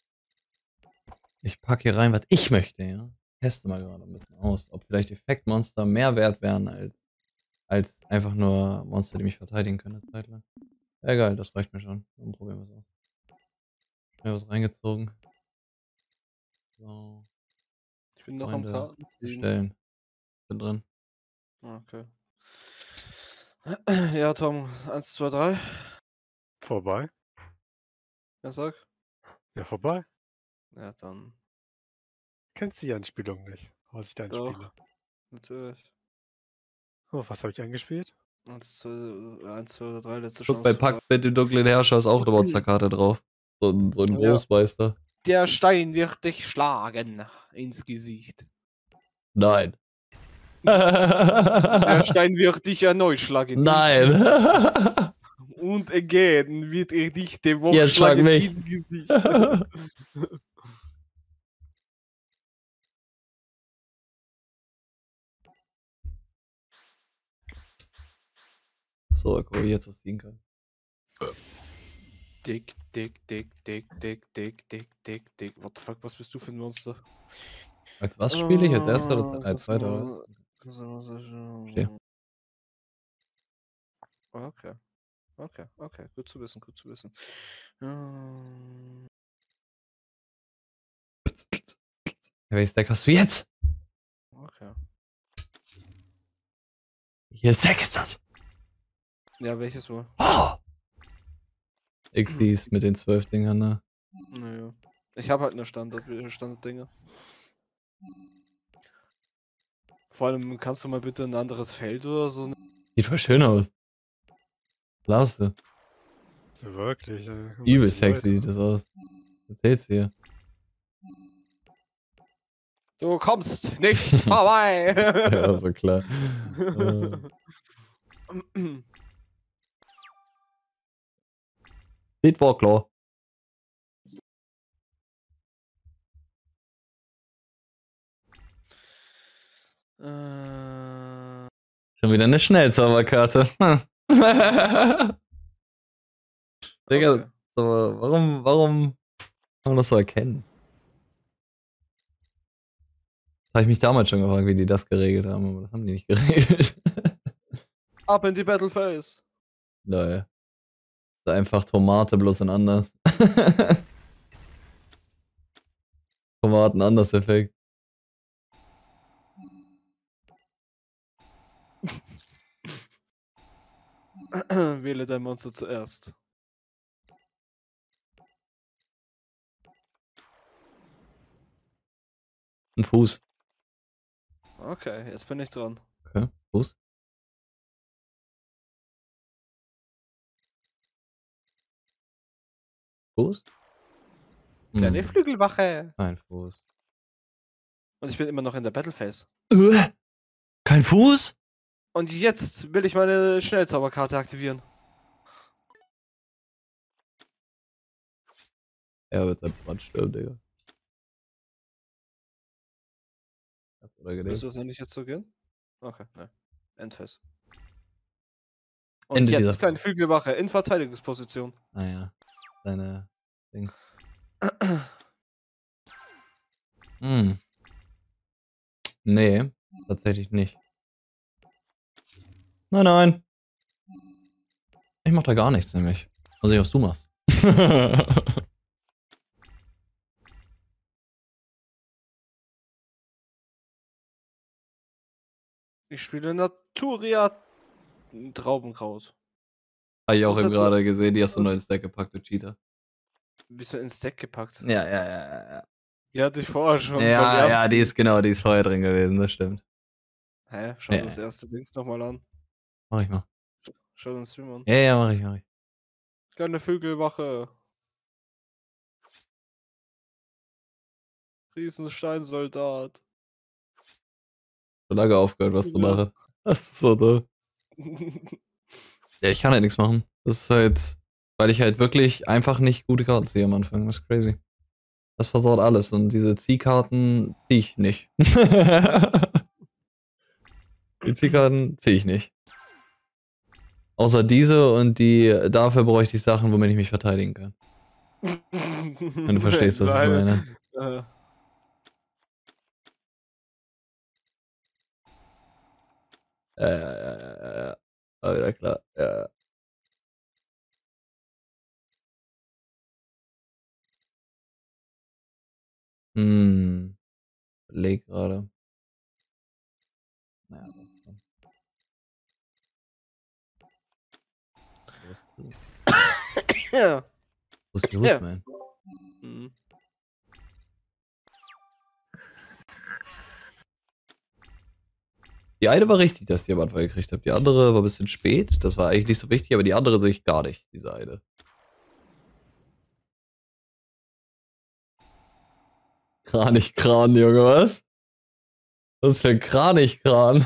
Ich packe hier rein, was ich möchte, ja. Teste mal gerade ein bisschen aus, ob vielleicht Effektmonster mehr wert wären als einfach nur Monster, die mich verteidigen können eine Zeit lang. Ja, egal, das reicht mir schon. Dann probieren wir es aus. Schnell was reingezogen. So. Ich bin noch Freunde, am Karten ziehen. bestellen. Bin drin. Okay. Ja, Tom, 1, 2, 3. Vorbei? Ja, sag. Ja, vorbei. Ja, dann. Kennst du die Anspielung nicht, was ich da Doch. anspiele? Natürlich. Oh, was habe ich angespielt? 1, 2 oder 3, letzte Guck, bei Chance. Pakt mit dem dunklen Herrscher ist auch eine Monsterkarte drauf. So ein Ja. Großmeister. Der Stein wird dich schlagen ins Gesicht. Nein. Der Stein wird dich erneut schlagen. Nein. Und again wird er dich dem Wort Jetzt schlag schlagen mich. ins Gesicht. So, guck, wie ich jetzt was ziehen kann. Dick. What the fuck, was bist du für ein Monster? Als was spiele ich? Als erster oder als zweiter? Oder? Okay. Okay. Gut zu wissen. Welches Deck hast du jetzt? Okay. Welches Deck ist das? Ja, welches wohl? Oh! Xyz mit den 12 Dingern, ne? Naja. Ich habe halt eine Standarddinge. Vor allem, kannst du mal bitte ein anderes Feld oder so? Sieht voll schön aus. Glaubst du? So wirklich. Übel sexy sieht das aus. Erzähl's dir. Du kommst nicht vorbei! Ja, so klar. Sieht Warclaw. Schon wieder eine Schnellzauberkarte. Digga, Okay. so, warum kann man das so erkennen? Das habe ich mich damals schon gefragt, wie die das geregelt haben, aber das haben die nicht geregelt. Ab in die Battleface! Naja. Ist einfach Tomate, bloß in anders. Tomaten anders Effekt. Wähle dein Monster zuerst. Ein Fuß. Okay, jetzt bin ich dran. Okay, Fuß. Fuß? Kleine Flügelwache. Kein Fuß. Und ich bin immer noch in der Battle Phase. Kein Fuß? Und jetzt will ich meine Schnellzauberkarte aktivieren. Er wird sein Brand sterben, Digga. Oder Müsste das noch nicht jetzt so gehen? Okay, ne. Endphase. Und Ende jetzt dieser kleine Flügelwache in Verteidigungsposition. Naja, seine Dings. Hm. Nee, tatsächlich nicht. Nein, nein. Ich mach da gar nichts, nämlich. Also, was du machst. Ich spiele Naturia Traubenkraut. Habe ich auch Was eben hast du- gerade gesehen, die hast du neu ins Deck gepackt, du Cheater. Bist du ins Deck gepackt? Ja. Die hatte ich vorher schon. Ja, die ist vorher drin gewesen, das stimmt. Hä? Schau Ja. das erste Dings nochmal an. Mach ich mal. Schau den Stream an. Ja, mach ich. Kleine Vögelwache. Riesensteinsoldat. Schon lange aufgehört, was zu Ja. machen. Das ist so dumm. Ja, ich kann halt nichts machen. Das ist halt, weil ich halt wirklich einfach nicht gute Karten ziehe am Anfang. Das ist crazy. Das versaut alles und diese Ziehkarten ziehe ich nicht. Die Ziehkarten ziehe ich nicht. Außer diese und die, dafür bräuchte ich Sachen, womit ich mich verteidigen kann. Wenn du verstehst, was ich meine. War wieder klar. Ja. Leg gerade. Naja, Ja. wo ist los, Ja. man? Mhm. Die eine war richtig, dass ich die am Anfang gekriegt habe. Die andere war ein bisschen spät. Das war eigentlich nicht so wichtig, aber die andere sehe ich gar nicht, diese eine. Kranich-Kran, Junge, was? Was ist für ein Kranich-Kran?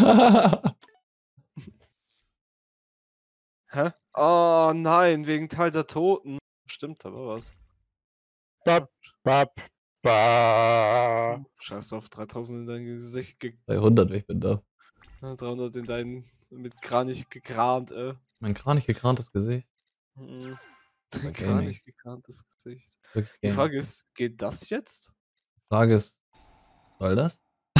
Hä? Oh nein, wegen Teil der Toten. Stimmt aber was. Bap, bap, bap. Scheiß auf 3000 in dein Gesicht 300, ich bin da. 300 in dein mit Kranich gekrant, Mein Kranich gekrantes Gesicht. Mhm. Gaming. Kranich gekrantes Gesicht. Wirklich Die Gaming. Frage ist, geht das jetzt? Die Frage ist, soll das?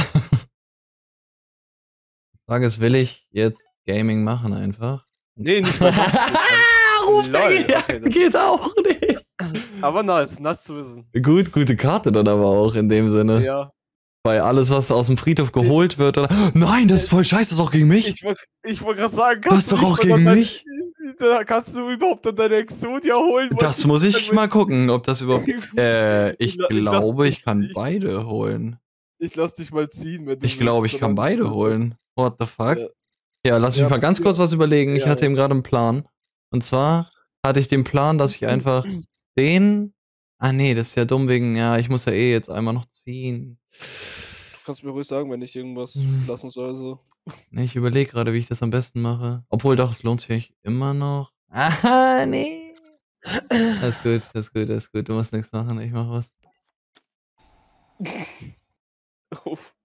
Die Frage ist, will ich jetzt Gaming machen einfach? Nee, nicht mal das. Ruft Lol, er okay, das- geht auch nicht. Aber nice zu wissen. Gut, gute Karte dann aber auch in dem Sinne. Ja. Weil alles, was aus dem Friedhof geholt wird, oder. Nein, das ist voll scheiße, das ist auch gegen mich. Ich wollte gerade sagen, Das ist du doch auch nicht mal gegen dein- mich. Da kannst du überhaupt dann deine Exodia holen? Das muss ich mal gucken, ob das überhaupt. Ich Ich lass glaube, ich dich- kann ich- beide holen. Ich lass dich mal ziehen, wenn du Ich glaube, ich willst, kann aber- beide holen. What the fuck? Ja. Ja, lass mich Ja, mal ganz kurz was überlegen. Ich ja, hatte ja. eben gerade einen Plan. Und zwar hatte ich den Plan, dass ich einfach den. Ah, nee, das ist ja dumm wegen. Ja, ich muss ja eh jetzt einmal noch ziehen. Du kannst mir ruhig sagen, wenn ich irgendwas Hm. lassen soll. So. Nee, ich überlege gerade, wie ich das am besten mache. Obwohl doch, es lohnt sich immer noch. Aha, nee. Alles gut. Du musst nichts machen, ich mach was. Uff.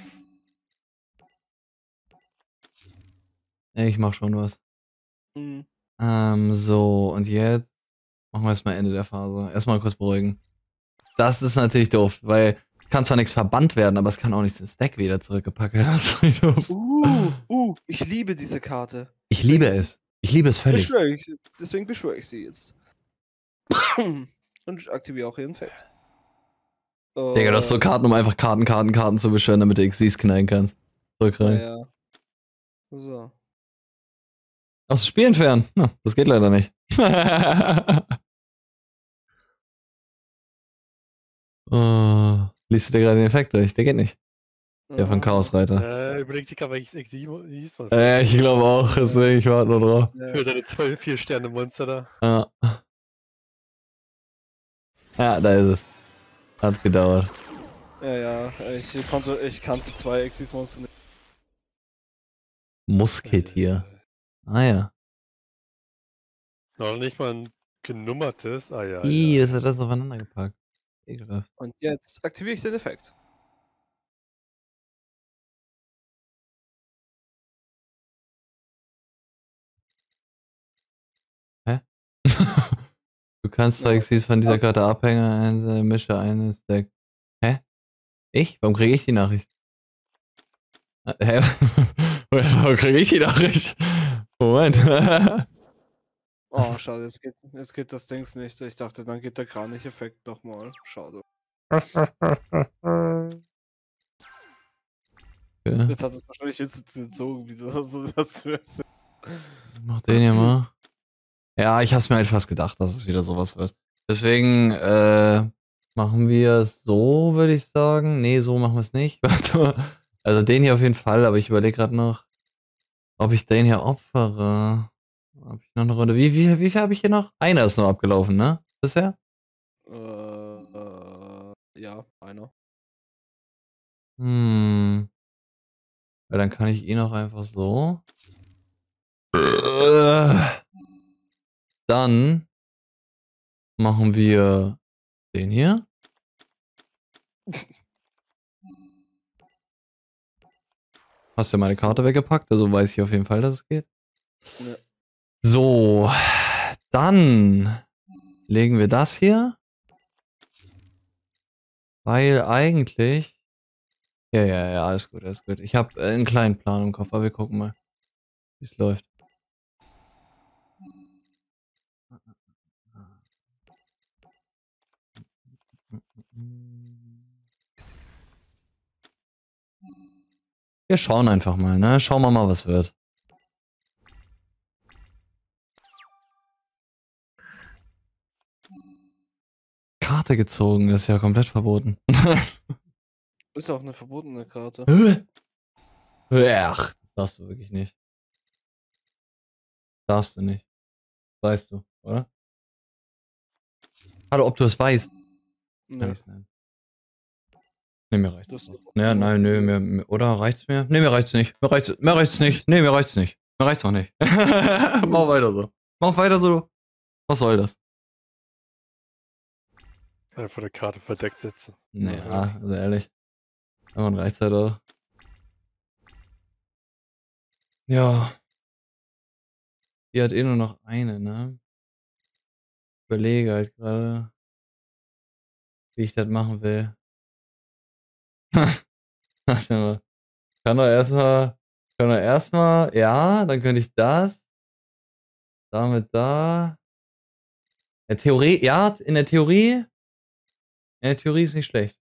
Nee, ich mach schon was. Mhm. So, und jetzt machen wir erstmal Ende der Phase. Erstmal kurz beruhigen. Das ist natürlich doof, weil kann zwar nichts verbannt werden, aber es kann auch nicht ins Deck wieder zurückgepackt werden. Das ist voll doof. Ich liebe diese Karte. Ich liebe es. Ich liebe es völlig. Deswegen beschwöre ich sie jetzt. Und ich aktiviere auch ihren Effekt. Digga, du hast so Karten, um einfach Karten zu beschwören, damit du XDs knallen kannst. Zurück rein. Ja. So. Aus dem Spiel entfernen? Na, das geht leider nicht. Oh, liest du dir gerade den Effekt durch? Der geht nicht. Der von Chaosreiter. Überlegt sich gerade, welches hieß was. Ich glaube auch, deswegen, ich warte nur drauf. Ja. Für seine 4 Sterne Monster da. Ja. Ja, da ist es. Hat gedauert. Ja, ich kannte 2 Exis-Monster nicht. Musketier. Ah ja. Noch nicht mal ein genummertes. Ah ja. Ih, ja. das wird alles aufeinander gepackt. Ekelhaft. Und jetzt aktiviere ich den Effekt. Hä? Du kannst zwar Ja. Exis von dieser Karte abhängen, mische eines Deck. Hä? Ich? Warum kriege ich die Nachricht? Hä? Warum kriege ich die Nachricht? Moment. Oh, schade, jetzt geht das Dings nicht. Ich dachte, dann geht der Kranich-Effekt nochmal. Schade. Okay. Jetzt hat es wahrscheinlich jetzt gezogen, wie das Mach den hier mal. Ja, ich hab's mir halt fast gedacht, dass es wieder sowas wird. Deswegen, machen wir es so, würde ich sagen. Nee, so machen wir es nicht. Warte mal. Also den hier auf jeden Fall, aber ich überlege gerade noch, ob ich den hier opfere. Hab ich noch eine Runde? Wie viel habe ich hier noch? Einer ist noch abgelaufen, ne? Bisher? ja, einer. Weil dann kann ich ihn auch einfach so. Dann machen wir den hier. Hast du meine Karte weggepackt? Also weiß ich auf jeden Fall, dass es geht. Ja. So, dann legen wir das hier. Weil eigentlich... Ja, alles gut, alles gut. Ich habe einen kleinen Plan im Kopf, aber wir gucken mal, wie es läuft. Wir schauen einfach mal, ne? Schauen wir mal, was wird. Karte gezogen, das ist ja komplett verboten. Ist auch eine verbotene Karte. Ach, das darfst du wirklich nicht. Darfst du nicht. Weißt du, oder? Hallo, ob du es weißt. Kann Ne, nicht sein. Nee, mir reicht's. das Ja, nein, nö, oder reicht's mir? Nee, mir reicht's nicht. Mir reicht's nicht. Nee, mir reicht's nicht. Mir reicht's auch nicht. Mach weiter so. Mach weiter so. Was soll das? Einfach eine Karte verdeckt setzen. Naja, also ehrlich. Irgendwann reicht's halt auch. Ja. Die hat eh nur noch eine, ne? Ich überlege halt gerade, wie ich das machen will. Warte mal. Kann doch erstmal, ja, dann könnte ich das. Damit da. In der Theorie, ja, in der Theorie ist nicht schlecht.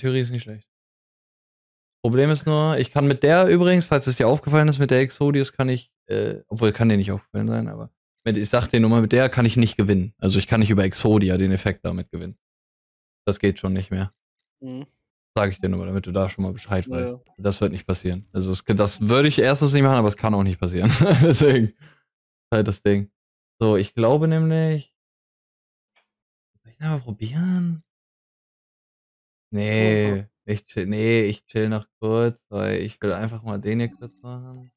Problem ist nur, ich kann mit der übrigens, falls es dir aufgefallen ist, mit der Exodius kann ich, obwohl kann dir nicht aufgefallen sein, aber ich sag dir nur mal, mit der kann ich nicht gewinnen. Also ich kann nicht über Exodia den Effekt damit gewinnen. Das geht schon nicht mehr. Mhm. Sag ich dir nur mal, damit du da schon mal Bescheid Ja. weißt. Das wird nicht passieren. Also das würde ich erstens nicht machen, aber es kann auch nicht passieren. Deswegen halt das Ding. So, ich glaube nämlich. Soll ich mal probieren? Nee, ich chill noch kurz, weil ich will einfach mal den hier kurz machen.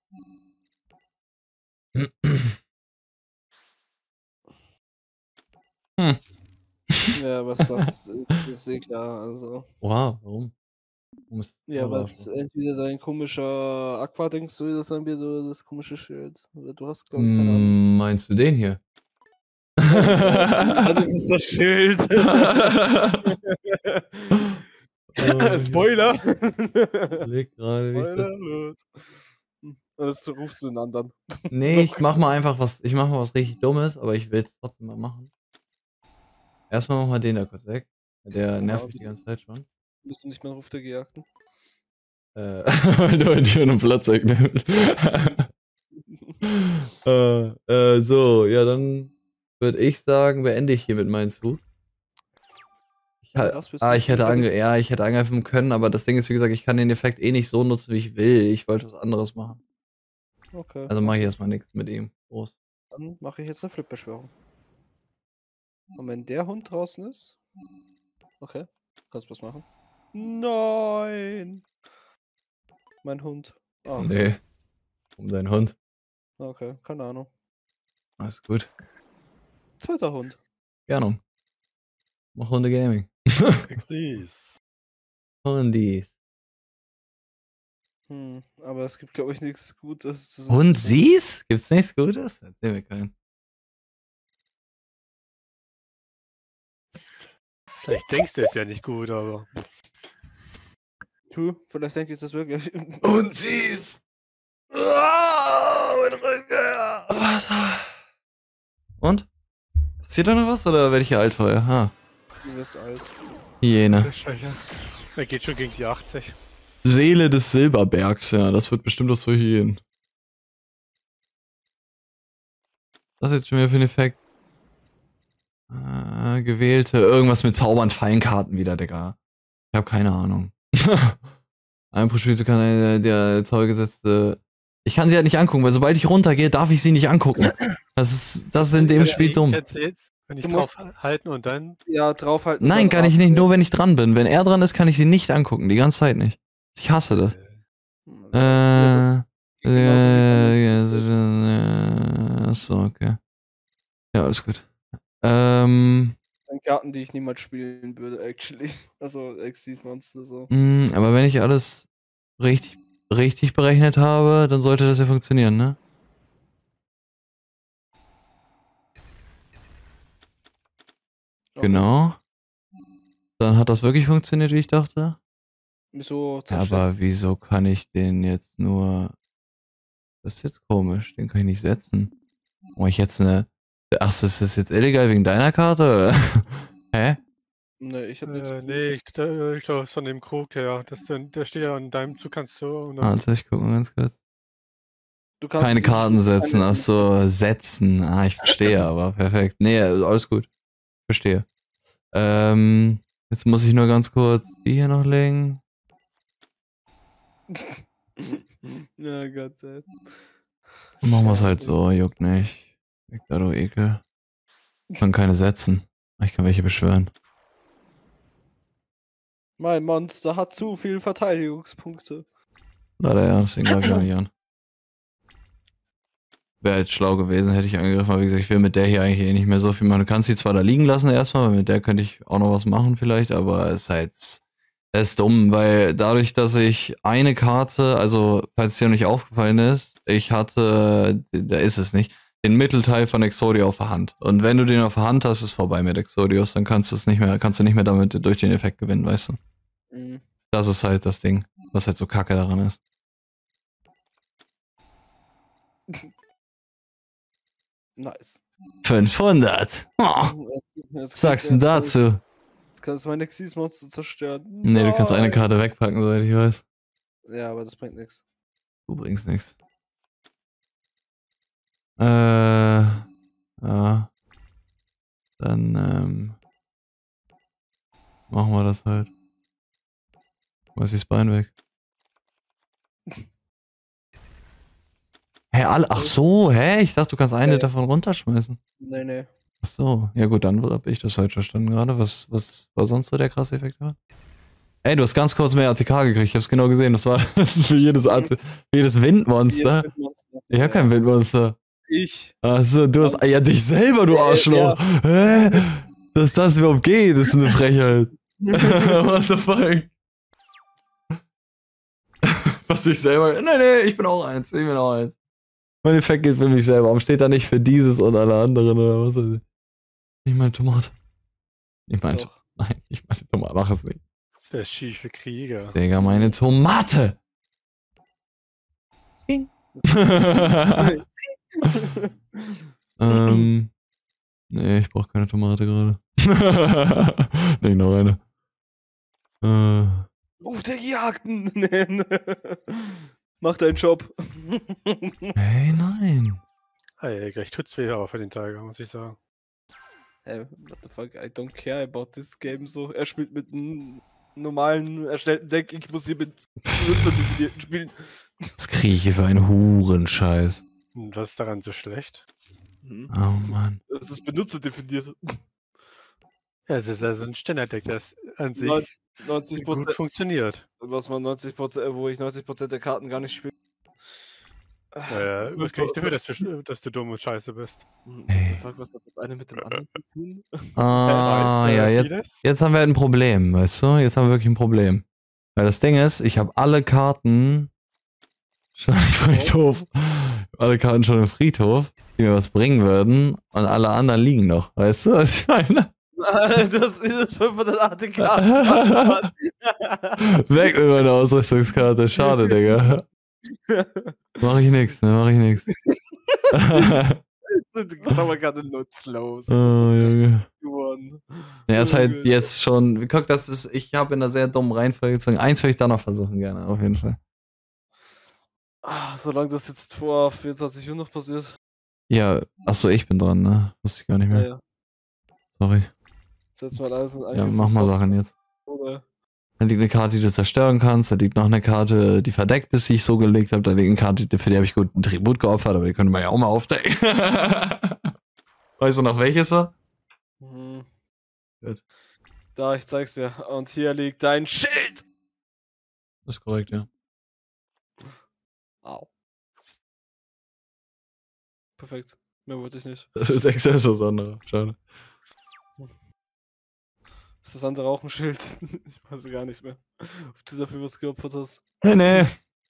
Ja, was das ist eh klar. Also. Wow, warum? Ja, weil es entweder dein komischer Aqua-Dings, so das sein wird, oder das komische Schild. Oder du hast, glaube ich, keine Ahnung. Meinst du den hier? Das ist das Schild. Spoiler! Leg gerade, wie ich das. Spoiler! Das rufst du den anderen. Nee, ich mach mal was richtig Dummes, aber ich will es trotzdem mal machen. Erstmal machen wir den da kurz weg. Der nervt mich die ganze Zeit schon. Bist du nicht mehr auf der Gejagten? Weil du halt hier einen Platz wegnimmst. So, ja, dann würde ich sagen, beende ich hier mit meinem Zug. Ich hätte angreifen können, aber das Ding ist, wie gesagt, ich kann den Effekt eh nicht so nutzen, wie ich will. Ich wollte was anderes machen. Okay. Also mache ich erstmal nichts mit ihm. Groß. Dann mache ich jetzt eine Flip-Beschwörung. Und wenn der Hund draußen ist, Okay. Kannst du was machen? Nein! Mein Hund. Ah, Nee. Um deinen Hund. okay, keine Ahnung. Alles gut. Zweiter Hund. Gerne. Mach Hunde Gaming. Süß. Hundis. Aber es gibt, glaube ich, nichts Gutes. Das ist- Hund siehst? Gibt's nichts Gutes? Erzähl mir keinen. Vielleicht denkst du es ja nicht gut, aber. Vielleicht denke ich das wirklich. Hund siehst! Mein Rücken! Und? Passiert da noch was oder werde ich hier alt vorher? Ha. Du wirst alt. Hyäne. Er geht schon gegen die 80. Seele des Silberbergs, ja, das wird bestimmt was für Hyänen. Was ist jetzt schon wieder für ein Effekt? Gewählte, irgendwas mit Zaubern, Fallenkarten wieder, Digga. Ich habe keine Ahnung. Ein pro Spiel kann der Zaubergesetzte. Ich kann sie halt nicht angucken, weil sobald ich runtergehe, darf ich sie nicht angucken. Das ist in dem Spiel dumm. Wenn ich Du musst- draufhalten und dann. Ja, draufhalten. Nein, kann ich nicht, nur wenn ich dran bin. Wenn er dran ist, kann ich sie nicht angucken, die ganze Zeit nicht. Ich hasse das. Achso, okay. Ja, alles gut. Karten, die ich niemals spielen würde, actually. Also Xyz Monster so. Aber wenn ich alles richtig berechnet habe, dann sollte das ja funktionieren, ne? Okay. Genau. Dann hat das wirklich funktioniert, wie ich dachte. Wieso Ja, aber zerstörst wieso kann ich den jetzt nur... Das ist jetzt komisch, den kann ich nicht setzen. Oh, ich jetzt eine... Achso, ist das jetzt illegal wegen deiner Karte, oder? Hä? Nee, ich hab nichts. Nee, ich glaube, es ist von dem Krug her. Der steht ja an deinem Zug, kannst du. Und dann, Warte, ich guck mal ganz kurz. Du kannst Keine diese- Karten setzen, keine- achso, setzen. Ah, ich verstehe, aber perfekt. Nee, alles gut. Verstehe. Jetzt muss ich nur ganz kurz die hier noch legen. Ja, Gott, ey. Und machen wir es halt so, juckt nicht. Weg da, du Ekel. Kann keine setzen. Ich kann welche beschwören. Mein Monster hat zu viel Verteidigungspunkte. Leider ja, deswegen greife ich auch nicht an. Wäre jetzt schlau gewesen, hätte ich angegriffen, aber wie gesagt, ich will mit der hier eigentlich eh nicht mehr so viel machen. Du kannst sie zwar da liegen lassen erstmal, weil mit der könnte ich auch noch was machen vielleicht, aber es ist halt, es ist dumm, weil dadurch, dass ich eine Karte, also falls es dir noch nicht aufgefallen ist, ich hatte, da ist es nicht, den Mittelteil von Exodia auf der Hand. Und wenn du den auf der Hand hast, ist vorbei mit Exodius, dann kannst du nicht mehr damit durch den Effekt gewinnen, weißt du? Mhm. Das ist halt das Ding, was halt so kacke daran ist. Nice. 500! Oh, Jetzt was sagst du denn dazu? Jetzt kannst du meine Xyz Monster zerstören. Nee, du kannst eine Nein. Karte wegpacken, soweit ich weiß. Ja, aber das bringt nichts. Du bringst nichts. Ja. Dann, machen wir das halt. Weiß ich das Bein weg. Hä, alle? Ach so, hä? Ich dachte, du kannst eine Ja. davon runterschmeißen. Nee. Ach so. Ja gut, dann hab ich das falsch verstanden gerade. Was war sonst so der krasse Effekt? Ey, du hast ganz kurz mehr ATK gekriegt. Ich hab's genau gesehen. Das war das ist für jedes Windmonster. Ich hab kein Windmonster. Ich. Achso, du hast ja dich selber, du Arschloch. Hä? Dass das überhaupt geht, ist eine Frechheit. What the fuck? Was dich selber. Nee, ich bin auch eins. Mein Effekt geht für mich selber. Warum steht da nicht für dieses und alle anderen oder was weiß ich? Ich meine Tomate. Doch. Nein, ich meine Tomate. Mach es nicht. der schiefe Krieger. Digga, meine Tomate. Ging. Nee, ich brauch keine Tomate gerade. Nee, noch eine. Ruf der Gejagten! Nee. Mach deinen Job. Hey, nein. Ey, gleich tut's weh aber für den Tiger, muss ich sagen. Hey, what the fuck, I don't care about this game. So, er spielt mit einem normalen erstellten Deck, ich muss hier mit Benutzerdefinierten spielen. Was kriege ich hier für einen Hurenscheiß? Und was ist daran so schlecht? Oh Mann. Das ist benutzerdefiniert. Ja, es ist also ein Standard-Deck, das an sich 90%, gut funktioniert. was man 90%, wo ich 90% der Karten gar nicht spiele. Was kann ich dafür, dass du dumm und scheiße bist? What the fuck, was hat das eine mit dem anderen zu tun? Ah, ja, jetzt haben wir ein Problem, weißt du? Jetzt haben wir wirklich ein Problem. Weil das Ding ist, ich habe alle Karten schon im Friedhof. Alle Karten schon im Friedhof, die mir was bringen würden. Und alle anderen liegen noch. Weißt du, was ich meine? Das ist 500 ATK. Weg mit meiner Ausrüstungskarte. Schade, Digga. Mach ich nix, ne? Mach ich nix. Jetzt haben wir gerade nutzlos. Oh, Junge. Gewonnen. Ja, ist halt jetzt schon. Guck, das ist. Ich habe in einer sehr dummen Reihenfolge gezogen. Eins würde ich da noch versuchen, gerne, auf jeden Fall. Solange das jetzt vor 24 Uhr noch passiert. Ja, achso, ich bin dran, ne? Wusste ich gar nicht mehr. Ja. Sorry. Setz mal alles in Ja, mach mal Sachen jetzt. Oder? Da liegt eine Karte, die du zerstören kannst. Da liegt noch eine Karte, die verdeckt ist, die ich so gelegt habe. Da liegt eine Karte, für die habe ich gut einen Tribut geopfert, aber die können wir ja auch mal aufdecken. Weißt du noch, welches war? Mhm. Gut. Da, ich zeig's dir. Und hier liegt dein Schild! Das ist korrekt, ja. Au. Perfekt. Mehr wollte ich nicht. Das ist extra das andere. Schade. Ist das andere auch ein Schild? Ich weiß gar nicht mehr. Ob du dafür was geopfert hast. Nee.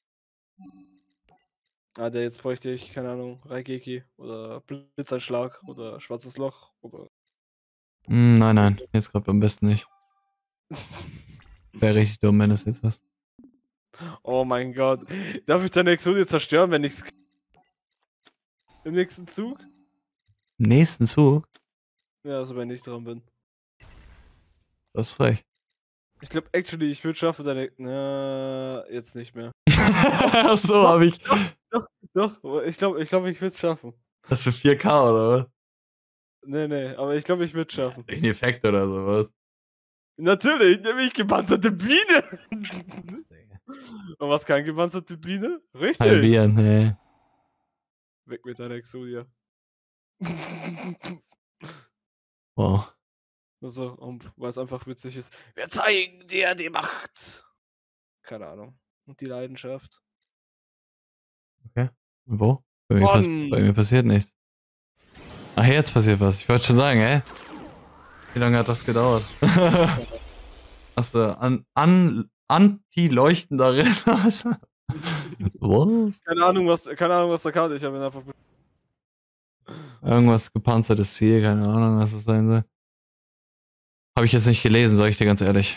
Der jetzt bräuchte ich, keine Ahnung, Raigeki oder Blitzeinschlag oder Schwarzes Loch oder. Nein. Jetzt gerade am besten nicht. Wäre richtig dumm, wenn es jetzt was. Oh mein Gott. Darf ich deine Exodie zerstören, wenn ich's. Im nächsten Zug? Im nächsten Zug? Ja, also wenn ich dran bin. Das ist frech. Ich glaube, actually, ich würde schaffen, deine. Na, jetzt nicht mehr. Ach so, hab ich. Doch, ich glaube, ich würde es schaffen. Hast du 4K oder was? Nee, aber ich glaube, ich würde es schaffen. Ein Effekt oder sowas. Natürlich, nämlich gepanzerte Biene. Und was kann gepanzerte Biene? Richtig. Halbieren, nee. Weg mit deiner Exodia. Wow. Also, und weil es einfach witzig ist. Wir zeigen dir die Macht. Keine Ahnung. Und die Leidenschaft. Okay. Und wo? Bei mir passiert nichts. Ach, jetzt passiert was. Ich wollte schon sagen, ey. Wie lange hat das gedauert? Hast du Anti-Leuchten darin? Was? Keine Ahnung, was der Karte. Ich habe ihn einfach. Irgendwas gepanzertes Ziel, keine Ahnung, was das sein soll. Habe ich jetzt nicht gelesen, sag ich dir ganz ehrlich.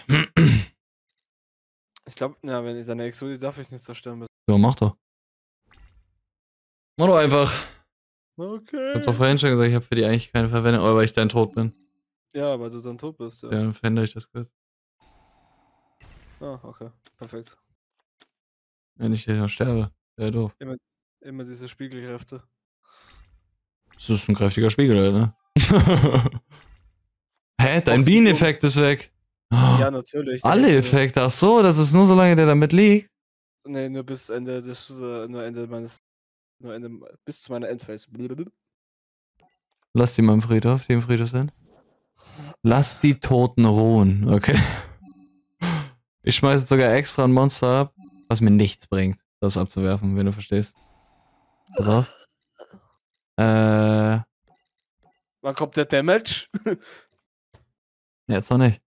Ich glaube, ja, wenn ich deine Exodie darf ich nicht zerstören müssen. So, mach doch. Mach doch einfach. Okay. Ich hab doch vorhin schon gesagt, ich habe für die eigentlich keine Verwendung, aber weil ich dann tot bin. Ja, weil du dann tot bist, ja. Ja, dann verändere ich das kurz. Ah, okay. Perfekt. Wenn ich hier noch sterbe. Wäre doof. Immer diese Spiegelkräfte. Das ist ein kräftiger Spiegel, halt, ne? Hä? Dein Bieneneffekt ist weg. Ja, natürlich. Alle Effekte. Ach so, das ist nur so lange der damit liegt. Nee, nur bis Ende des, bis zu meiner Endphase. Lass die mal im Friedhof, die im Friedhof sind. Lass die Toten ruhen, okay? Ich schmeiße jetzt sogar extra ein Monster ab, was mir nichts bringt, das abzuwerfen, wenn du verstehst. Pass auf. Wann kommt der Damage? Jetzt noch nicht.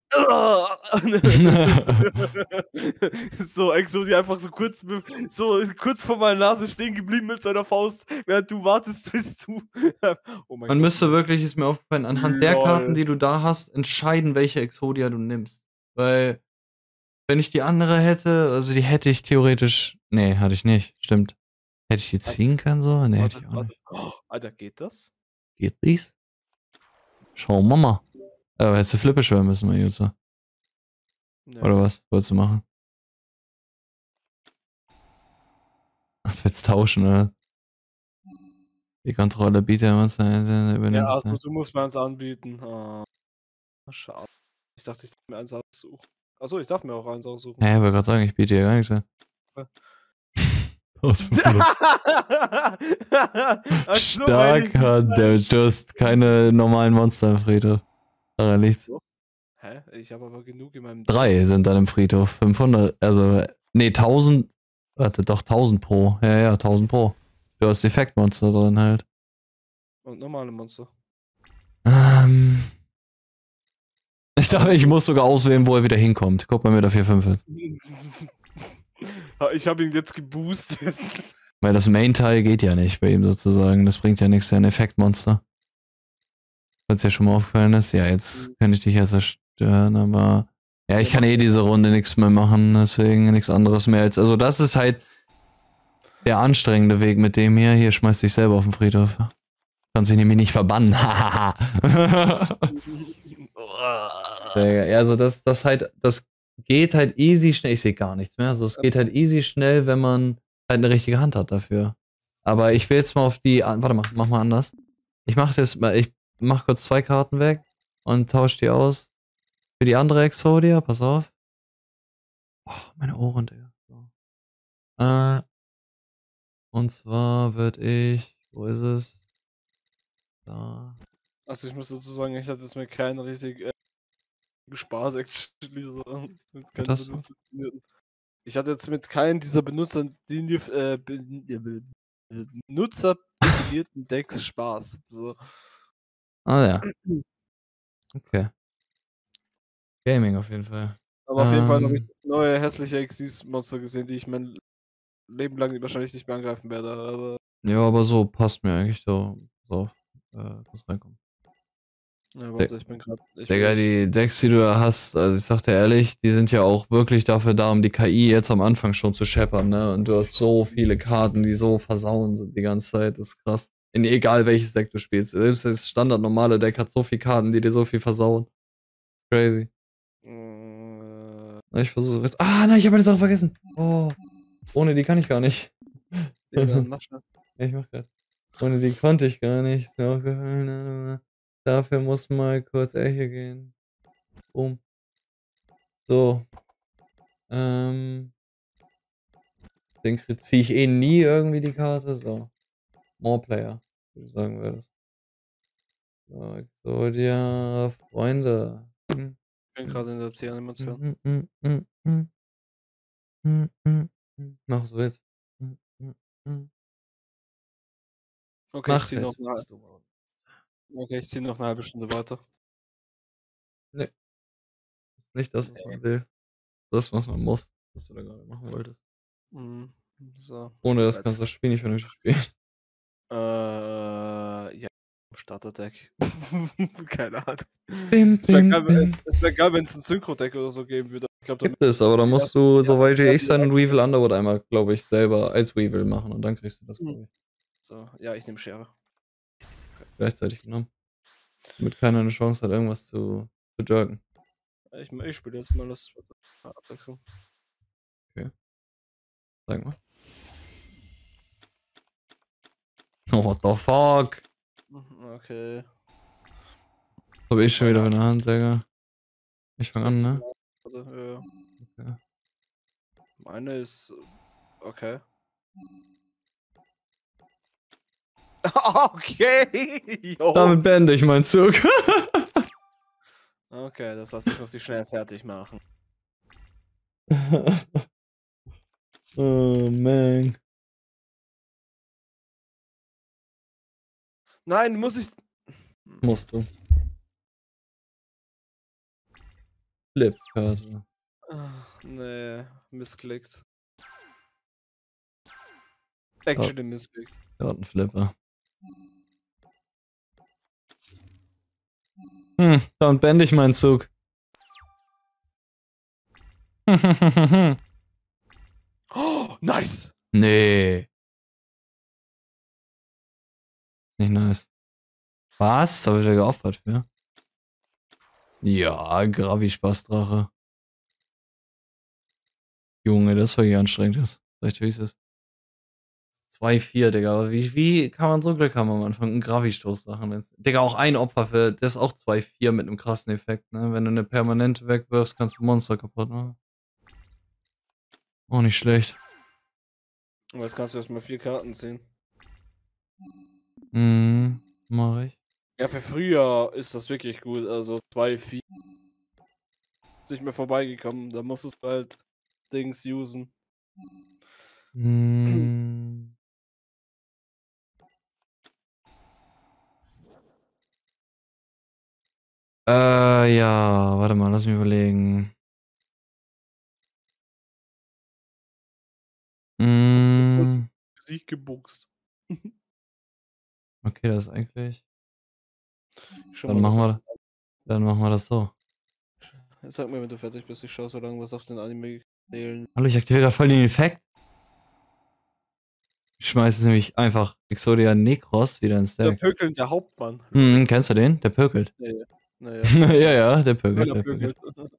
So, Exodie einfach so kurz vor meiner Nase stehen geblieben mit seiner Faust, während du wartest, bis du. Oh mein Man Gott. müsste wirklich, ist mir aufgefallen, anhand der Karten, die du da hast, entscheiden, welche Exodia du nimmst. Weil, wenn ich die andere hätte, also die hätte ich theoretisch. Nee, hatte ich nicht. Stimmt. Hätte ich die ziehen können so? Nee, hätte ich auch nicht. Oh, Alter, geht das? Geht dies? Schauen wir mal. Aber hättest du Flippe schwören müssen, mein Jutzer. Ja. Oder was wolltest du machen? Ach, du willst tauschen, oder? Die Kontrolle bietet uns übernimmt. Ja, also du musst mir eins anbieten. Oh, schade. Ich dachte, ich darf mir eins aussuchen. Achso, ich darf mir auch eins aussuchen. Hä, ich wollte gerade sagen, ich biete dir gar nichts an. Aus 500. Starker Damage. Du hast keine normalen Monster im Friedhof. Daran liegt's. Hä? Ich habe aber genug in meinem... 3 sind dann im Friedhof. 500, also, nee, 1000, warte, doch 1000 pro. Ja, 1000 pro. Du hast Effektmonster drin halt. Und normale Monster. Ich dachte, ich muss sogar auswählen, wo er wieder hinkommt. Guck mal, mir da 4-5 ist. Ich habe ihn jetzt geboostet. Weil das Main-Teil geht ja nicht bei ihm sozusagen. Das bringt ja nichts, der ein Effektmonster. Falls dir schon mal aufgefallen ist. Ja, jetzt kann ich dich ja zerstören, aber... Ja, ich kann eh diese Runde nichts mehr machen, deswegen nichts anderes mehr als... Also das ist halt der anstrengende Weg mit dem hier. Hier schmeißt dich selber auf den Friedhof. Kannst dich nämlich nicht verbannen. Hahaha. Also das geht halt easy schnell. Ich sehe gar nichts mehr. Also es geht halt easy schnell, wenn man halt eine richtige Hand hat dafür. Aber ich will jetzt mal auf die... Warte mal, mach mal anders. Ich mach kurz 2 Karten weg und tausche die aus für die andere Exodia. Pass auf. Oh, meine Ohren, Digga. So. Und zwar würde ich... Wo ist es? Da. Also ich muss dazu sagen, ich hatte jetzt mit keinen richtig Spaß, actually. So. Mit keinen Das? Ich hatte jetzt mit keinem dieser benutzerdefinierten Decks Spaß. So. Ah ja. Okay. Gaming auf jeden Fall. Aber auf jeden Fall habe ich neue hässliche Xyz-Monster gesehen, die ich mein Leben lang wahrscheinlich nicht mehr angreifen werde. Aber Ja, aber so passt mir eigentlich so. So. Muss reinkommen. ja, warte, ich bin gerade. Digga, die Decks, die du da hast, also ich sag dir ehrlich, die sind ja auch wirklich dafür da, um die KI jetzt am Anfang schon zu scheppern, ne? Und du hast so viele Karten, die so versauen sind die ganze Zeit, das ist krass. Egal welches Deck du spielst. Selbst das standardnormale Deck hat so viele Karten, die dir so viel versauen. Crazy. Ich versuche jetzt. Ah, nein, ich habe eine Sache vergessen. Oh. Ohne die kann ich gar nicht. Ja, dann mach schnell. Ich mach grad. Ohne die konnte ich gar nicht. Ist mir aufgefallen. Dafür muss mal kurz hier gehen. Boom. So. Den ziehe ich eh nie irgendwie die Karte. So. More Player, wie du sagen würdest. So, Exodia, Freunde. Ich bin gerade in der C-Animation. Mach so jetzt. Okay, Mach ich ziehe noch, okay, zieh noch eine halbe Stunde weiter. Nee. Ist nicht das, was man will. Das, was man muss, was du da gerade machen wolltest. So. Ohne das kannst du das Spiel nicht vernünftig spielen. Ja. Starterdeck. Keine Ahnung. Es wäre geil, wenn es ein Synchro-Deck oder so geben würde. Ich glaub, Gibt es, aber da musst du, soweit wie ich sein, und Weevil Underwood einmal, glaube ich, selber als Weevil machen und dann kriegst du das, glaube ich. So, ja, ich nehme Schere. Gleichzeitig genommen. Damit keiner eine Chance hat, irgendwas zu jerken. Ich spiele jetzt mal das Abwechslung. Okay. Sag mal. Oh, what the fuck? Okay. Hab ich schon wieder in der Hand, Digga. Ich fang an, ne? Ja. Okay. Meine ist. Okay. Okay! Jo. Damit beende ich meinen Zug. Okay, das heißt, ich muss die schnell fertig machen. Oh, man. Nein, muss ich. Musst du. Flipkarte. Ach, nee, missklickt. Actually missklickt. Kartenflipper. Dann beende ich meinen Zug. Oh, nice! Nee. Nicht nice. Was? Hab ich da geopfert für? Ja, Gravi-Spaßdrache. Junge, das war hier anstrengend ist. Sag ich dir, wie es ist. 2-4, Digga. Aber wie kann man so Glück haben am Anfang? Einen Gravi-Stoß-Drachen. Digga, auch ein Opfer für. Das ist auch 2-4 mit einem krassen Effekt, ne? Wenn du eine permanente wegwirfst, kannst du Monster kaputt machen. Auch nicht schlecht. Und jetzt kannst du erstmal 4 Karten ziehen. Mach ich. Ja, für früher ist das wirklich gut. Also 2, 4. bist nicht mehr vorbeigekommen. Da musstest du halt Dings usen. Hm. Ja, warte mal, lass mich überlegen. Sieg gebuchst. Okay, das ist eigentlich. Schon Dann mal machen was wir, dann machen wir das so. Sag mir, wenn du fertig bist. Ich schaue so lange was auf den Anime zählen. Hallo, ich aktiviere gerade voll den Effekt. Ich schmeiße nämlich einfach Exodia Necros wieder ins Der Deck. Pökeln, der Hauptmann. Kennst du den? Der pökelt. Nee. Naja. Ja, ja, der pökelt. Der pökelt.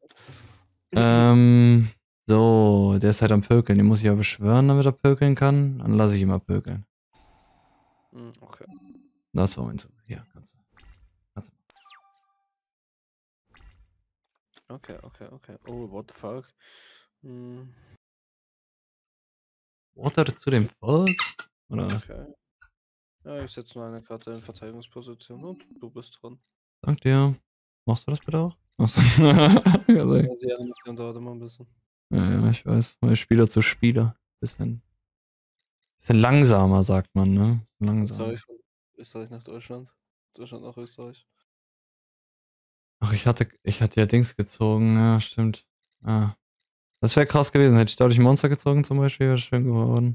So, der ist halt am Pökeln. Den muss ich ja beschwören, damit er pökeln kann. Dann lasse ich ihn mal pökeln. Okay. Das war mein Zug. Hier, kannst du. Okay. Oh, what the fuck? Water zu dem Volk? Oder was? Okay. Ja, ich setze nur eine Karte in Verteidigungsposition und du bist dran. Dank dir. Machst du das bitte auch? Achso. Ja, Ja, dauert immer ein bisschen. ja, ich weiß. Weil Spieler zu Spieler. Bisschen langsamer, sagt man, ne? Langsam. Österreich von Österreich nach Deutschland. Deutschland nach Österreich. Ach, ich hatte ja Dings gezogen, ja, stimmt. Ah. Das wäre krass gewesen. Hätte ich dadurch ein Monster gezogen zum Beispiel, wäre das schön geworden.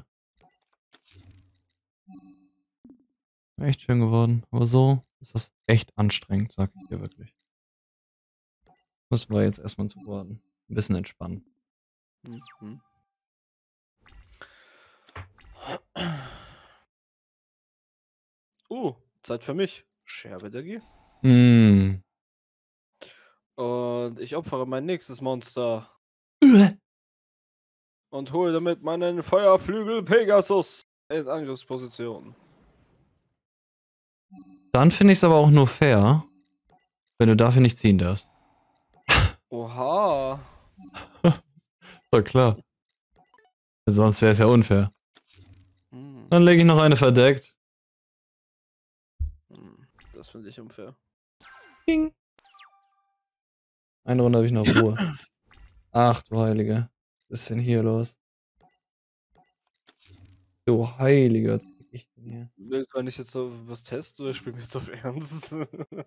Echt schön geworden. Aber so ist das echt anstrengend, sag ich dir wirklich. Müssen wir jetzt erstmal zu warten. Ein bisschen entspannen. Zeit für mich. Scherbe der Gier. Und ich opfere mein nächstes Monster. Und hole damit meinen Feuerflügel Pegasus in Angriffsposition. Dann finde ich es aber auch nur fair, wenn du dafür nicht ziehen darfst. Oha. War klar. Sonst wäre es ja unfair. Dann lege ich noch eine verdeckt. Das finde ich unfair. Ding. Eine Runde habe ich noch Ruhe. Ach du Heilige. Was ist denn hier los? Du Heilige, was krieg ich denn hier? Willst du eigentlich jetzt so was testen oder spielen wir jetzt auf Ernst?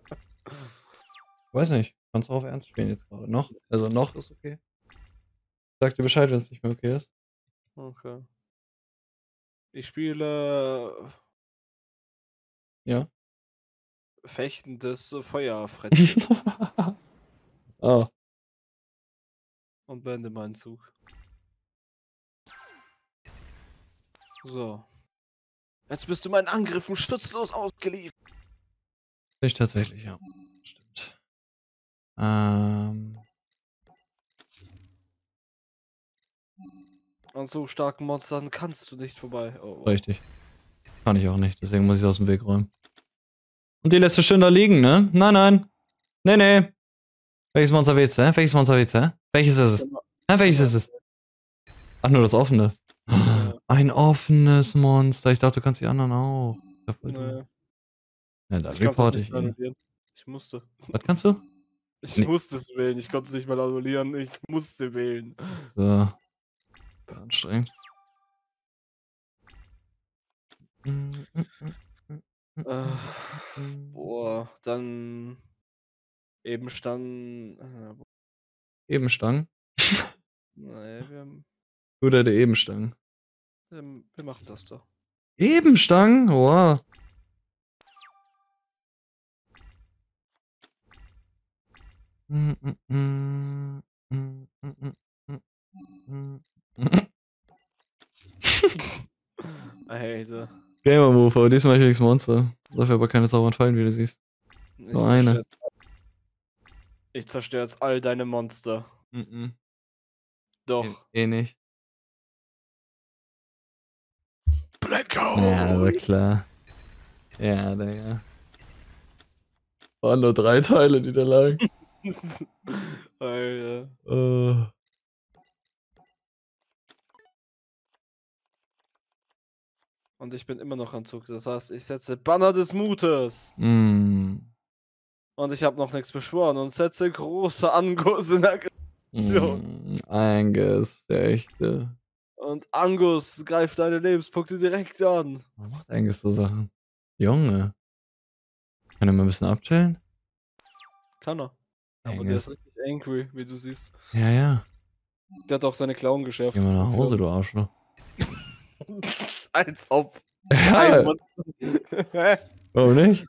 Weiß nicht. Kannst du auf Ernst spielen jetzt gerade? Noch? Also noch ist okay. Sag dir Bescheid, wenn es nicht mehr okay ist. Okay. Ich spiele. Ja. Fechtendes Feuerfrettchen. Oh. Und beende meinen Zug. So. Jetzt bist du meinen Angriffen schutzlos ausgeliefert. Ich tatsächlich, ja. Stimmt. An so starken Monstern kannst du nicht vorbei. Oh. Richtig. Kann ich auch nicht, deswegen muss ich es aus dem Weg räumen. Und die lässt du schön da liegen, ne? Nein, nein. Nee, nee. Welches Monster willst du, hä? Welches Monster willst du, hä? Welches ist es? Hä? Welches ist es? Ach, nur das offene. Ein offenes Monster. Ich dachte, du kannst die anderen auch. Ja, voll dumm. Ja, dann report ich ihn. Ich musste. Was kannst du? Ich musste es wählen. Ich konnte es nicht mal annullieren. Ich musste wählen. So. Anstrengend. Boah, dann Ebenstangen. Ebenstangen? Naja, Oder der Ebenstangen? wir machen das doch. Ebenstangen? Wow. Alter. Gamer Move, aber diesmal krieg ich's Monster. Dafür aber keine sauberen Fallen, wie du siehst. Nur eine. Ich zerstöre jetzt all deine Monster. Doch. Nicht. Blackout! Ja, aber klar. Ja, Digga. Waren nur 3 Teile, die da lagen. Alter. Und ich bin immer noch am Zug. Das heißt, ich setze Banner des Mutes. Und ich habe noch nichts beschworen und setze große Anguss in der. So. Angus, der echte. Und Angus greift deine Lebenspunkte direkt an. Was macht Angus so Sachen? Junge. Kann er mal ein bisschen abchillen? Kann er. Aber der ist richtig angry, wie du siehst. Ja, ja. Der hat auch seine Klauen geschärft. Geh mal nach Hause, du Arschloch. Als ob. Ja, Hä? warum nicht?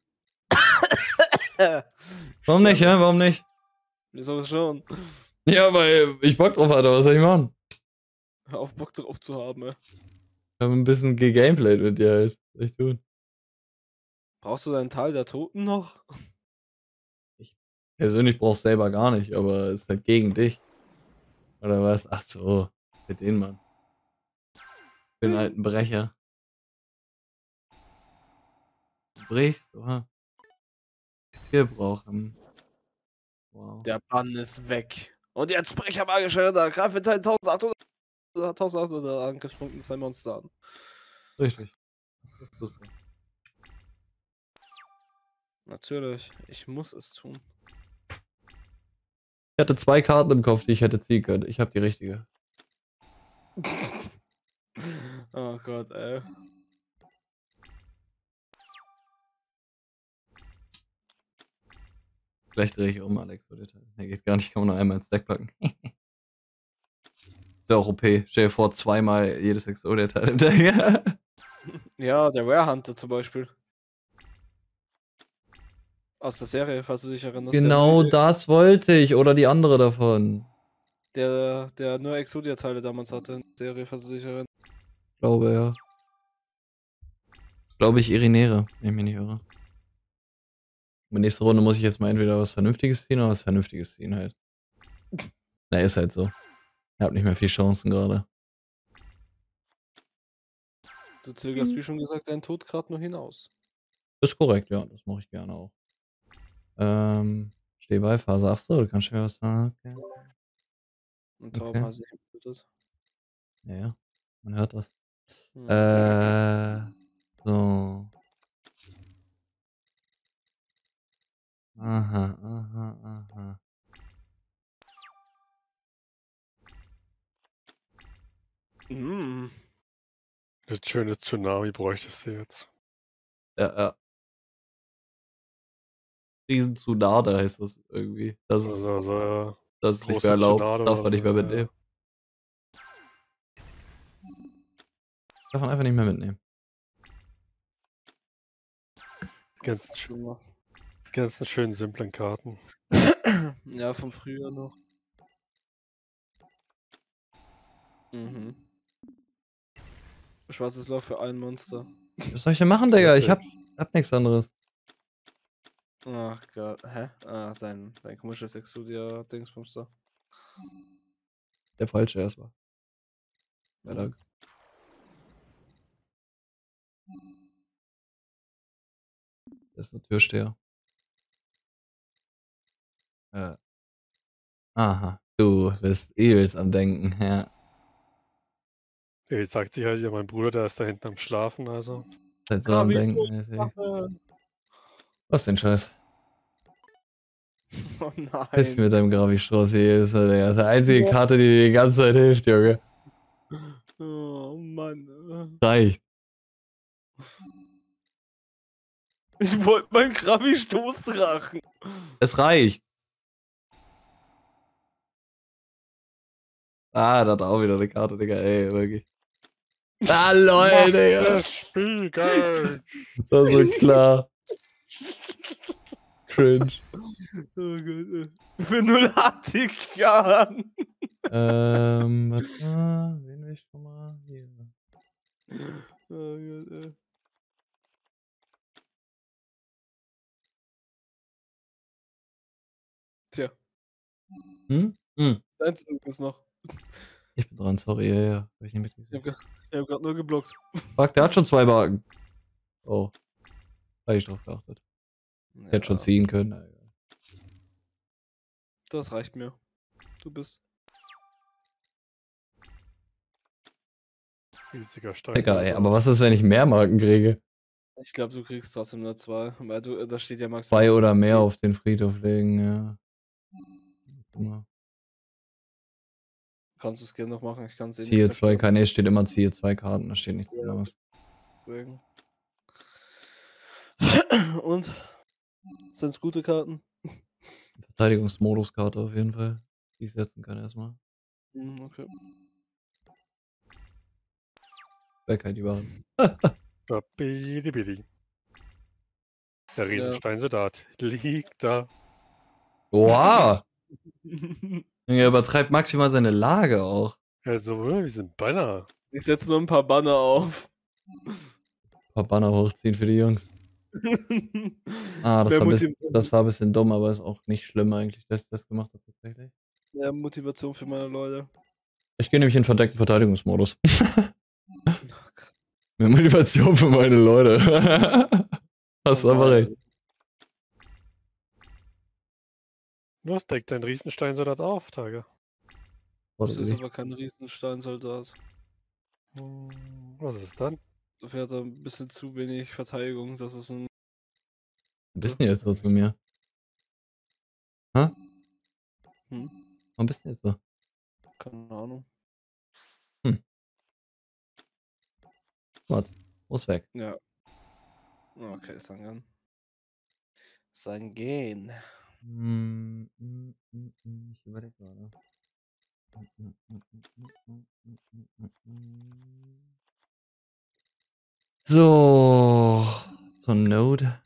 Warum nicht, ja? Warum nicht? Wieso schon? Ja, weil ich Bock drauf hatte, was soll ich machen? Hör auf, Bock drauf zu haben, ey. Ich habe ein bisschen gegameplayt mit dir halt. Was soll ich tun? Brauchst du deinen Teil der Toten noch? Persönlich brauchst du selber gar nicht, aber es ist halt gegen dich. Oder was? Ach so, für den Mann. Für den alten Brecher. Du brichst, oder? Gebrochen. Wow. Der Bann ist weg. Und jetzt Brecher magische Ritter. Greif mit deinen 1800 Angriffspunkten sein Monster an. Richtig. Das tust du. Natürlich, ich muss es tun. Ich hatte 2 Karten im Kopf, die ich hätte ziehen können. Ich habe die richtige. Oh Gott, ey. Vielleicht drehe ich um, Alex. Der geht gar nicht, kann man nur einmal ins Deck packen. Wäre auch OP. Stell dir vor, zweimal jedes Exodia-Teil im Deck. Ja, der Rare Hunter zum Beispiel. Aus der Serie, falls du dich erinnerst. Genau das wollte ich. Oder die andere davon. Der nur Exodia-Teile damals hatte in der Serie, falls du dich erinnerst. Glaube, ja. Glaube ich, Irinere, wenn ich mich nicht irre. Und nächste Runde muss ich jetzt mal entweder was Vernünftiges ziehen oder was Vernünftiges ziehen halt. Na, ist halt so. Ich habe nicht mehr viel Chancen gerade. Du zögerst, wie schon gesagt, deinen Tod gerade nur hinaus. Ist korrekt, ja. Das mache ich gerne auch. Steh bei, Phase 8 so, du kannst schon was sagen. Okay. Und Torben Okay. hat sich getötet. Ja, ja. Man hört das. Hm. So. Aha, aha, aha. Hm. Das schöne Tsunami bräuchtest du jetzt. Ja, ja. Riesenzunade heißt das irgendwie. Das ist, Also, das ist nicht große mehr erlaubt. Tsunade Darf oder man nicht mehr so, ja. mitnehmen. Darf man einfach nicht mehr mitnehmen. Die ganzen schönen, simplen Karten. Ja, von früher noch. Mhm. Schwarzes Loch für ein Monster. Was soll ich denn machen, Digga? Ich hab nichts anderes. Ach Gott, hä? Ah, dein komisches Exodia-Dingsbums da. Der falsche erstmal. Keine Angst. Das ist ein Türsteher. Aha, du bist übelst am Denken, ja. Jetzt sagt sich halt ja, mein Bruder, der ist da hinten am Schlafen, also. Seid so am Denken. Natürlich. Was denn Scheiß? Oh Piss nein. mit deinem Gravi-Strauß hier. Das ist die einzige Karte, die dir die ganze Zeit hilft, Junge. Oh Mann. Reicht. Ich wollte meinen Krabi-Stoßdrachen. Es reicht. Ah, da hat auch wieder eine Karte, Digga. Ey, wirklich. Ah, lol, Digga. Das Spiegel! Das war so klar. Cringe. Oh Gott. Für 0 Artikan. Warte mal. Wen will ich schon mal? Hier. Oh Gott, Tja. Hm? Dein Zug ist noch. Ich bin dran, sorry, ja. Hab ich nicht mitgekriegt. Ich hab grad nur geblockt. Fuck, der hat schon 2 Marken. Oh. Hab ich drauf geachtet. Hätte schon ziehen können. Ja. Das reicht mir. Du bist. Riesiger Stein. Digga, ey, aber was ist, wenn ich mehr Marken kriege? Ich glaube, du kriegst trotzdem nur 2. Weil du, da steht ja maximal. 2 oder mehr auf den Friedhof legen, ja. Guck mal. Kannst du es gerne noch machen, ich kann es Ziehe 2 Karten, nee, steht immer Ziehe 2 Karten, da steht nichts Ja. anderes. Deswegen. Und? Sind es gute Karten? Verteidigungsmoduskarte auf jeden Fall, die ich setzen kann erstmal. Okay. Weg halt die Waren. Bidi. Der Riesensteinsoldat liegt da. Wow! Er übertreibt maximal seine Lage auch. Ja, so, wir sind Banner. Ich setze nur ein paar Banner auf. Ein paar Banner hochziehen für die Jungs. Ah, das war ein bisschen dumm, aber ist auch nicht schlimm eigentlich, dass ich das gemacht habe tatsächlich. Ja, Motivation für meine Leute. Ich gehe nämlich in verdeckten Verteidigungsmodus. Mehr Motivation für meine Leute. Hast Oh aber Mann. recht. Los, deck dein Riesensteinsoldat auf, Tage. Das ist aber kein Riesensteinsoldat. Was ist dann? Dafür hat er ein bisschen zu wenig Verteidigung. Das ist ein. Warum bist du jetzt so zu mir? Hä? Warum bist du jetzt so? Keine Ahnung. Warte, muss weg. Ja. Okay, Sangan. Sangen. Ich überlege gerade. So, zur Node.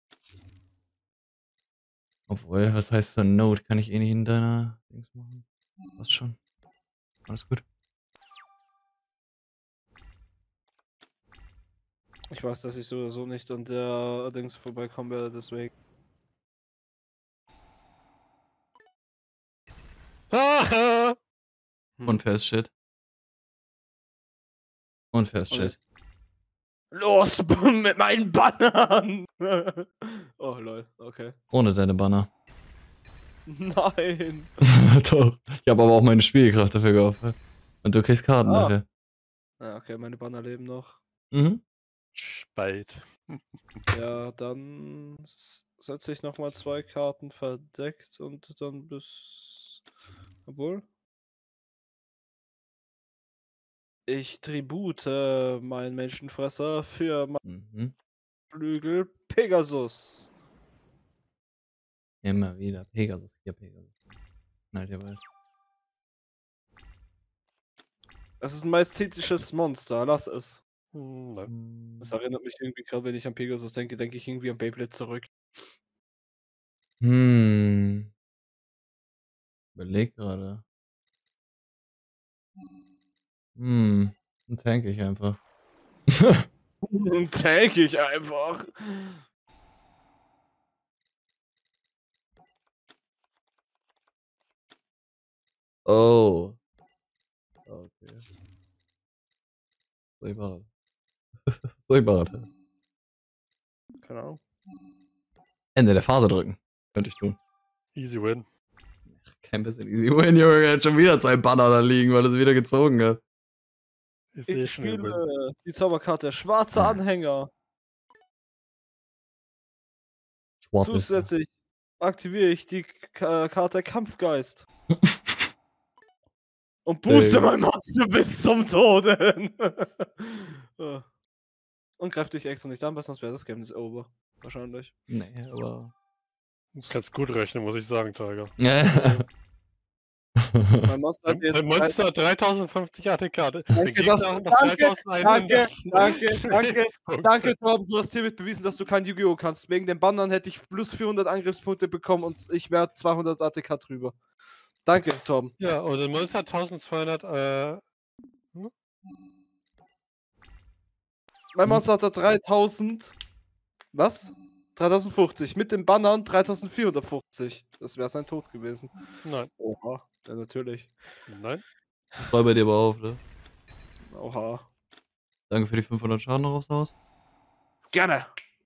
Obwohl, was heißt zur Node? Kann ich eh nicht in deiner Dings machen? Was schon? Alles gut. Ich weiß, dass ich so oder so nicht an der Dings vorbeikommen werde, deswegen. Unfair Shit. Unfair Shit. Los mit meinen Bannern! Oh lol, okay. Ohne deine Banner. Nein! Doch. Ich habe aber auch meine Spielkraft dafür geopfert. Und du kriegst Karten dafür. Ja, okay, meine Banner leben noch. Mhm. Spalt. Ja, dann setze ich nochmal 2 Karten verdeckt und dann bis. Obwohl. Ich tribute meinen Menschenfresser für meinen Flügel Pegasus. Immer wieder. Pegasus, hier Pegasus. Nein, der weiß. Es ist ein majestätisches Monster, lass es. Nein. Das erinnert mich irgendwie gerade, wenn ich an Pegasus denke, denke ich irgendwie an Beyblade zurück. Überleg gerade. Dann tank ich einfach. Tank ich einfach. Oh. Okay. Soll ich mal Keine Ahnung. Ende der Phase drücken. Könnte ich tun. Easy win. Kein bisschen easy win, Junge. Er hat schon wieder 2 Banner da liegen, weil er sie wieder gezogen hat. Ich spiele die Zauberkarte Schwarzer Anhänger. Zusätzlich aktiviere ich die Karte Kampfgeist. Und booste mein Monster bis zum Tode. Und greif dich extra nicht an, weil sonst wäre das Game over. Wahrscheinlich. Nee, aber. Du kannst gut rechnen, muss ich sagen, Tiger. Mein Monster hat jetzt Mein Monster hat 3050 ATK. Danke, danke, Torben, du hast hiermit bewiesen, dass du kein Yu-Gi-Oh! Kannst. Wegen den Bannern hätte ich plus 400 Angriffspunkte bekommen und ich wäre 200 ATK drüber. Danke, Torben. Ja, und ein Monster hat 1200, Mein Monster hat 3000. Was? 3050. Mit den Bannern 3450. Das wäre sein Tod gewesen. Nein. Oha. Ja, natürlich. Nein. Freu bei dir aber auf, ne? Oha. Danke für die 500 Schaden noch aufs Haus. Gerne.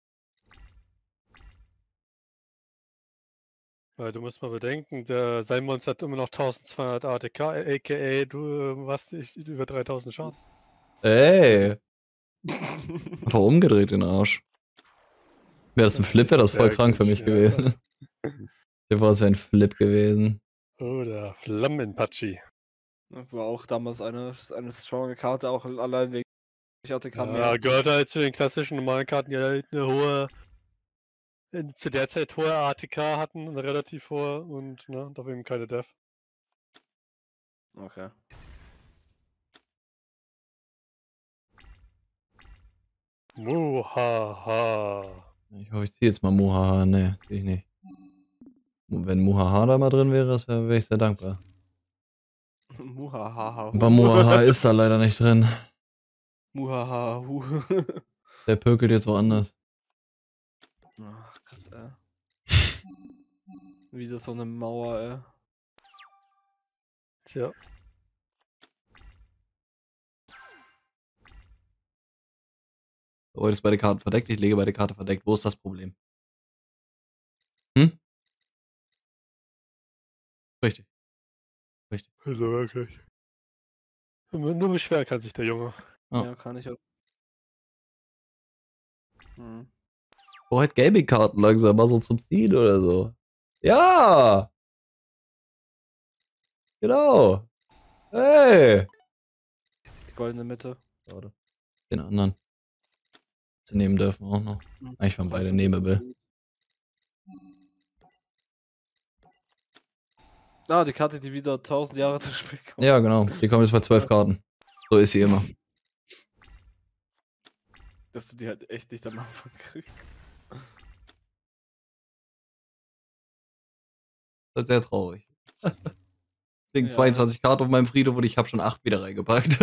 Weil du musst mal bedenken, sein Monster hat immer noch 1200 ATK, a.k.a. du hast nicht über 3000 Schaden. Ey. Einfach umgedreht den Arsch. Wäre das ein Flip, wäre das voll krank für mich gewesen. Der war so ein Flip gewesen. Oder Flammenpatschi. War auch damals eine stronge Karte, auch allein wegen ich hatte Ja, gehört halt zu den klassischen normalen Karten, die halt eine hohe, zu der Zeit hohe ATK hatten, eine relativ hohe und ne, dafür eben keine Def. Okay. Muhaha. Ich hoffe, ich ziehe jetzt mal Muhaha. Ne, sehe ich nicht. Wenn Muhaha da mal drin wäre, wäre ich sehr dankbar. Muhahaha. Aber Muhaha ist da leider nicht drin. Muhaha. Der pökelt jetzt woanders. Ach Gott, ey. Wieder so eine Mauer, ey. Tja. Heute ist beide Karten verdeckt, ich lege beide Karten verdeckt. Wo ist das Problem? Hm? Richtig. Richtig. Also wirklich. Nur beschweren kann sich der Junge. Oh. Ja, kann ich auch. Hm. Oh, halt Gaming-Karten langsam mal so zum Ziehen oder so. Ja! Genau! Hey! Die goldene Mitte. Schade. Den anderen. Sie nehmen dürfen auch noch. Hm. Eigentlich waren beide nehmable. Ah, die Karte, die wieder 1000 Jahre zu spät kommt. Ja, genau. Die kommen jetzt bei 12 Karten. So ist sie immer. Dass du die halt echt nicht am Anfang kriegst. Das ist sehr traurig. Deswegen Ja. 22 Karten auf meinem Friedhof und ich habe schon 8 wieder reingepackt.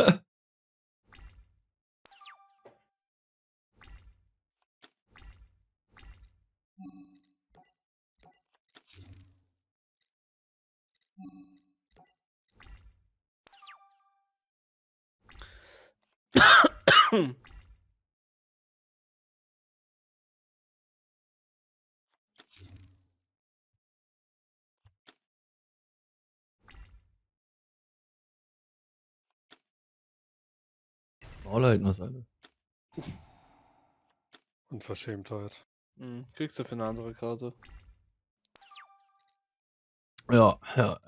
Maul halten, was alles. Unverschämtheit. Kriegst du für eine andere Karte. Ja.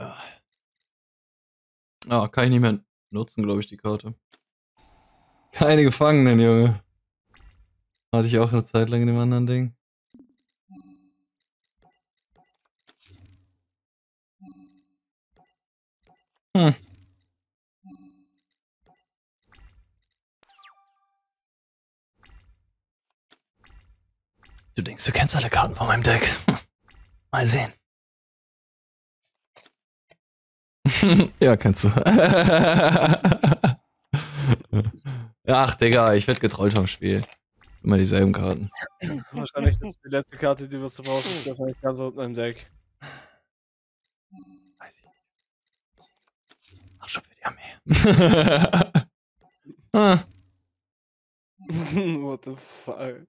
Ja, kann ich nicht mehr nutzen, glaube ich, die Karte. Keine Gefangenen, Junge. Hatte ich auch eine Zeit lang in dem anderen Ding. Hm. Du denkst, du kennst alle Karten von meinem Deck. Mal sehen. Ja, kannst du. Ach, Digga, ich werd getrollt vom Spiel. Immer dieselben Karten. Wahrscheinlich ist die letzte Karte, die wirst du brauchst, ist wahrscheinlich ganz unten im Deck. Weiß ich. Ach, schon für die Armee. Ah. What the fuck?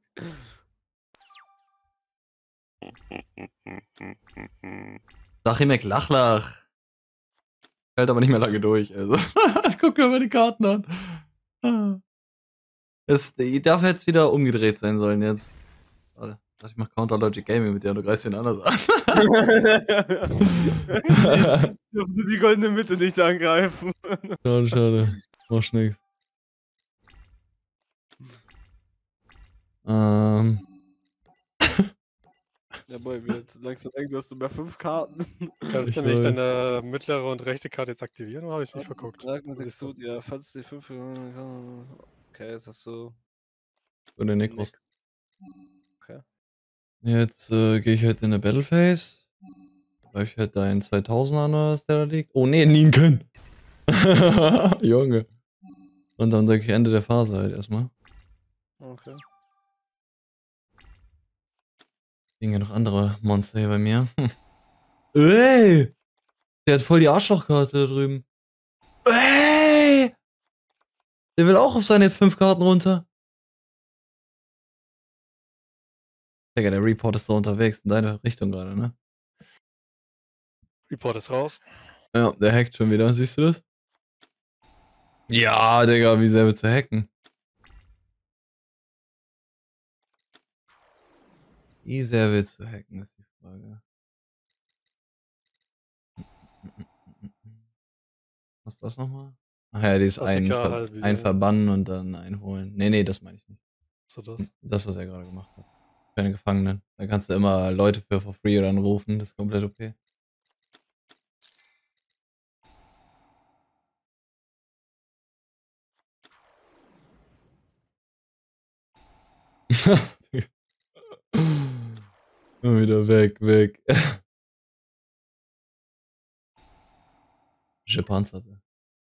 Sachimek Lachlach. Hält aber nicht mehr lange durch. Also, guck dir mal die Karten an. Es darf jetzt wieder umgedreht sein sollen jetzt. Warte, ich mach Counter Logic Gaming mit dir und du greifst den anders an. Ich durfte die goldene Mitte nicht angreifen. Schade. Mach nix. Ja, boy, wird langsam denken, du hast mehr 5 Karten. Kannst du nicht deine mittlere und rechte Karte jetzt aktivieren oder habe ich mich verguckt? Sag mit Exot, ja, falls die 5. Okay, jetzt hast du. Und der Necros. nix. Okay. Jetzt gehe ich halt in eine Battle Phase. Weil ich halt da einen 2000er an, was der da liegt. Oh ne, Ninken! Junge. Und dann denke ich Ende der Phase halt erstmal. Okay. Liegen ja noch andere Monster hier bei mir. Ey! Der hat voll die Arschlochkarte da drüben. Ey! Der will auch auf seine 5 Karten runter. Digga, der Report ist so unterwegs in deine Richtung gerade, ne? Report ist raus. Ja, der hackt schon wieder, siehst du das? Ja, Digga, wie sehr willst du hacken? Wie sehr willst du hacken, ist die Frage. Was ist das nochmal? Ach ja, die ist ein verbannen und dann einholen. Nee, das meine ich nicht. So das. Das, was er gerade gemacht hat. Für einen Gefangenen. Da kannst du immer Leute für for free oder anrufen, das ist komplett okay. Wieder weg. Gepanzerte.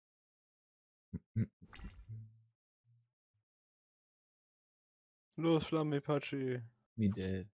Los, Flamme, Pachi. Midel.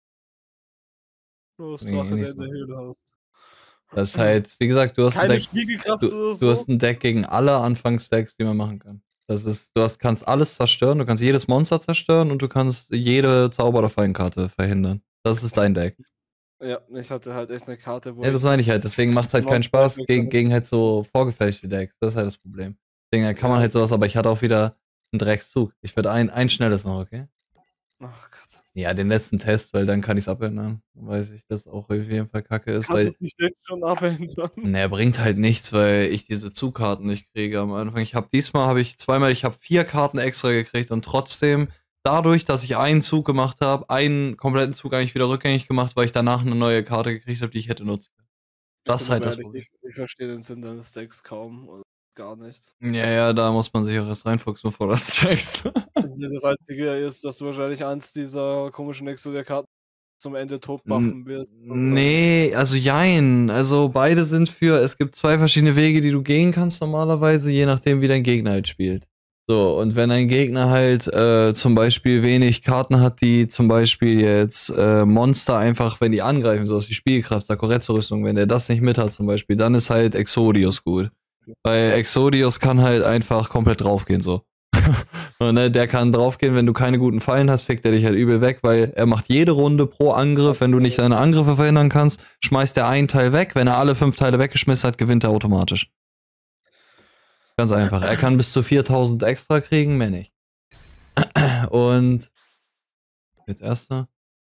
Los, Nee, Drache, nicht der in so. der Höhle haust. Das ist halt, wie gesagt, du hast ein Keine Deck. Spiegelkraft oder Du so. hast ein Deck gegen alle Anfangsdecks, die man machen kann. Das ist, kannst alles zerstören, du kannst jedes Monster zerstören und du kannst jede Zauber- oder Fallenkarte verhindern. Das ist dein Deck. Ja, ich hatte halt echt eine Karte, wo Ja, das meine ich halt. Deswegen macht es halt keinen Spaß gegen halt so vorgefertigte Decks. Das ist halt das Problem. Deswegen kann man halt sowas, aber ich hatte auch wieder einen Dreckszug. Ich würde ein schnelles noch, okay? Ach Gott. Ja, den letzten Test, weil dann kann ich es abändern. Dann weiß ich, dass auch auf jeden Fall kacke ist. Kannst Weil du es nicht jetzt schon abändern? ne, bringt halt nichts, weil ich diese Zugkarten nicht kriege am Anfang. Ich habe 4 Karten extra gekriegt und trotzdem, dadurch, dass ich einen Zug gemacht habe, einen kompletten Zug eigentlich wieder rückgängig gemacht, weil ich danach eine neue Karte gekriegt habe, die ich hätte nutzen können. Das ist halt das Problem. Ich verstehe den Sinn deines Decks kaum. Oder gar nicht. Ja, da muss man sich auch erst reinfuchsen, bevor das checkst. Das Einzige ist, dass du wahrscheinlich eins dieser komischen Exodia-Karten zum Ende tot buffen wirst. Nee, also jein. Also beide sind es gibt 2 verschiedene Wege, die du gehen kannst normalerweise, je nachdem, wie dein Gegner halt spielt. So, und wenn ein Gegner halt zum Beispiel wenig Karten hat, die zum Beispiel jetzt Monster einfach, wenn die angreifen, sowas wie Spielkraft, Sakuretsu-Rüstung, wenn der das nicht mit hat zum Beispiel, dann ist halt Exodius gut. Weil Exodius kann halt einfach komplett draufgehen, so. Und, ne, der kann draufgehen, wenn du keine guten Fallen hast, fickt er dich halt übel weg, weil er macht jede Runde pro Angriff, wenn du nicht seine Angriffe verhindern kannst, schmeißt er einen Teil weg, wenn er alle 5 Teile weggeschmissen hat, gewinnt er automatisch. Ganz einfach. Er kann bis zu 4000 extra kriegen, mehr nicht. Und jetzt erster.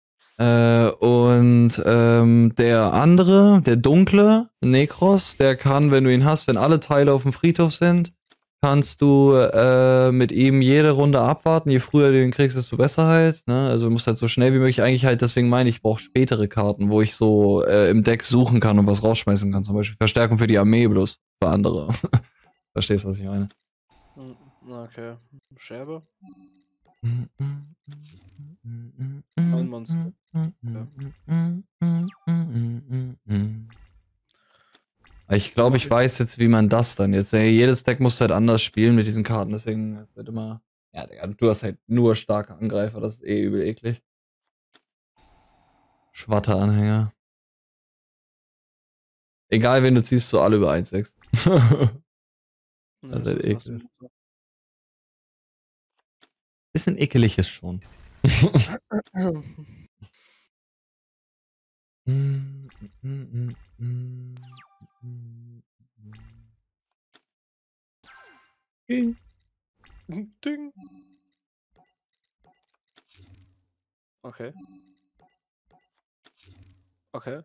Der andere, der dunkle Nekros, der kann, wenn du ihn hast, wenn alle Teile auf dem Friedhof sind, kannst du mit ihm jede Runde abwarten. Je früher du ihn kriegst, desto besser halt. Ne? Also du musst halt so schnell wie möglich eigentlich halt, deswegen meine ich, brauche spätere Karten, wo ich so im Deck suchen kann und was rausschmeißen kann. Zum Beispiel Verstärkung für die Armee bloß. Für andere. Verstehst du, was ich meine? Okay. Scherbe? Ein Monster. Ich glaube, ich weiß jetzt, wie man das dann jetzt. Jedes Deck muss halt anders spielen mit diesen Karten, deswegen ist halt immer. Ja, Digga, du hast halt nur starke Angreifer, das ist eh übel eklig. Schwatter-Anhänger. Egal, wen du ziehst, so alle über 1,6. Das ist halt eklig. Bisschen ekelig ist schon. Ding. Ding. Okay. Okay.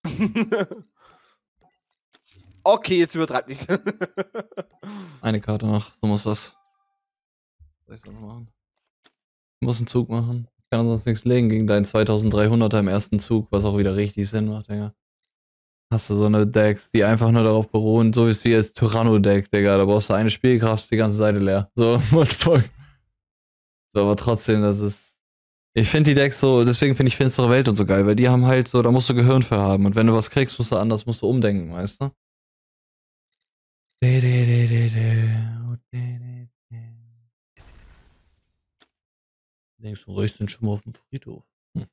Okay, jetzt übertreib nicht. Eine Karte noch, so muss das. Was soll ich sonst machen? Ich muss einen Zug machen. Ich kann sonst nichts legen gegen deinen 2300er im ersten Zug, was auch wieder richtig Sinn macht, Digga. Hast du so eine Decks, die einfach nur darauf beruhen, so wie das Tyranno-Deck, Digga. Da brauchst du eine Spielkraft, ist die ganze Seite leer. So, what the fuck. So, aber trotzdem, das ist. Ich finde die Decks so, deswegen finde ich Finstere Welt und so geil, weil die haben halt so, da musst du Gehirn für haben. Und wenn du was kriegst, musst du umdenken, weißt du? Denkst du, ruhig sind schon mal auf dem Friedhof.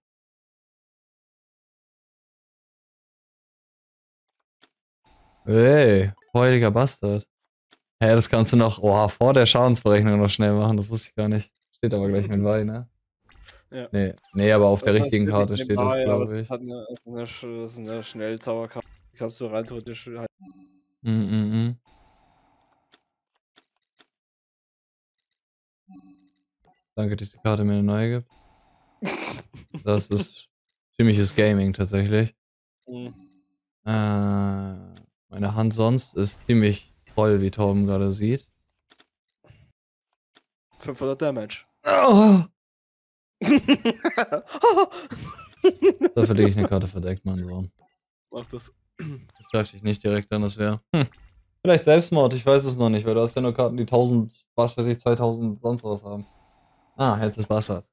Hey, heutiger Bastard. Hä, das kannst du noch, vor der Schadensberechnung noch schnell machen, das wusste ich gar nicht. Steht aber gleich mit bei, ne? Ja. Nee, aber auf der richtigen Karte steht das, glaube ich. Das ist eine Schnellzauberkarte. Die kannst du rein theoretisch halt. Danke, dass die Karte mir eine neue gibt. Das ist ziemliches Gaming tatsächlich. Meine Hand sonst ist ziemlich voll, wie Torben gerade sieht. 500 Damage. Oh, dafür lege ich eine Karte verdeckt, mein Sohn. Mach das. Ich greife dich nicht direkt an, das wäre. Vielleicht Selbstmord, ich weiß es noch nicht, weil du hast ja nur Karten, die 1000, was weiß ich, 2000, sonst was haben. Ah, Herz des Bastards.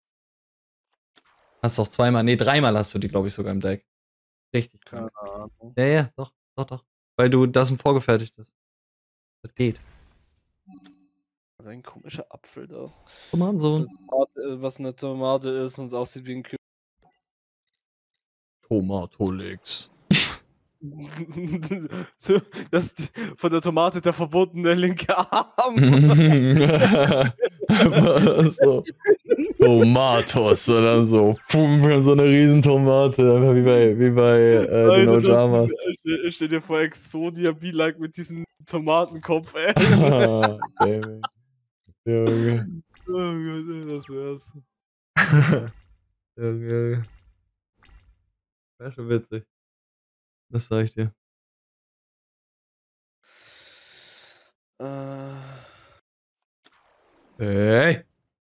Hast doch zweimal, nee, dreimal hast du die, glaube ich, sogar im Deck. Richtig Keine krank. Ahnung. Ja, doch. Weil du das ein vorgefertigtes. Das geht. Also ein komischer Apfel da. Tomatensohn. Was eine Tomate ist und aussieht wie ein Kühl. Tomatolix. So, das ist von der Tomate der verbotene linke Arm. So. Tomatos, sondern so, pum, so eine Riesentomate, einfach wie bei den Ojamas. Stell dir vor, Exodia be like mit diesem Tomatenkopf, ey. David. Junge. Oh Gott, ey, das wär's. Junge. Wäre schon witzig. Das sag ich dir. Hey!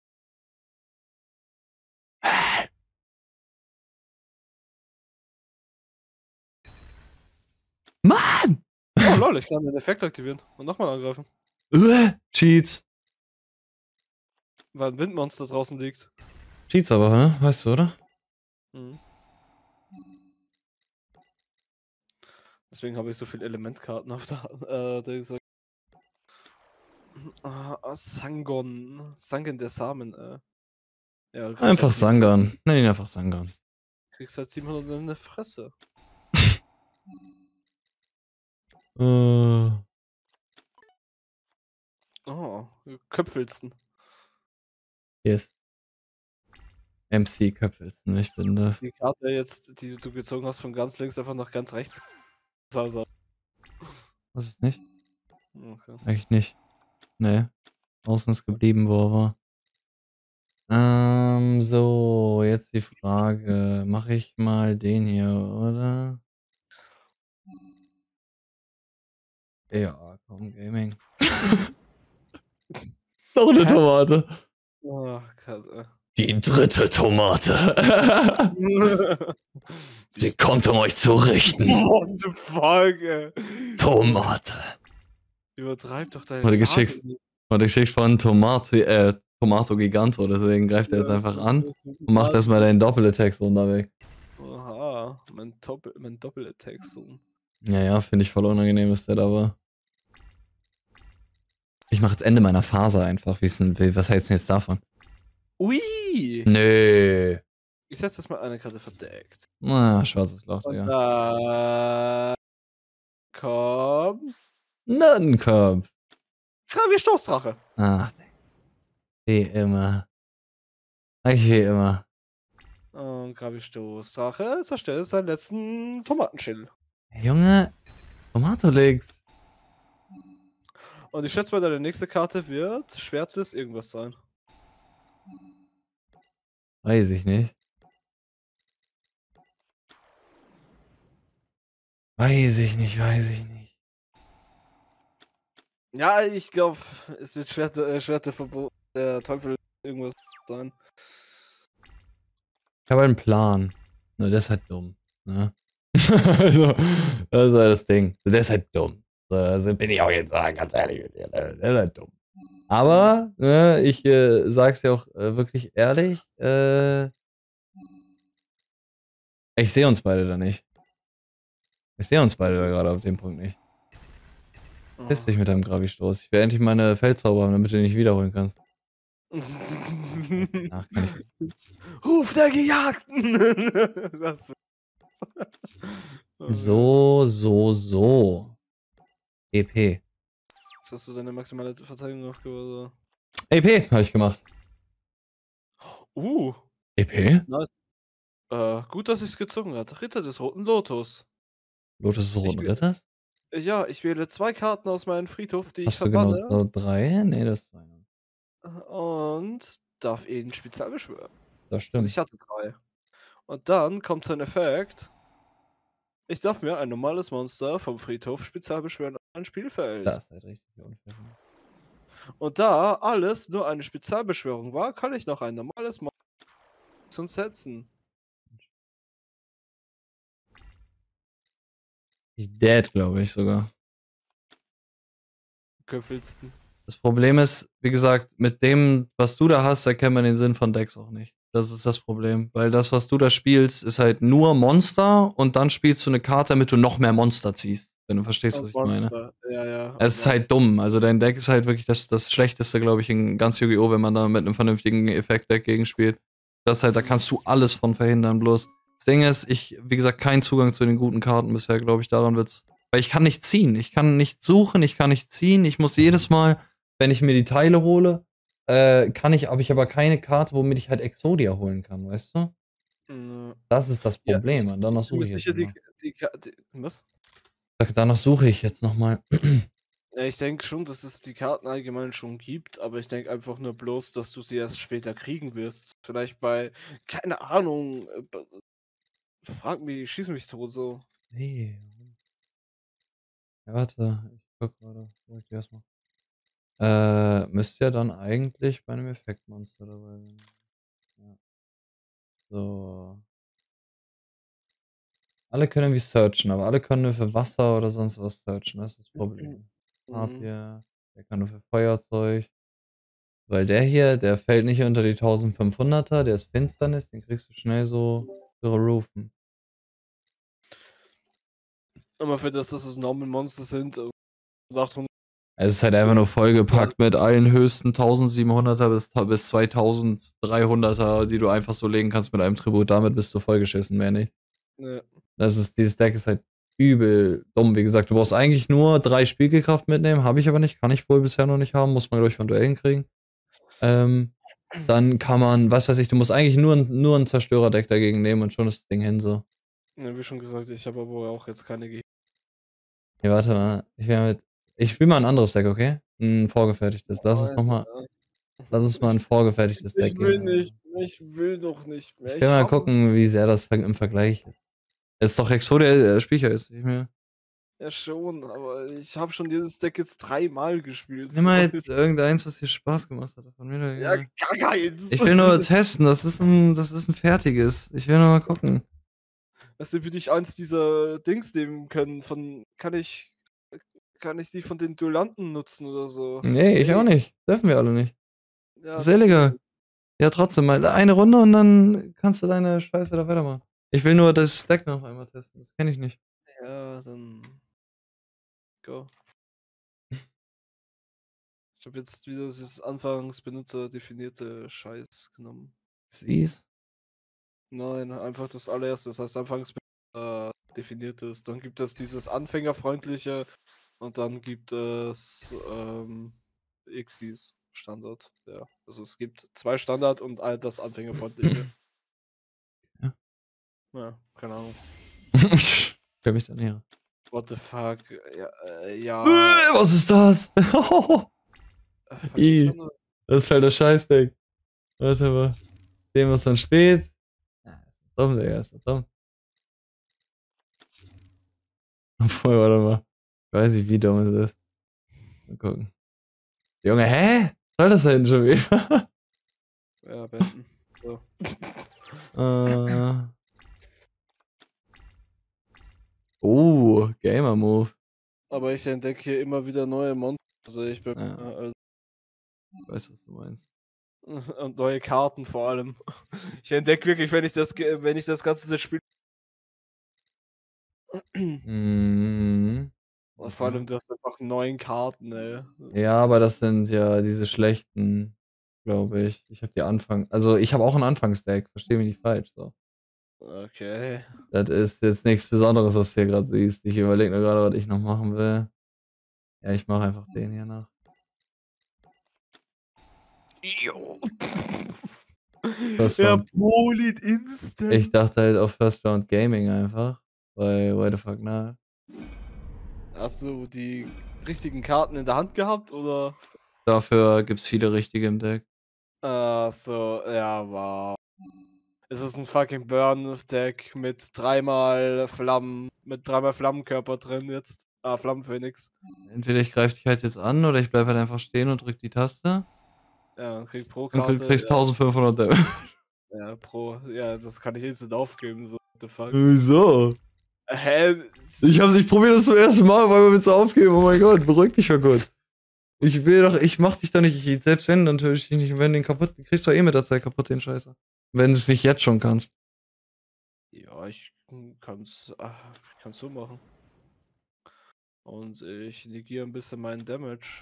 Mann! Oh lol, ich kann den Effekt aktivieren und nochmal angreifen. Cheats. Weil ein Windmonster draußen liegt. Cheats aber, ne? Weißt du, oder? Mhm. Deswegen habe ich so viele Elementkarten auf der gesagt. Sangon. Sangen der Samen, Ja, du Einfach kriegst Sangan. Nenn ihn einfach Sangan. kriegst halt 700 in der Fresse. Oh, Köpfelsten. Yes. MC Köpfelsen, ich bin da. Die Karte jetzt, die du gezogen hast, von ganz links einfach nach ganz rechts. Also. Was ist nicht? Okay. Eigentlich nicht. Nee. Außen ist geblieben, wo er war. So, jetzt die Frage. Mache ich mal den hier, oder? Ja, komm, Gaming. Noch eine Tomate. Oh, Karte. Die dritte Tomate. Sie kommt, um euch zu richten. What the fuck, ey? Tomate. Übertreib doch deine Wurde geschickt. Lage nicht. Wurde geschickt von Tomato Giganto, deswegen greift er jetzt einfach an und macht erstmal deinen Doppel-Attack so weg. Aha, mein Doppel-Attack so. Ja, finde ich voll unangenehm, dass der da war. Ich mache jetzt Ende meiner Phase einfach. Was hältst du denn jetzt davon? Ui! Nee. Ich setze das mal eine Karte verdeckt. Na, schwarzes Loch, Und Digga. komm. Nuttenkopf. Gravi Stoßdrache. Ach, wie immer. Eigentlich wie immer. Und Gravi Stoßdrache zerstört seinen letzten Tomatenschädel. Junge, Tomatolix. Und ich schätze mal, deine nächste Karte wird Schwert des irgendwas sein. Weiß ich nicht. Weiß ich nicht. Ja, ich glaube, es wird Schwerteverbot, der Teufel irgendwas sein. Ich habe einen Plan. Nur der ist halt dumm. Ne? Also, das ist halt das Ding. Der ist halt dumm. So, also bin ich auch jetzt ganz ehrlich mit dir. Der ist halt dumm. Aber, ne, ich sag's dir auch wirklich ehrlich, ich sehe uns beide da nicht. Ich sehe uns beide da gerade auf dem Punkt nicht. Piss dich mit deinem Gravi-Stoß. Ich will endlich meine Feldzauber haben, damit du ihn nicht wiederholen kannst. Ach, kann ich. Ruf der Gejagten! Das So. EP. Jetzt hast du deine maximale Verteidigung aufgebaut. EP habe ich gemacht. EP? Nice. Gut, dass ich es gezogen hat. Ritter des Roten Lotus. Lotus des Roten Ich- Ritters? Ja, ich wähle 2 Karten aus meinem Friedhof, die ich Hast du verbanne. genau 3? Nee, das ist 2. Und darf ihn speziell beschwören. Das Und stimmt. ich hatte 3. Und dann kommt sein Effekt. Ich darf mir ein normales Monster vom Friedhof spezial beschwören ein Spielfeld. Das ist halt richtig unfair. Und da alles nur eine Spezialbeschwörung war, kann ich noch ein normales Monster setzen. Dead, glaube ich sogar. Köpfelsten. Das Problem ist, wie gesagt, mit dem, was du da hast, erkennt man den Sinn von Decks auch nicht. Das ist das Problem. Weil das, was du da spielst, ist halt nur Monster und dann spielst du eine Karte, damit du noch mehr Monster ziehst. Wenn du verstehst, was ich meine. Ja. Es ist halt dumm. Also dein Deck ist halt wirklich das Schlechteste, glaube ich, in ganz Yu-Gi-Oh!, wenn man da mit einem vernünftigen Effekt-Deck gegenspielt. Das halt, da kannst du alles von verhindern, bloß. Das Ding ist, wie gesagt, keinen Zugang zu den guten Karten bisher, glaube ich, daran wird's. Weil ich kann nicht ziehen. Ich kann nicht suchen, ich kann nicht ziehen. Ich muss jedes Mal, wenn ich mir die Teile hole, habe ich aber keine Karte, womit ich halt Exodia holen kann, weißt du? Das ist das Problem. Und danach suche ich jetzt Was? Danach suche ich jetzt nochmal. Ja, ich denke schon, dass es die Karten allgemein schon gibt, aber ich denke einfach nur bloß, dass du sie erst später kriegen wirst. Vielleicht bei, keine Ahnung, frag mich, schieß mich tot so. Nee. Ja, warte, ich guck gerade, wo ich die erstmal. Müsste ja dann eigentlich bei einem Effektmonster dabei sein. Ja. So. Alle können irgendwie searchen, aber alle können nur für Wasser oder sonst was searchen, das ist das Problem. Papier, der kann nur für Feuerzeug. Weil der hier, der fällt nicht unter die 1500er, der ist Finsternis, den kriegst du schnell so für Roofen. Aber für das, dass es Normal Monster sind, 800. Es ist halt einfach nur vollgepackt mit allen höchsten 1700er bis 2300er, die du einfach so legen kannst mit einem Tribut. Damit bist du vollgeschissen, mehr nicht. Ja. Dieses Deck ist halt übel dumm. Wie gesagt, du brauchst eigentlich nur 3 Spiegelkraft mitnehmen. Habe ich aber nicht. Kann ich wohl bisher noch nicht haben. Muss man, glaube ich, von Duellen kriegen. Dann kann man, was weiß ich, du musst eigentlich nur ein Zerstörerdeck dagegen nehmen und schon ist das Ding hin so. Ja, wie schon gesagt, ich habe aber auch jetzt keine Ja, warte mal. Ich spiele mal ein anderes Deck, okay? Ein vorgefertigtes. Lass uns mal ein vorgefertigtes Deck Ich will gehen. nicht, ich will doch nicht mehr. Ich will mal gucken, wie sehr das im Vergleich ist. Es ist doch Exodia Speicher ist nicht mehr. Ja schon, aber ich habe schon dieses Deck jetzt 3-mal gespielt. Nimm mal jetzt irgendeins, was dir Spaß gemacht hat. Von mir ja, gar keins. Ich will nur testen, das ist ein fertiges. Ich will nur mal gucken. Weißt du, würde ich eins dieser Dings nehmen können, kann ich die von den Duellanten nutzen oder so? Nee, ich auch nicht. Dürfen wir alle nicht. Ja, Das ist illegal. Ja, trotzdem mal eine Runde und dann kannst du deine Scheiße da weitermachen. Ich will nur das Deck noch einmal testen. Das kenne ich nicht. Ja, dann go. Ich habe jetzt wieder dieses anfangs benutzerdefinierte Scheiß genommen. Siehst? Nein, einfach das allererste. Das heißt anfangs definiertes. Dann gibt es dieses anfängerfreundliche und dann gibt es Xyz Standard. Ja, also es gibt 2 Standard und das anfängerfreundliche. Ja, keine Ahnung. Ich kenn mich da näher. What the fuck? Ja. Was ist das? Das ist halt das Scheißdeck. Warte mal. Dem was dann spät. Ja, ist dumm, Digga, ist dumm. Obwohl, warte mal. Ich weiß nicht, wie dumm es ist. Mal gucken. Junge, hä? Soll das denn schon wieder? Ja, besten. So. Gamer Move. Aber ich entdecke hier immer wieder neue Monster. Also ich bin. Ja. Ich weiß, was du meinst. Und neue Karten vor allem. Ich entdecke wirklich, wenn ich das ganze Set spiele. Mhm. Und vor allem, du hast einfach 9 Karten, ey. Ja, aber das sind ja diese schlechten, glaube ich. Ich habe ich habe auch ein Anfangsdeck, verstehe mich nicht falsch. So. Okay. Das ist jetzt nichts Besonderes, was du hier gerade siehst. Ich überlege nur gerade, was ich noch machen will. Ja, ich mache einfach den hier nach. Jo. Ja, Polit Instant. Ich dachte halt auf First Round Gaming einfach. Bei Why the fuck not? Hast du die richtigen Karten in der Hand gehabt, oder? Dafür gibt's viele richtige im Deck. So, ja, wow. Es ist ein fucking Burn-Deck mit 3-mal Flammenkörper drin jetzt. Ah, Flammenphönix. Entweder ich greife dich halt jetzt an oder ich bleibe halt einfach stehen und drück die Taste. Ja, krieg pro Und Karte. kriegst 1500 Damage. Ja, pro. Ja, das kann ich instant aufgeben, so. What the fuck. Wieso? Hä? Ich probiere das zum ersten Mal, weil wir jetzt aufgeben. Oh mein Gott, beruhig dich mal kurz. Ich mach dich doch nicht, selbst wenn, dann töte ich dich nicht. Und wenn du den kaputt, kriegst du eh mit der Zeit kaputt, den Scheiße. Wenn du es nicht jetzt schon kannst. Ja, ich kann's so machen. Und ich negiere ein bisschen meinen Damage.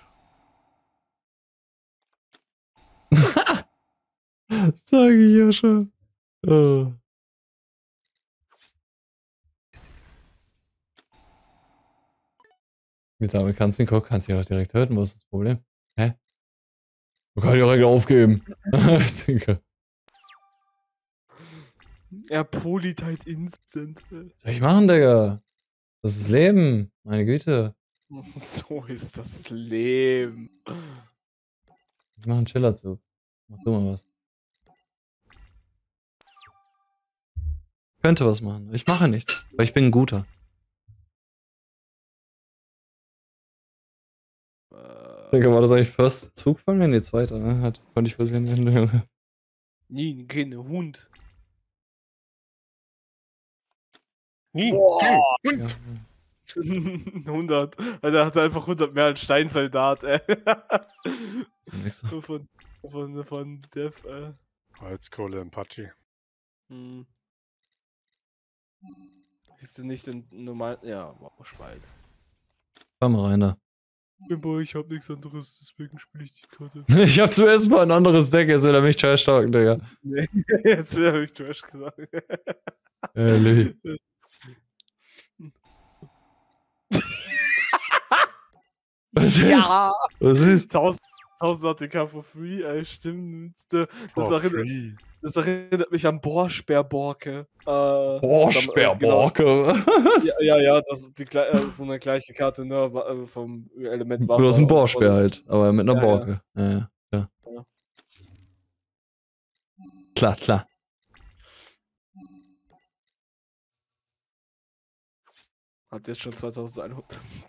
Das sage ich ja schon. Oh. Damit kannst du ihn auch direkt töten, was ist das Problem? Hä? Du kannst direkt aufgeben. Ich denke. Er polit halt instant. Was soll ich machen, Digga? Das ist Leben. Meine Güte. So ist das Leben. Ich mach einen Chiller-Zug. Mach du mal was. Könnte was machen. Ich mache nichts, weil ich bin ein Guter. Ich denke, war das eigentlich First Zug von mir? Nee, zweiter, ne? Konnte ich versehen, Junge. Nie, kein Hund. Nie. Boah. Ja. 100. Also er hat einfach 100 mehr als Steinsoldat, ey. Zum nächsten. Von Dev, Holzkohle im Patschi. Hm. Ist denn nicht den normalen. Ja, Spalt. Fahr mal rein da. Aber ich hab nichts anderes, deswegen spiele ich die Karte. Ich hab zuerst mal ein anderes Deck, jetzt will er mich trash talken, Digga. Nee, jetzt habe ich Trash gesagt. Ehrlich. Was ist? Ja! Was ist? 1000 ATK for free, stimmt. Das erinnert mich an Bohrsperrborke. Bohrsperrborke? Was? Ja, das ist so eine gleiche Karte, nur vom Element Wasser. Du hast einen Bohrsperr halt, aber mit einer Ja, Borke. Ja, klar. Ja. Klar. Hat jetzt schon 2100.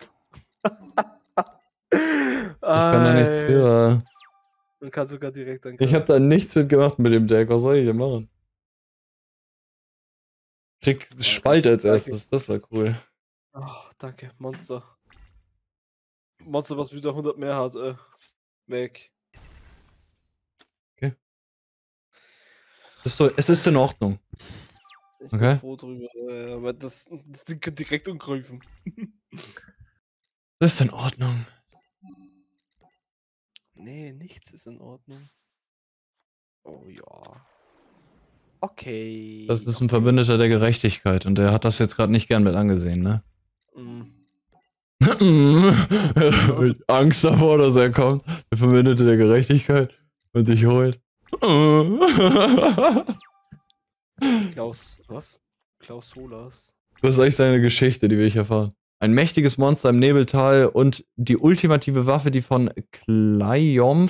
Ich kann da nichts für. Man kann sogar direkt dann. Ich hab da nichts mitgemacht mit dem Deck. Was soll ich denn machen? Krieg Spalt als erstes, das war cool. Oh, danke, Monster. Monster, was wieder 100 mehr hat, weg. Okay. Es ist in Ordnung. Ich Okay. bin froh drüber, aber das Ding kann direkt umgreifen. Das ist in Ordnung. Nee, nichts ist in Ordnung. Oh ja. Okay. Das ist ein Verbündeter der Gerechtigkeit und der hat das jetzt gerade nicht gern mit angesehen, ne? Angst davor, dass er kommt. Der Verbündete der Gerechtigkeit und dich holt. Klaus, was? Klaus Solas. Das ist eigentlich seine Geschichte, die will ich erfahren. Ein mächtiges Monster im Nebeltal und die ultimative Waffe, die von Klayom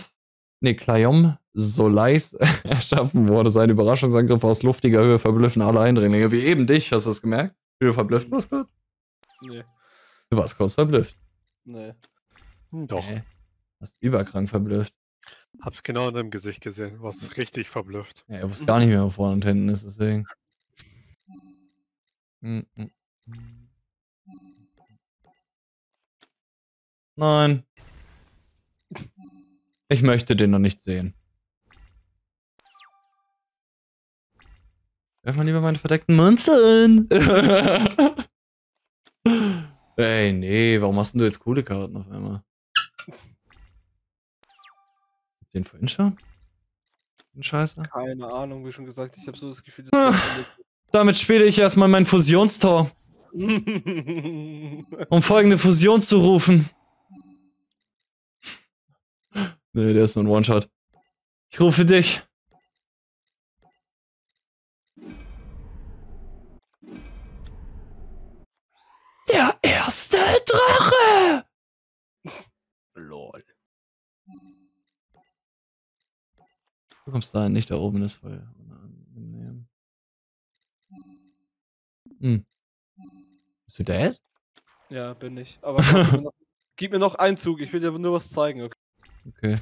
Soleis erschaffen wurde. Sein Überraschungsangriff aus luftiger Höhe verblüffen alle Eindringlinge. Wie eben dich, hast du das gemerkt? Wie du verblüfft warst kurz? Nee. Du warst kurz verblüfft. Nee. Doch. Hast überkrank verblüfft. Hab's genau in deinem Gesicht gesehen. Warst richtig verblüfft. Ja, er wusste gar nicht mehr, wo vorne und hinten ist, deswegen. Nein. Ich möchte den noch nicht sehen. Werf mal lieber meine verdeckten Münzen. Ey, nee, warum hast denn du jetzt coole Karten auf einmal? Den vorhin schon? Scheiße. Keine Ahnung, wie schon gesagt, ich habe so das Gefühl, Damit spiele ich erstmal mein Fusionstor, um folgende Fusion zu rufen. Nee, der ist nur ein One-Shot. Ich rufe dich. Der erste Drache! Lol. Du kommst da nicht, da oben ist voll unangenehm. Bist du dead? Ja, bin ich. Aber gib mir noch einen Zug, ich will dir nur was zeigen, okay? Okay.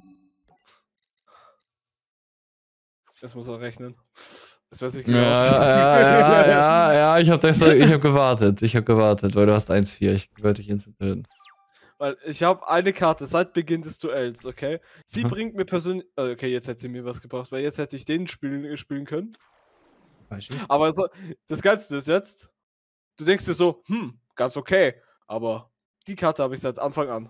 Jetzt muss er rechnen. Das weiß ich Ja, genau. ja, ich hab gewartet, weil du hast 1-4, ich wollte dich instant töten. Weil ich habe eine Karte seit Beginn des Duells, okay? Sie Mhm. bringt mir persönlich. Okay, jetzt hätte sie mir was gebracht, weil jetzt hätte ich den spielen können. Aber so, das Geilste ist jetzt, du denkst dir so, ganz okay, aber die Karte habe ich seit Anfang an.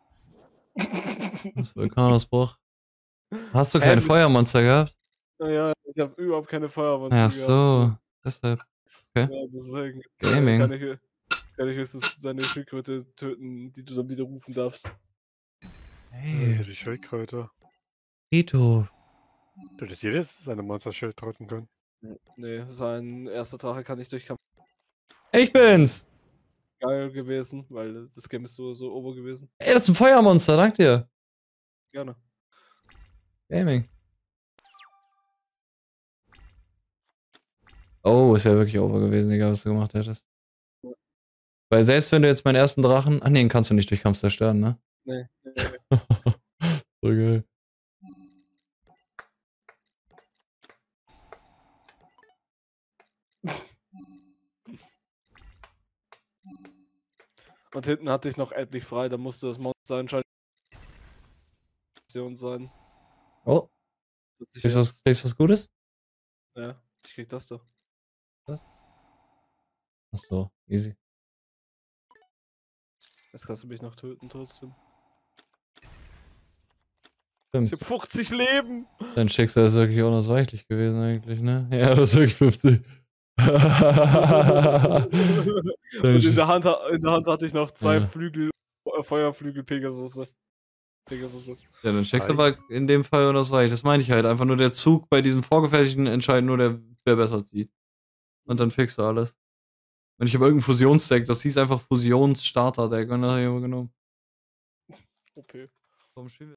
Das Vulkanausbruch. Hast du Hä, kein Mist. Feuermonster gehabt? Naja, ich habe überhaupt keine Feuerwehr. Ach so, deshalb. Okay. Ja, deswegen Gaming. kann ich höchstens deine Schildkröte töten, die du dann wieder rufen darfst. Hey, Für die Schildkröte. Rito. Du hättest jedes seine Monster-Schild drücken können. Nee, sein erster Drache kann nicht durchkommen. Ich bin's! Geil gewesen, weil das Game ist so ober gewesen. Ey, das ist ein Feuermonster, dank dir. Gerne. Gaming. Oh, ist ja wirklich over gewesen, egal was du gemacht hättest. Weil selbst wenn du jetzt meinen ersten Drachen... Ach nee, den kannst du nicht durch Kampf zerstören, ne? Nee. So geil. Und hinten hatte ich noch endlich frei, da musste das Monster anscheinend sein. Oh, Dass ich kriegst du jetzt, was Gutes? ja, ich krieg das doch. Achso, easy. Jetzt kannst du mich noch töten trotzdem. Stimmt. Ich hab 50 Leben! Dein Schicksal ist wirklich unausweichlich gewesen eigentlich, ne? Ja, das ist wirklich 50. Und in der Hand hatte ich noch 2 Ja. Feuerflügel Pegasus. Ja, dein Schicksal war in dem Fall unausweichlich. Das meine ich halt. Einfach nur der Zug bei diesen vorgefertigten entscheiden nur, wer besser zieht. Und dann fixst du alles. Und ich habe irgendein Fusionsdeck, das hieß einfach Fusionsstarter-Deck und das habe ich immer genommen. Okay. Warum spielen wir